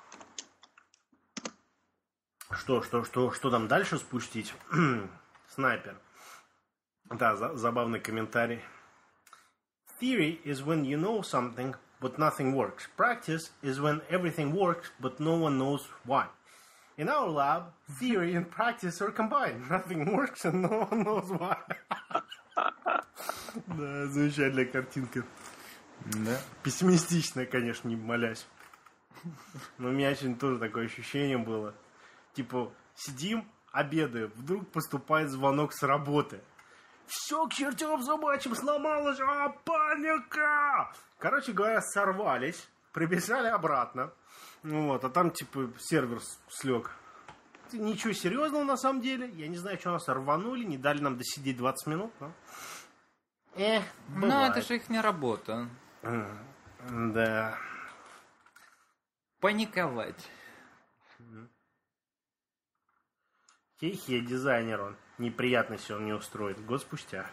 Что, что, что, что там дальше спустить? Снайпер. Да, за, забавный комментарий. Theory is when you know something, but nothing works. Practice is when everything works, but no one knows why. In our lab, theory and practice are combined. Nothing works and no one knows why. Да, замечательная картинка. Да. Пессимистичная, конечно, не молясь. Но у меня сегодня тоже такое ощущение было. Типа, сидим, обедаем, вдруг поступает звонок с работы. Все к чертям собачьим сломалось, а, паника! Короче говоря, сорвались, прибежали обратно. Вот, а там, типа, сервер слег. Ничего серьезного на самом деле. Я не знаю, что нас рванули, не дали нам досидеть двадцать минут. Но... Эх, бывает. Ну, это же их не работа. Да. Паниковать. Хе-хе, дизайнер он. Неприятность он не устроит. Год спустя.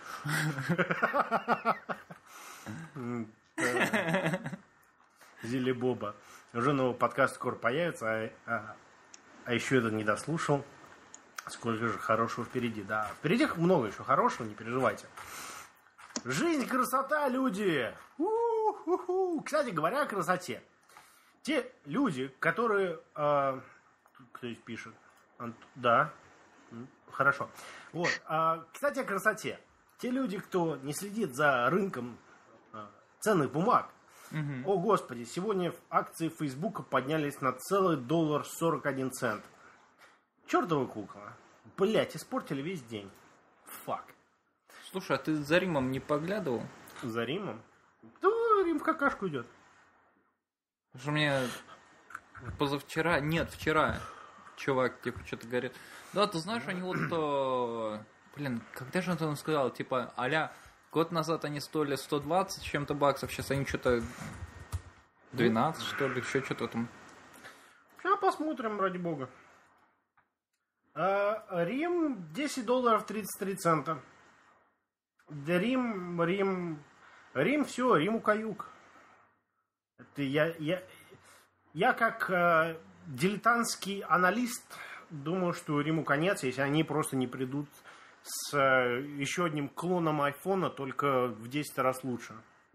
Зили Боба. Уже новый подкаст скоро появится, а, а, а еще этот не дослушал. Сколько же хорошего впереди. Да, впереди много еще хорошего, не переживайте. Жизнь, красота, люди! У-ху-ху. Кстати говоря о красоте. Те люди, которые... Э, кто здесь пишет? Да. Хорошо. Вот. А, кстати, о красоте. Те люди, кто не следит за рынком а, ценных бумаг, угу. О, Господи, сегодня акции Фейсбука поднялись на целый доллар сорок один цент. Чёртова кукла. Блять, испортили весь день. Фак. Слушай, а ты за Римом не поглядывал? За Римом? Да, Рим в какашку идет. Потому что мне позавчера, нет, вчера чувак, типа, что-то говорит. Да, ты знаешь, они вот, то... блин, когда же он там сказал, типа, а-ля, год назад они стоили сто двадцать с чем-то баксов, сейчас они что-то двенадцать, что ли, еще что-то там. Сейчас посмотрим, ради бога. А, Рим десять долларов тридцать три цента. Да Рим, Рим, Рим, все, Рим укаюк. Это я, я, я как э, дилетантский аналист думаю, что Риму конец, если они просто не придут с э, еще одним клоном айфона, только в десять раз лучше.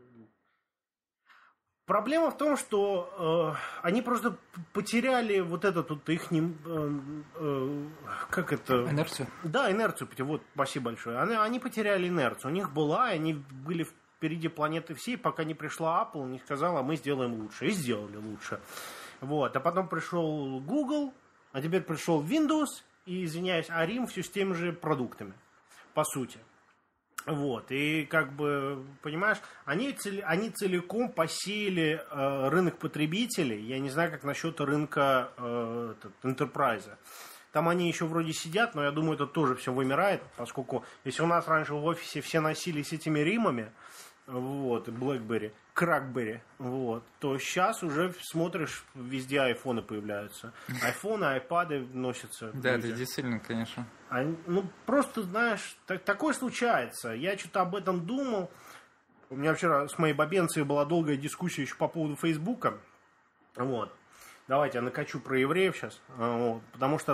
Проблема в том, что э, они просто потеряли вот этот вот их не, э, э, как это? Инерцию. Да, инерцию. Вот, спасибо большое. Они, они потеряли инерцию. У них была, они были впереди планеты всей, пока не пришла Apple, не сказала, мы сделаем лучше. И сделали лучше. Вот. А потом пришел Google, а теперь пришел Windows, и, извиняюсь, а Рим все с теми же продуктами, по сути. Вот, и как бы, понимаешь, они, цели, они целиком посеяли э, рынок потребителей. Я не знаю, как насчет рынка э, этот, Enterprise. Там они еще вроде сидят, но я думаю, это тоже все вымирает, поскольку если у нас раньше в офисе все носились этими Римами, вот, BlackBerry, Crackberry, вот, то сейчас уже смотришь, везде айфоны появляются. Айфоны, айпады носятся. Да, это действительно, конечно. Они, ну, просто, знаешь, так, такое случается. Я что-то об этом думал. У меня вчера с моей бабенцией была долгая дискуссия еще по поводу Фейсбука. Вот. Давайте я накачу про евреев сейчас. Вот. Потому что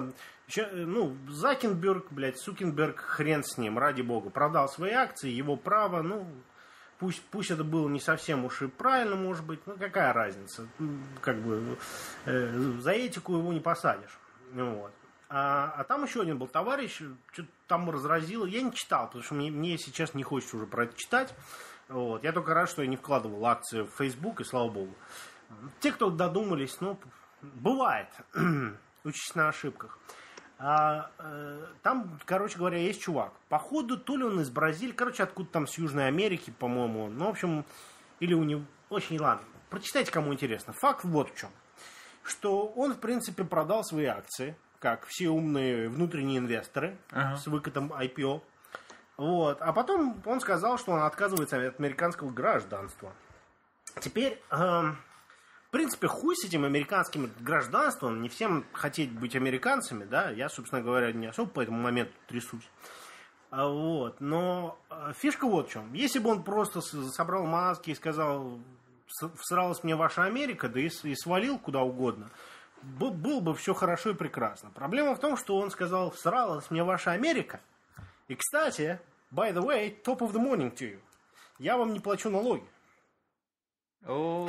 Че, ну, Закенберг, блядь, Сукенберг, хрен с ним, ради бога. Продал свои акции, его право, ну, пусть, пусть это было не совсем уж и правильно, может быть, ну, какая разница. Как бы э, за этику его не посадишь. Вот. А, а там еще один был товарищ, что-то там разразило. Я не читал, потому что мне, мне сейчас не хочется уже про это читать. Вот. Я только рад, что я не вкладывал акции в Facebook, и слава богу. Те, кто додумались, ну, бывает. Учись на ошибках. А, э, там, короче говоря, есть чувак. Походу, то ли он из Бразилии, короче, откуда там с Южной Америки, по-моему. Ну, в общем, или у него... Очень ладно. Прочитайте, кому интересно. Факт вот в чем. Что он, в принципе, продал свои акции, как все умные внутренние инвесторы, ага. с выкатом ай пи о. Вот. А потом он сказал, что он отказывается от американского гражданства. Теперь, э, в принципе, хуй с этим американским гражданством. Не всем хотеть быть американцами, да. Я, собственно говоря, не особо по этому моменту трясусь. А вот. Но фишка вот в чем. Если бы он просто собрал маски и сказал, всралась мне ваша Америка, да и, и свалил куда угодно, был, было бы все хорошо и прекрасно. Проблема в том, что он сказал, всралась мне ваша Америка. И, кстати, by the way, top of the morning to you. Я вам не плачу налоги. О,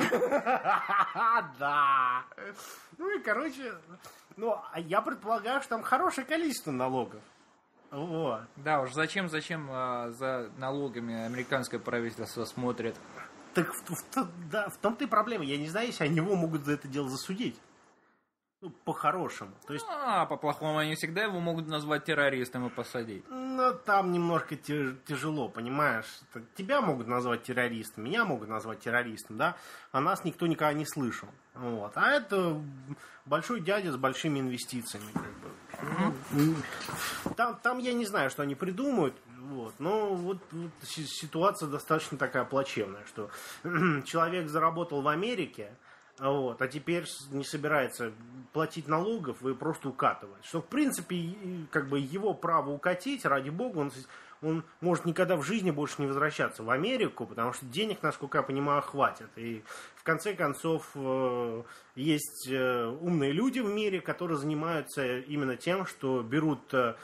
да. Ну и, короче, ну, я предполагаю, что там хорошее количество налогов. Вот. Да уж, зачем, зачем а, за налогами американское правительство смотрит? Так в, в, да, в том-то и проблема. Я не знаю, если они его могут за это дело засудить. Ну, по-хорошему. То есть... А, по-плохому они всегда его могут назвать террористом и посадить. Ну, там немножко тяжело, понимаешь? Тебя могут назвать террористом, меня могут назвать террористом, да? А нас никто никогда не слышал. Вот. А это большой дядя с большими инвестициями. Как бы. там, там я не знаю, что они придумают. Вот. Но вот, вот ситуация достаточно такая плачевная, что человек заработал в Америке, вот, а теперь не собирается платить налогов и просто укатывать. Что, в принципе, как бы его право укатить, ради бога, он, он может никогда в жизни больше не возвращаться в Америку, потому что денег, насколько я понимаю, хватит. И в конце концов есть умные люди в мире, которые занимаются именно тем, что берут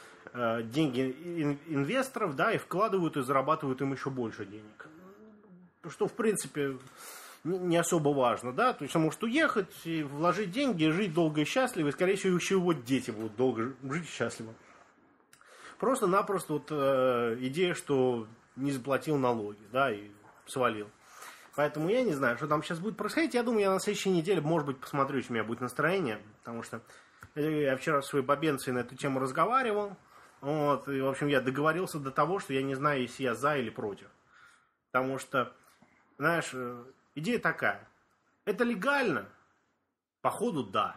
деньги инвесторов, да, и вкладывают и зарабатывают им еще больше денег. Что, в принципе... не особо важно, да, то есть он может уехать и вложить деньги, жить долго и счастливо, и, скорее всего, еще его дети будут долго жить и счастливо. Просто-напросто вот э, идея, что не заплатил налоги, да, и свалил. Поэтому я не знаю, что там сейчас будет происходить. Я думаю, я на следующей неделе, может быть, посмотрю, что у меня будет настроение, потому что я вчера с своей бабенцей на эту тему разговаривал, вот, и, в общем, я договорился до того, что я не знаю, если я за или против. Потому что, знаешь... Идея такая. Это легально? Походу, да.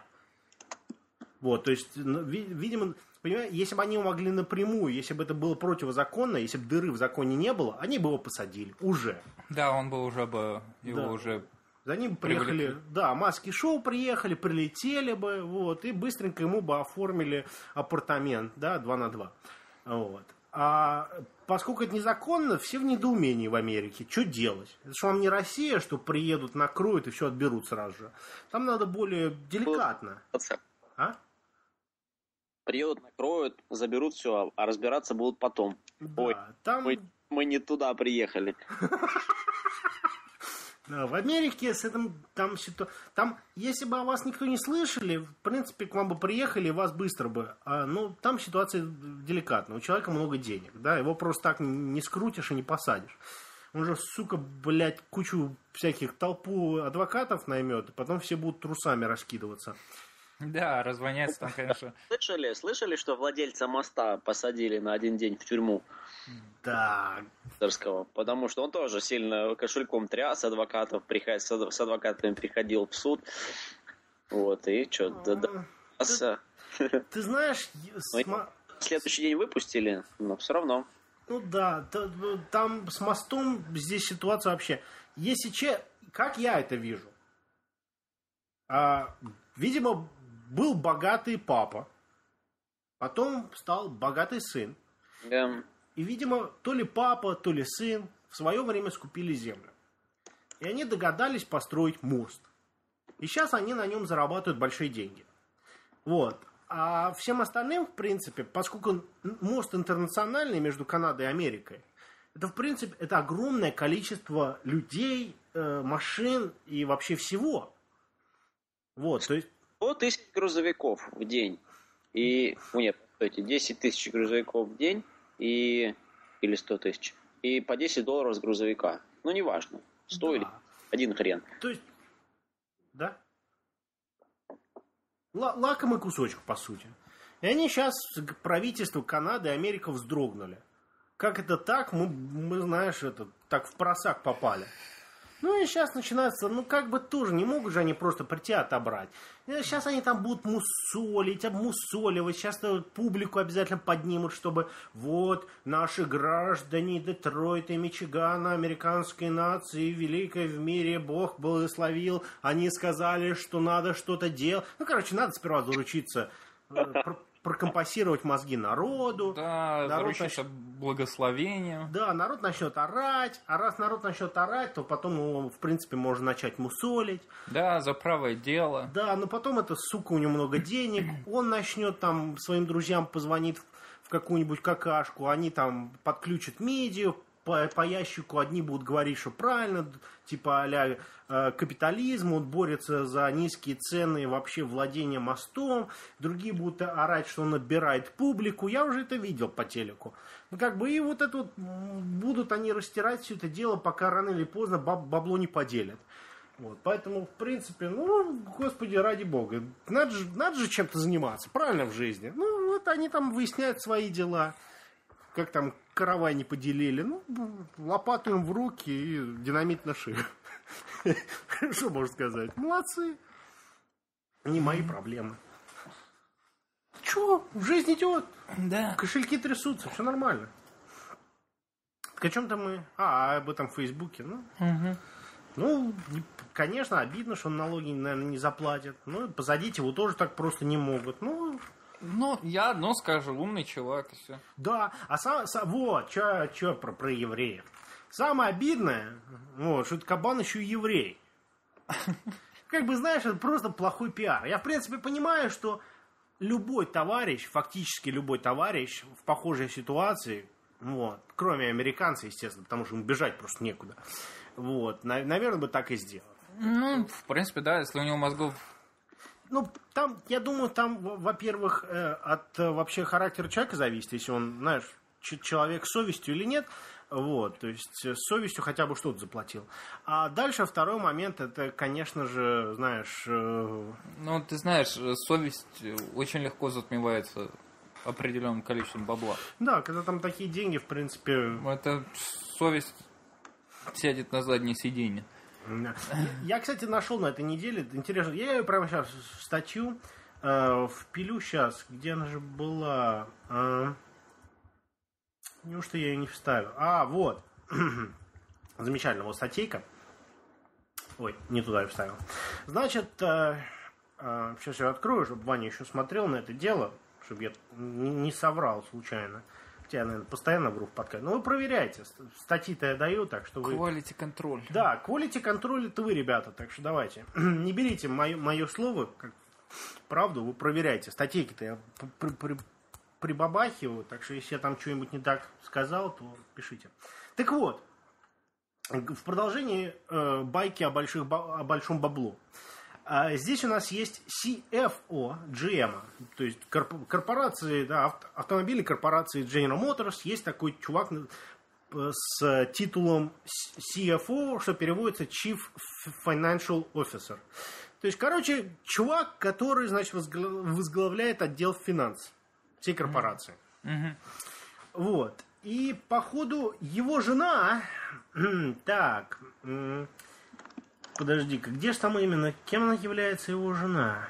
Вот, то есть, видимо, понимаешь, если бы они могли напрямую, если бы это было противозаконно, если бы дыры в законе не было, они бы его посадили. Уже. Да, он бы уже бы, его да. уже... За ним приехали, привлекли. Да, маски-шоу приехали, прилетели бы, вот, и быстренько ему бы оформили апартамент, да, два на два. Вот. А поскольку это незаконно, все в недоумении в Америке. Что делать? Это что, вам не Россия, что приедут, накроют и все отберут сразу же? Там надо более деликатно. А? Приедут, накроют, заберут все, а разбираться будут потом. Да, Ой, там... мы, мы не туда приехали. Да, в Америке с этим там ситуация. Там, если бы о вас никто не слышали, в принципе, к вам бы приехали, и вас быстро бы. А, ну, там ситуация деликатная. У человека много денег, да, его просто так не скрутишь и не посадишь. Он же, сука, блядь, кучу всяких толпу адвокатов наймет, и потом все будут трусами раскидываться. Да, развоняться там, конечно. Слышали, слышали, что владельца моста посадили на один день в тюрьму? Да. Потому что он тоже сильно кошельком тряс, адвокатов, приход, с адвокатами приходил в суд. Вот, и что, да, да. Ты, ты знаешь... См... Следующий день выпустили, но все равно. Ну да, там с мостом здесь ситуация вообще... Если че... Как я это вижу? А, видимо, был богатый папа, потом стал богатый сын. Да. И, видимо, то ли папа, то ли сын в свое время скупили землю. И они догадались построить мост. И сейчас они на нем зарабатывают большие деньги. Вот. А всем остальным, в принципе, поскольку мост интернациональный между Канадой и Америкой, это, в принципе, это огромное количество людей, э, машин и вообще всего. Вот, то есть... сто тысяч грузовиков в день. И, ну, нет, стойте, десять тысяч грузовиков в день и... или сто тысяч. И по десять долларов с грузовика. Ну, неважно, сто да. Или один хрен. То есть, да? Л- лакомый кусочек, по сути. И они сейчас, правительство Канады и Америка, вздрогнули. Как это так? Мы, мы знаешь, это, так в просак попали. Ну и сейчас начинается, ну как бы тоже, не могут же они просто прийти отобрать. Сейчас они там будут мусолить, обмусоливать, сейчас публику обязательно поднимут, чтобы вот наши граждане Детройта и Мичигана, американской нации, великой в мире, Бог благословил, они сказали, что надо что-то делать. Ну, короче, надо сперва заручиться, прокомпасировать мозги народу. Да, народ заручиться нач... благословением. Да, народ начнет орать, а раз народ начнет орать, то потом, ну, в принципе, можно начать мусолить. Да, за правое дело. Да, но потом это, сука, у него много денег, он начнет там своим друзьям позвонить в какую-нибудь какашку, они там подключат медиа, по, по ящику одни будут говорить, что правильно, типа а-ля э, капитализм, он борется за низкие цены и вообще владение мостом, другие будут орать, что он набирает публику, я уже это видел по телеку. Ну, как бы, и вот это вот, будут они растирать все это дело, пока рано или поздно баб, бабло не поделят. Вот, поэтому, в принципе, ну, господи, ради бога, надо же, надо же чем-то заниматься, правильно, в жизни. Ну, вот они там выясняют свои дела. Как там каравай не поделили. Ну, лопату им в руки и динамит на шею. Что можно сказать? Молодцы. Не мои проблемы. Чего? Жизнь идет. Да. Кошельки трясутся, все нормально. Так о чем-то мы... А, об этом в Фейсбуке. Ну, Угу. ну, конечно, обидно, что налоги, наверное, не заплатят. Ну, посадить его тоже так просто не могут. Ну... Ну, я одно скажу, умный чувак, и все. Да, а сам, сам вот, что про, про евреев. Самое обидное, вот, что этот кабан еще и еврей. Как бы, знаешь, это просто плохой пиар. Я, в принципе, понимаю, что любой товарищ, фактически любой товарищ в похожей ситуации, вот, кроме американца, естественно, потому что ему бежать просто некуда, вот, на, наверное, бы так и сделал. Ну, в принципе, да, если у него мозгов... Ну, там, я думаю, там, во-первых, э, от э, вообще характера человека зависит, если он, знаешь, ч- человек с совестью или нет, вот, то есть с совестью хотя бы что-то заплатил. А дальше второй момент, это, конечно же, знаешь... Э... Ну, ты знаешь, совесть очень легко затмевается определенным количеством бабла. Да, когда там такие деньги, в принципе... Это совесть сядет на заднее сиденье. Я, кстати, нашел на этой неделе, интересно, я ее прямо сейчас статью э, впилю сейчас, где она же была, э, неужто я ее не вставил, а, вот, замечательно, вот статейка, ой, не туда я вставил, значит, э, э, сейчас я открою, чтобы Ваня еще смотрел на это дело, чтобы я не, не соврал случайно. Я, наверное, постоянно вру в подкасте. Но вы проверяйте. Статьи-то я даю, так что вы... Quality контроль. Да, quality контроль это вы, ребята. Так что давайте. Не берите мое, мое слово как правду, вы проверяйте. Статейки-то я при, при, прибабахиваю. Так что если я там что-нибудь не так сказал, то пишите. Так вот. В продолжении э, байки о, больших, о большом баблу. А здесь у нас есть си эф о джи эм, то есть корпорации, да, автомобили корпорации General Motors. Есть такой чувак с титулом си эф о, что переводится Chief Financial Officer. То есть, короче, чувак, который, значит, возглавляет отдел финансов всей корпорации. Mm-hmm. Вот. И, походу, его жена... так... Подожди-ка, где же там именно? Кем она является его жена?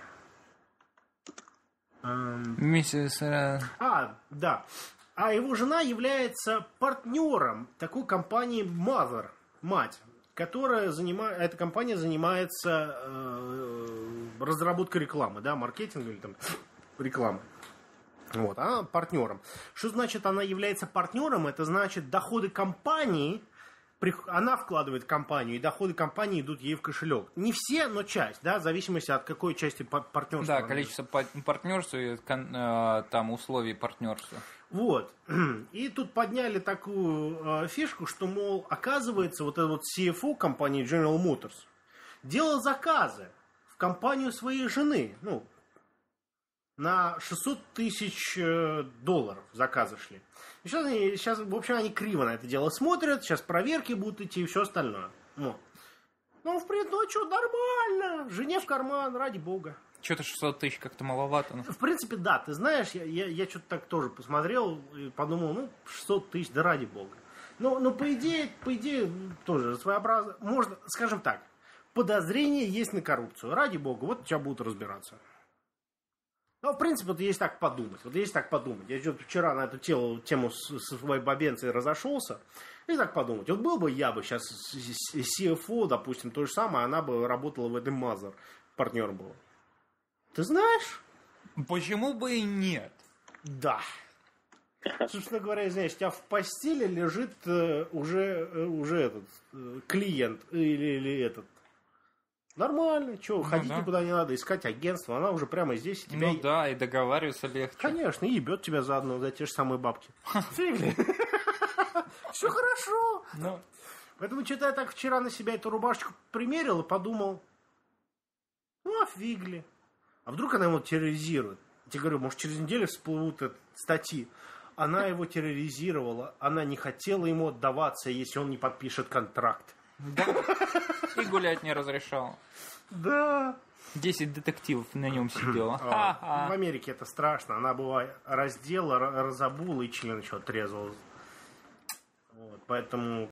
Эм... Миссис... А, да. А его жена является партнером такой компании Mother, мать, которая занимает... Эта компания занимается э, разработкой рекламы, да, маркетинга или там рекламы. Вот, она партнером. Что значит она является партнером? Это значит доходы компании она вкладывает в компанию, и доходы компании идут ей в кошелек. Не все, но часть, да, в зависимости от какой части партнерства. Да, количество партнерства и там условий партнерства. Вот. И тут подняли такую э, фишку, что, мол, оказывается, вот этот вот си эф о компании General Motors делал заказы в компанию своей жены, ну, на шестьсот тысяч долларов заказы шли. И сейчас, они, сейчас, в общем, они криво на это дело смотрят, сейчас проверки будут идти и все остальное. Вот. Ну, в принципе, ну, а что, нормально, жене в карман, ради бога. Что-то шестьсот тысяч как-то маловато. Ну. В принципе, да, ты знаешь, я, я, я что-то так тоже посмотрел и подумал, ну, шестьсот тысяч, да ради бога. Ну, ну, по идее, по идее, тоже своеобразно. Можно, скажем так, подозрение есть на коррупцию. Ради бога, вот сейчас будут разбираться. Ну, в принципе, вот есть так подумать. Вот есть так подумать. Я что-то вчера на эту тему, тему со своей бабенцей разошелся. И так подумать. Вот был бы я бы сейчас си эф о, допустим, то же самое, она бы работала в этом Мазер. Партнер был. Ты знаешь? Почему бы и нет? Да. Собственно говоря, знаешь, у тебя в постели лежит э, уже, э, уже этот э, клиент или, или этот. Нормально, что, ну, ходить да. никуда не надо, искать агентство, она уже прямо здесь. Тебя... Ну да, и договариваться легче. Конечно, и ебет тебя заодно за те же самые бабки. Все хорошо. Поэтому что-то я так вчера на себя эту рубашечку примерил и подумал, ну, офигли. А вдруг она его терроризирует? Я тебе говорю, может, через неделю всплывут статьи. Она его терроризировала, она не хотела ему отдаваться, если он не подпишет контракт. Да. И гулять не разрешал. Да. Десять детективов на нем сидело. В Америке это страшно. Она бывает раздела, разобула и член еще отрезала. Вот, поэтому